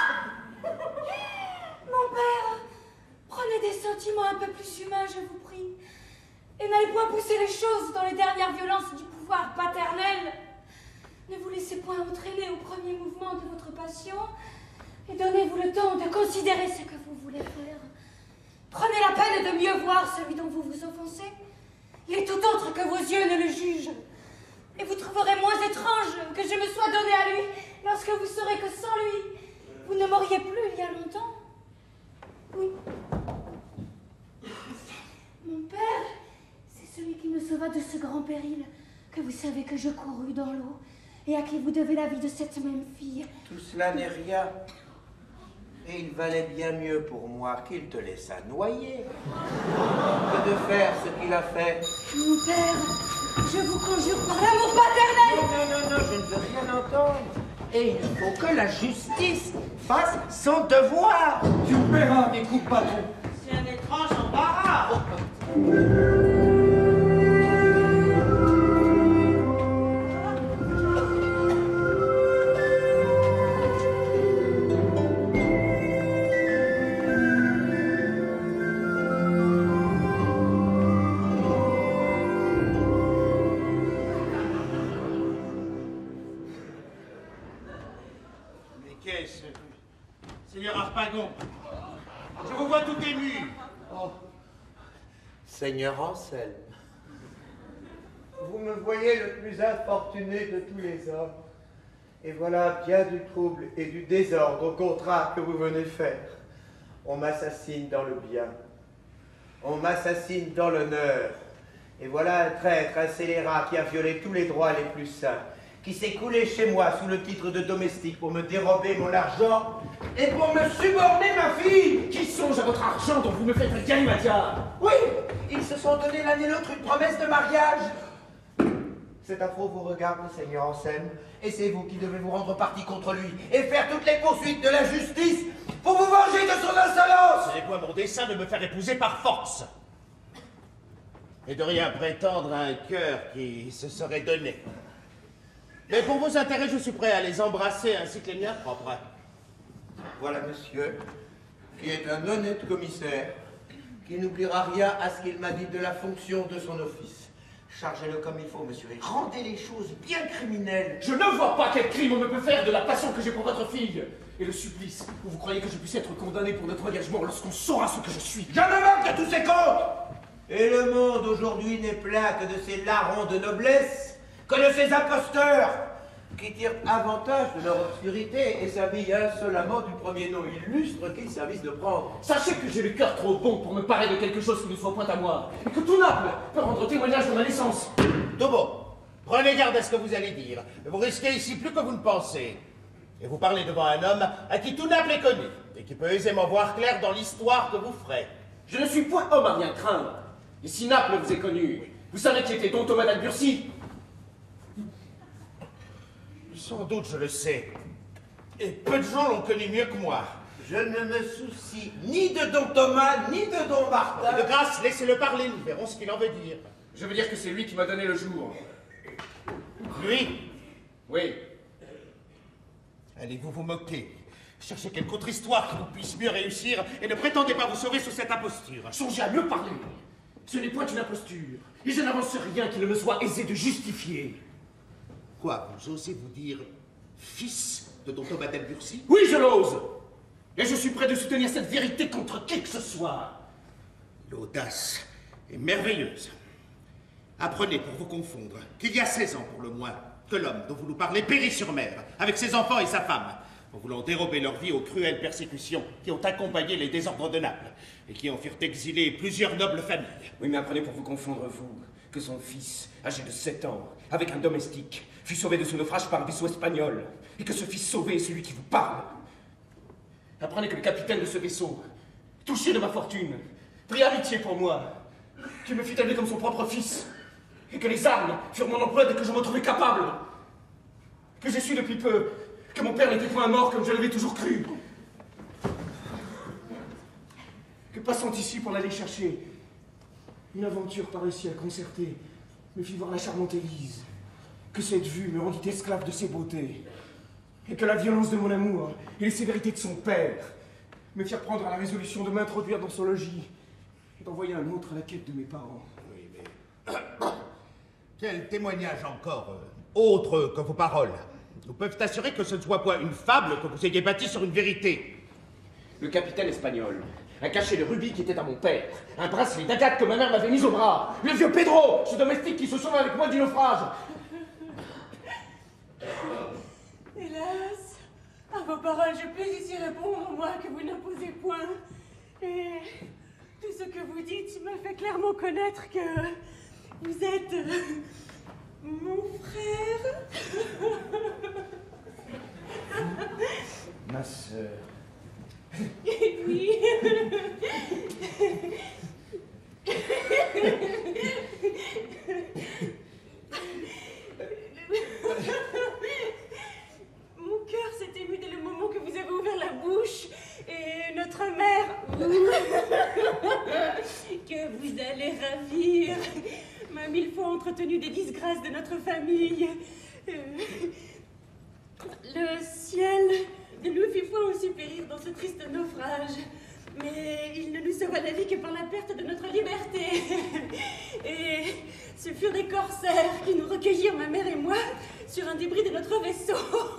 Mon père, prenez des sentiments un peu plus humains, je vous prie. Et n'allez point pousser les choses dans les dernières violences du pouvoir paternel. Ne vous laissez point entraîner au premier mouvement de votre passion et donnez-vous le temps de considérer ce que vous voulez faire. Prenez la peine de mieux voir celui dont vous vous offensez. Il est tout autre que vos yeux ne le jugent. Et vous trouverez moins étrange que je me sois donné à lui lorsque vous saurez que sans lui, vous ne m'auriez plus il y a longtemps. Oui. Mon père, c'est celui qui me sauva de ce grand péril que vous savez que je courus dans l'eau et à qui vous devez la vie de cette même fille. Tout cela n'est rien. Et il valait bien mieux pour moi qu'il te laissât noyer que de faire ce qu'il a fait. Mon père, je vous conjure par l'amour paternel. Non, je ne veux rien entendre. Et il faut que la justice fasse son devoir. Tu paieras mes coups de bâton. C'est un étrange embarras. Seigneur Harpagon, je vous vois tout ému. Oh, Seigneur Anselme, vous me voyez le plus infortuné de tous les hommes. Et voilà bien du trouble et du désordre au contrat que vous venez faire. On m'assassine dans le bien. On m'assassine dans l'honneur. Et voilà un traître, un scélérat qui a violé tous les droits les plus saints, qui s'est coulé chez moi sous le titre de domestique pour me dérober mon argent et pour me suborner ma fille. Qui songe à votre argent dont vous me faites un galimatière? Oui, Ils se sont donné l'un et l'autre une promesse de mariage. Cet affront vous regarde, Seigneur Anselme, et c'est vous qui devez vous rendre partie contre lui et faire toutes les poursuites de la justice pour vous venger de son insolence. Ce n'est point mon dessein de me faire épouser par force. Et de rien prétendre à un cœur qui se serait donné. Mais pour vos intérêts, je suis prêt à les embrasser ainsi que les miens propres. Voilà monsieur, qui est un honnête commissaire, qui n'oubliera rien à ce qu'il m'a dit de la fonction de son office. Chargez-le comme il faut, monsieur, et rendez les choses bien criminelles. Je ne vois pas quel crime on me peut faire de la passion que j'ai pour votre fille. Et le supplice où vous croyez que je puisse être condamné pour notre engagement lorsqu'on saura ce que je suis. Je me moque de tous ces contes. Et le monde aujourd'hui n'est plein que de ces larrons de noblesse, que de ces imposteurs, qui tirent avantage de leur obscurité et s'habillent insolemment du premier nom illustre qu'ils s'avisent de prendre. Sachez que j'ai le cœur trop bon pour me parer de quelque chose qui ne soit point à moi, et que tout Naples peut rendre témoignage de ma naissance. Tobo, prenez garde à ce que vous allez dire. Vous risquez ici plus que vous ne pensez. Et vous parlez devant un homme à qui tout Naples est connu, et qui peut aisément voir clair dans l'histoire que vous ferez. Je ne suis point homme à rien craindre. Et si Naples vous est connu, vous savez qui était Don Thomas d'Albursi? Sans doute, je le sais. Et peu de gens l'ont connu mieux que moi. Je ne me soucie ni de Don Thomas, ni de Don Martin. De grâce, laissez-le parler, nous verrons ce qu'il en veut dire. Je veux dire que c'est lui qui m'a donné le jour. Lui? Oui. Allez-vous vous moquer? Cherchez quelque autre histoire qui vous puisse mieux réussir et ne prétendez pas vous sauver sous cette imposture. Songez à mieux parler. Ce n'est point une imposture. Et je n'avance rien qui ne me soit aisé de justifier. Quoi, vous osez vous dire fils de Don Thomas d'Albursi? Oui, je l'ose. Et je suis prêt de soutenir cette vérité contre qui que ce soit. L'audace est merveilleuse. Apprenez pour vous confondre qu'il y a 16 ans pour le moins que l'homme dont vous nous parlez périt sur mer avec ses enfants et sa femme en voulant dérober leur vie aux cruelles persécutions qui ont accompagné les désordres de Naples et qui en firent exiler plusieurs nobles familles. Oui, mais apprenez pour vous confondre, vous, que son fils, âgé de 7 ans, avec un domestique, fut sauvé de ce naufrage par un vaisseau espagnol, et que ce fils sauvé est celui qui vous parle. Apprenez que le capitaine de ce vaisseau, touché de ma fortune, prit amitié pour moi, qu'il me fit élever comme son propre fils, et que les armes furent mon emploi dès que je m'en trouvais capable. Que j'ai su depuis peu que mon père n'était point mort comme je l'avais toujours cru. Que passant ici pour l'aller chercher, une aventure par ici à concerter me fit voir la charmante Élise. Que cette vue me rendit esclave de ses beautés. Et que la violence de mon amour et les sévérités de son père me firent prendre la résolution de m'introduire dans son logis et d'envoyer un autre à la quête de mes parents. Oui, mais... Quel témoignage encore, autre que vos paroles, nous peuvent assurer que ce ne soit point une fable que vous ayez bâtie sur une vérité. Le capitaine espagnol a caché le rubis qui était à mon père, un bracelet d'agate que ma mère m'avait mis au bras, le vieux Pedro, ce domestique qui se sauva avec moi du naufrage. Hélas, à vos paroles, je peux ici répondre, moi, que vous n'imposez point. Et tout ce que vous dites me fait clairement connaître que vous êtes mon frère. Ma sœur. Et oui. Mon cœur s'est ému dès le moment que vous avez ouvert la bouche et notre mère que vous allez ravir m'a mille fois entretenu des disgrâces de notre famille. Le ciel ne nous fit point aussi périr dans ce triste naufrage, mais il ne nous sauva la vie que par la perte de notre liberté. Et ce furent des corsaires qui nous recueillirent, ma mère et moi, sur un débris de notre vaisseau.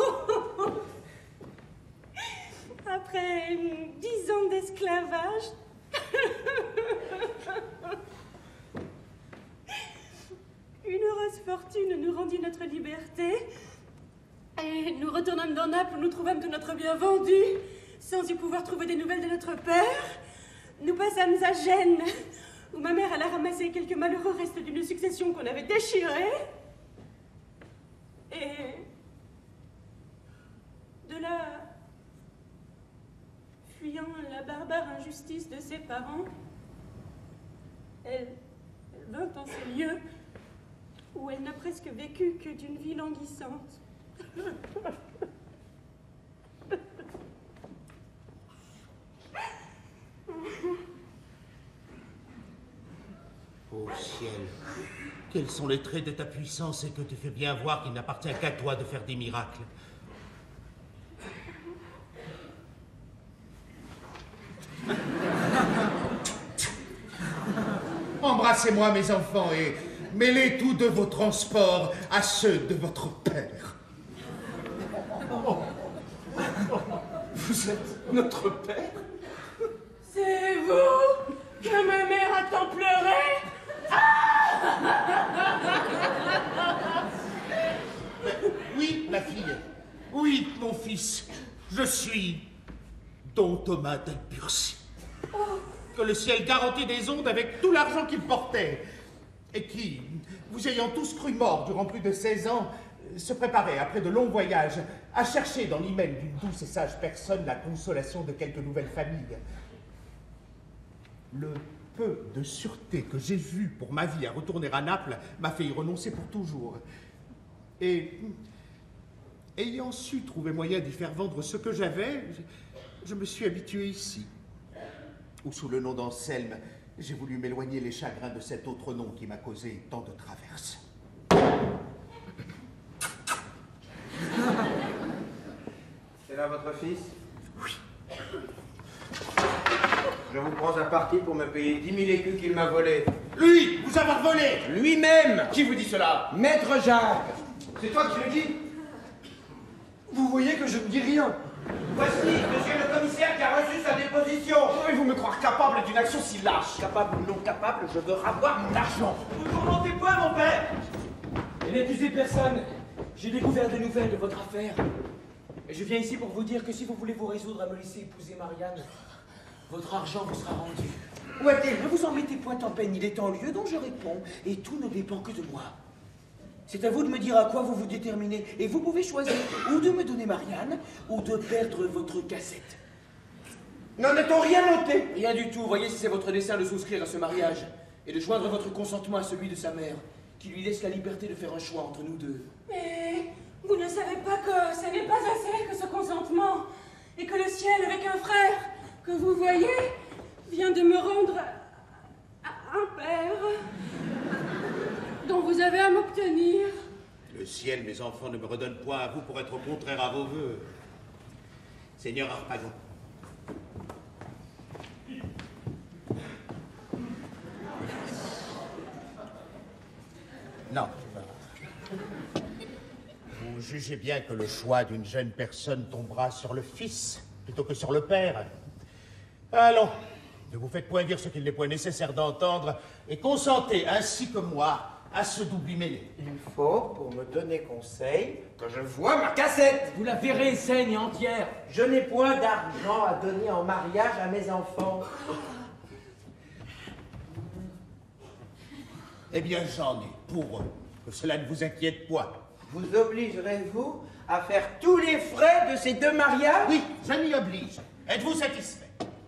Après 10 ans d'esclavage, une heureuse fortune nous rendit notre liberté. Et nous retournâmes dans Naples où nous trouvâmes tout notre bien vendu, sans y pouvoir trouver des nouvelles de notre père. Nous passâmes à Gênes, où ma mère alla ramasser quelques malheureux restes d'une succession qu'on avait déchirée. Et de là, fuyant la barbare injustice de ses parents, elle vint en ces lieux où elle n'a presque vécu que d'une vie languissante. Ô ciel, quels sont les traits de ta puissance et que tu fais bien voir qu'il n'appartient qu'à toi de faire des miracles. Embrassez-moi, mes enfants, et mêlez tous de vos transports à ceux de votre père. Vous êtes notre père? C'est vous que ma mère a tant pleuré? Oui, ma fille. Oui, mon fils. Je suis Don Thomas d'Alburcie. Que le ciel garantit des ondes avec tout l'argent qu'il portait. Et qui, vous ayant tous cru mort durant plus de 16 ans, se préparait, après de longs voyages, à chercher dans l'hymen d'une douce et sage personne la consolation de quelques nouvelles familles. Le peu de sûreté que j'ai vu pour ma vie à retourner à Naples m'a fait y renoncer pour toujours. Et, ayant su trouver moyen d'y faire vendre ce que j'avais, je me suis habitué ici, où sous le nom d'Anselme, j'ai voulu m'éloigner les chagrins de cet autre nom qui m'a causé tant de traverses. C'est là votre fils? Oui. Je vous prends à partie pour me payer 10 000 écus qu'il m'a volés. Lui, vous avoir volé! Lui-même! Qui vous dit cela? Maître Jacques! C'est toi qui le dis? Vous voyez que je ne dis rien. Voici, monsieur le commissaire qui a reçu sa déposition. Pouvez-vous me croire capable d'une action si lâche? Capable ou non capable, je veux avoir mon argent. Vous ne tourmentez pas, mon père! Et n'accusez personne. J'ai découvert des nouvelles de votre affaire. Et je viens ici pour vous dire que si vous voulez vous résoudre à me laisser épouser Marianne, votre argent vous sera rendu. Où est-il? Ne vous en mettez point en peine, il est en lieu dont je réponds, et tout ne dépend que de moi. C'est à vous de me dire à quoi vous vous déterminez, et vous pouvez choisir ou de me donner Marianne, ou de perdre votre cassette. N'en a-t-on rien noté? Rien du tout, voyez si c'est votre dessein de souscrire à ce mariage, et de joindre votre consentement à celui de sa mère, qui lui laisse la liberté de faire un choix entre nous deux. Mais vous ne savez pas que ce n'est pas assez que ce consentement, et que le ciel, avec un frère que vous voyez, vient de me rendre un père dont vous avez à m'obtenir. Le ciel, mes enfants, ne me redonne point à vous pour être contraire à vos vœux. Seigneur Harpagon. Non. Vous jugez bien que le choix d'une jeune personne tombera sur le fils plutôt que sur le père. Allons, ne vous faites point dire ce qu'il n'est point nécessaire d'entendre et consentez, ainsi que moi, à ce doubli mêlé. Il faut, pour me donner conseil, que je vois ma cassette. Vous la verrez saine et entière. Je n'ai point d'argent à donner en mariage à mes enfants. Eh bien, j'en ai pour eux, que cela ne vous inquiète point. Vous obligerez-vous à faire tous les frais de ces deux mariages? Oui, je m'y oblige. Êtes-vous satisfait?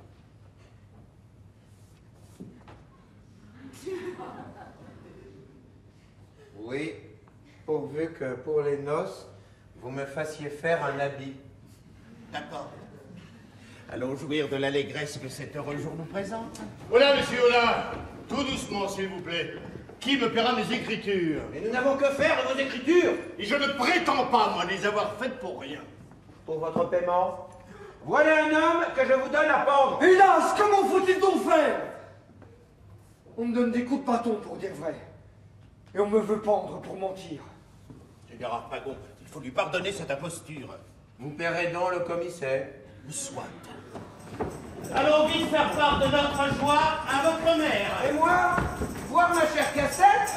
Oui, pourvu que pour les noces, vous me fassiez faire un habit. D'accord. Allons jouir de l'allégresse que cet heureux jour nous présente. Voilà, monsieur Ola. Tout doucement, s'il vous plaît. Qui me paiera mes écritures? Mais nous n'avons que faire de vos écritures. Et je ne prétends pas, moi, les avoir faites pour rien. Pour votre paiement? Voilà un homme que je vous donne à pendre. Hélas, comment faut-il donc faire? On me donne des coups de bâton pour dire vrai. Et on me veut pendre pour mentir. Seigneur Harpagon, il faut lui pardonner cette imposture. Vous paierez donc le commissaire. Soit. Allons vite faire part de notre joie à votre mère. Et moi, voir ma chère cassette?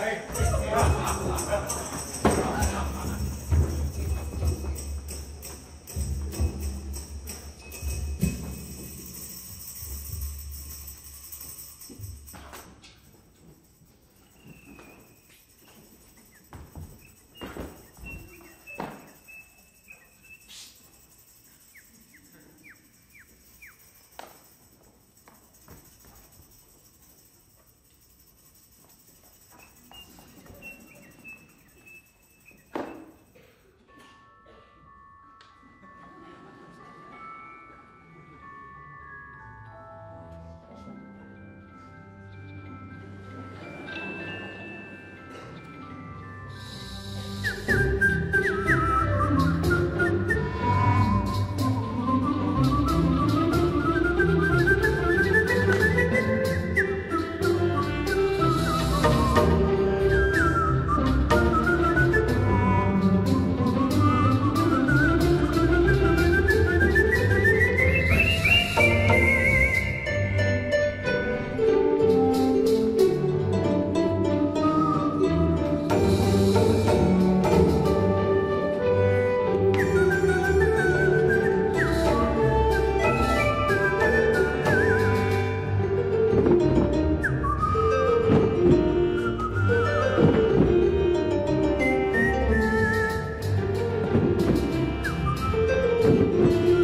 Thank you.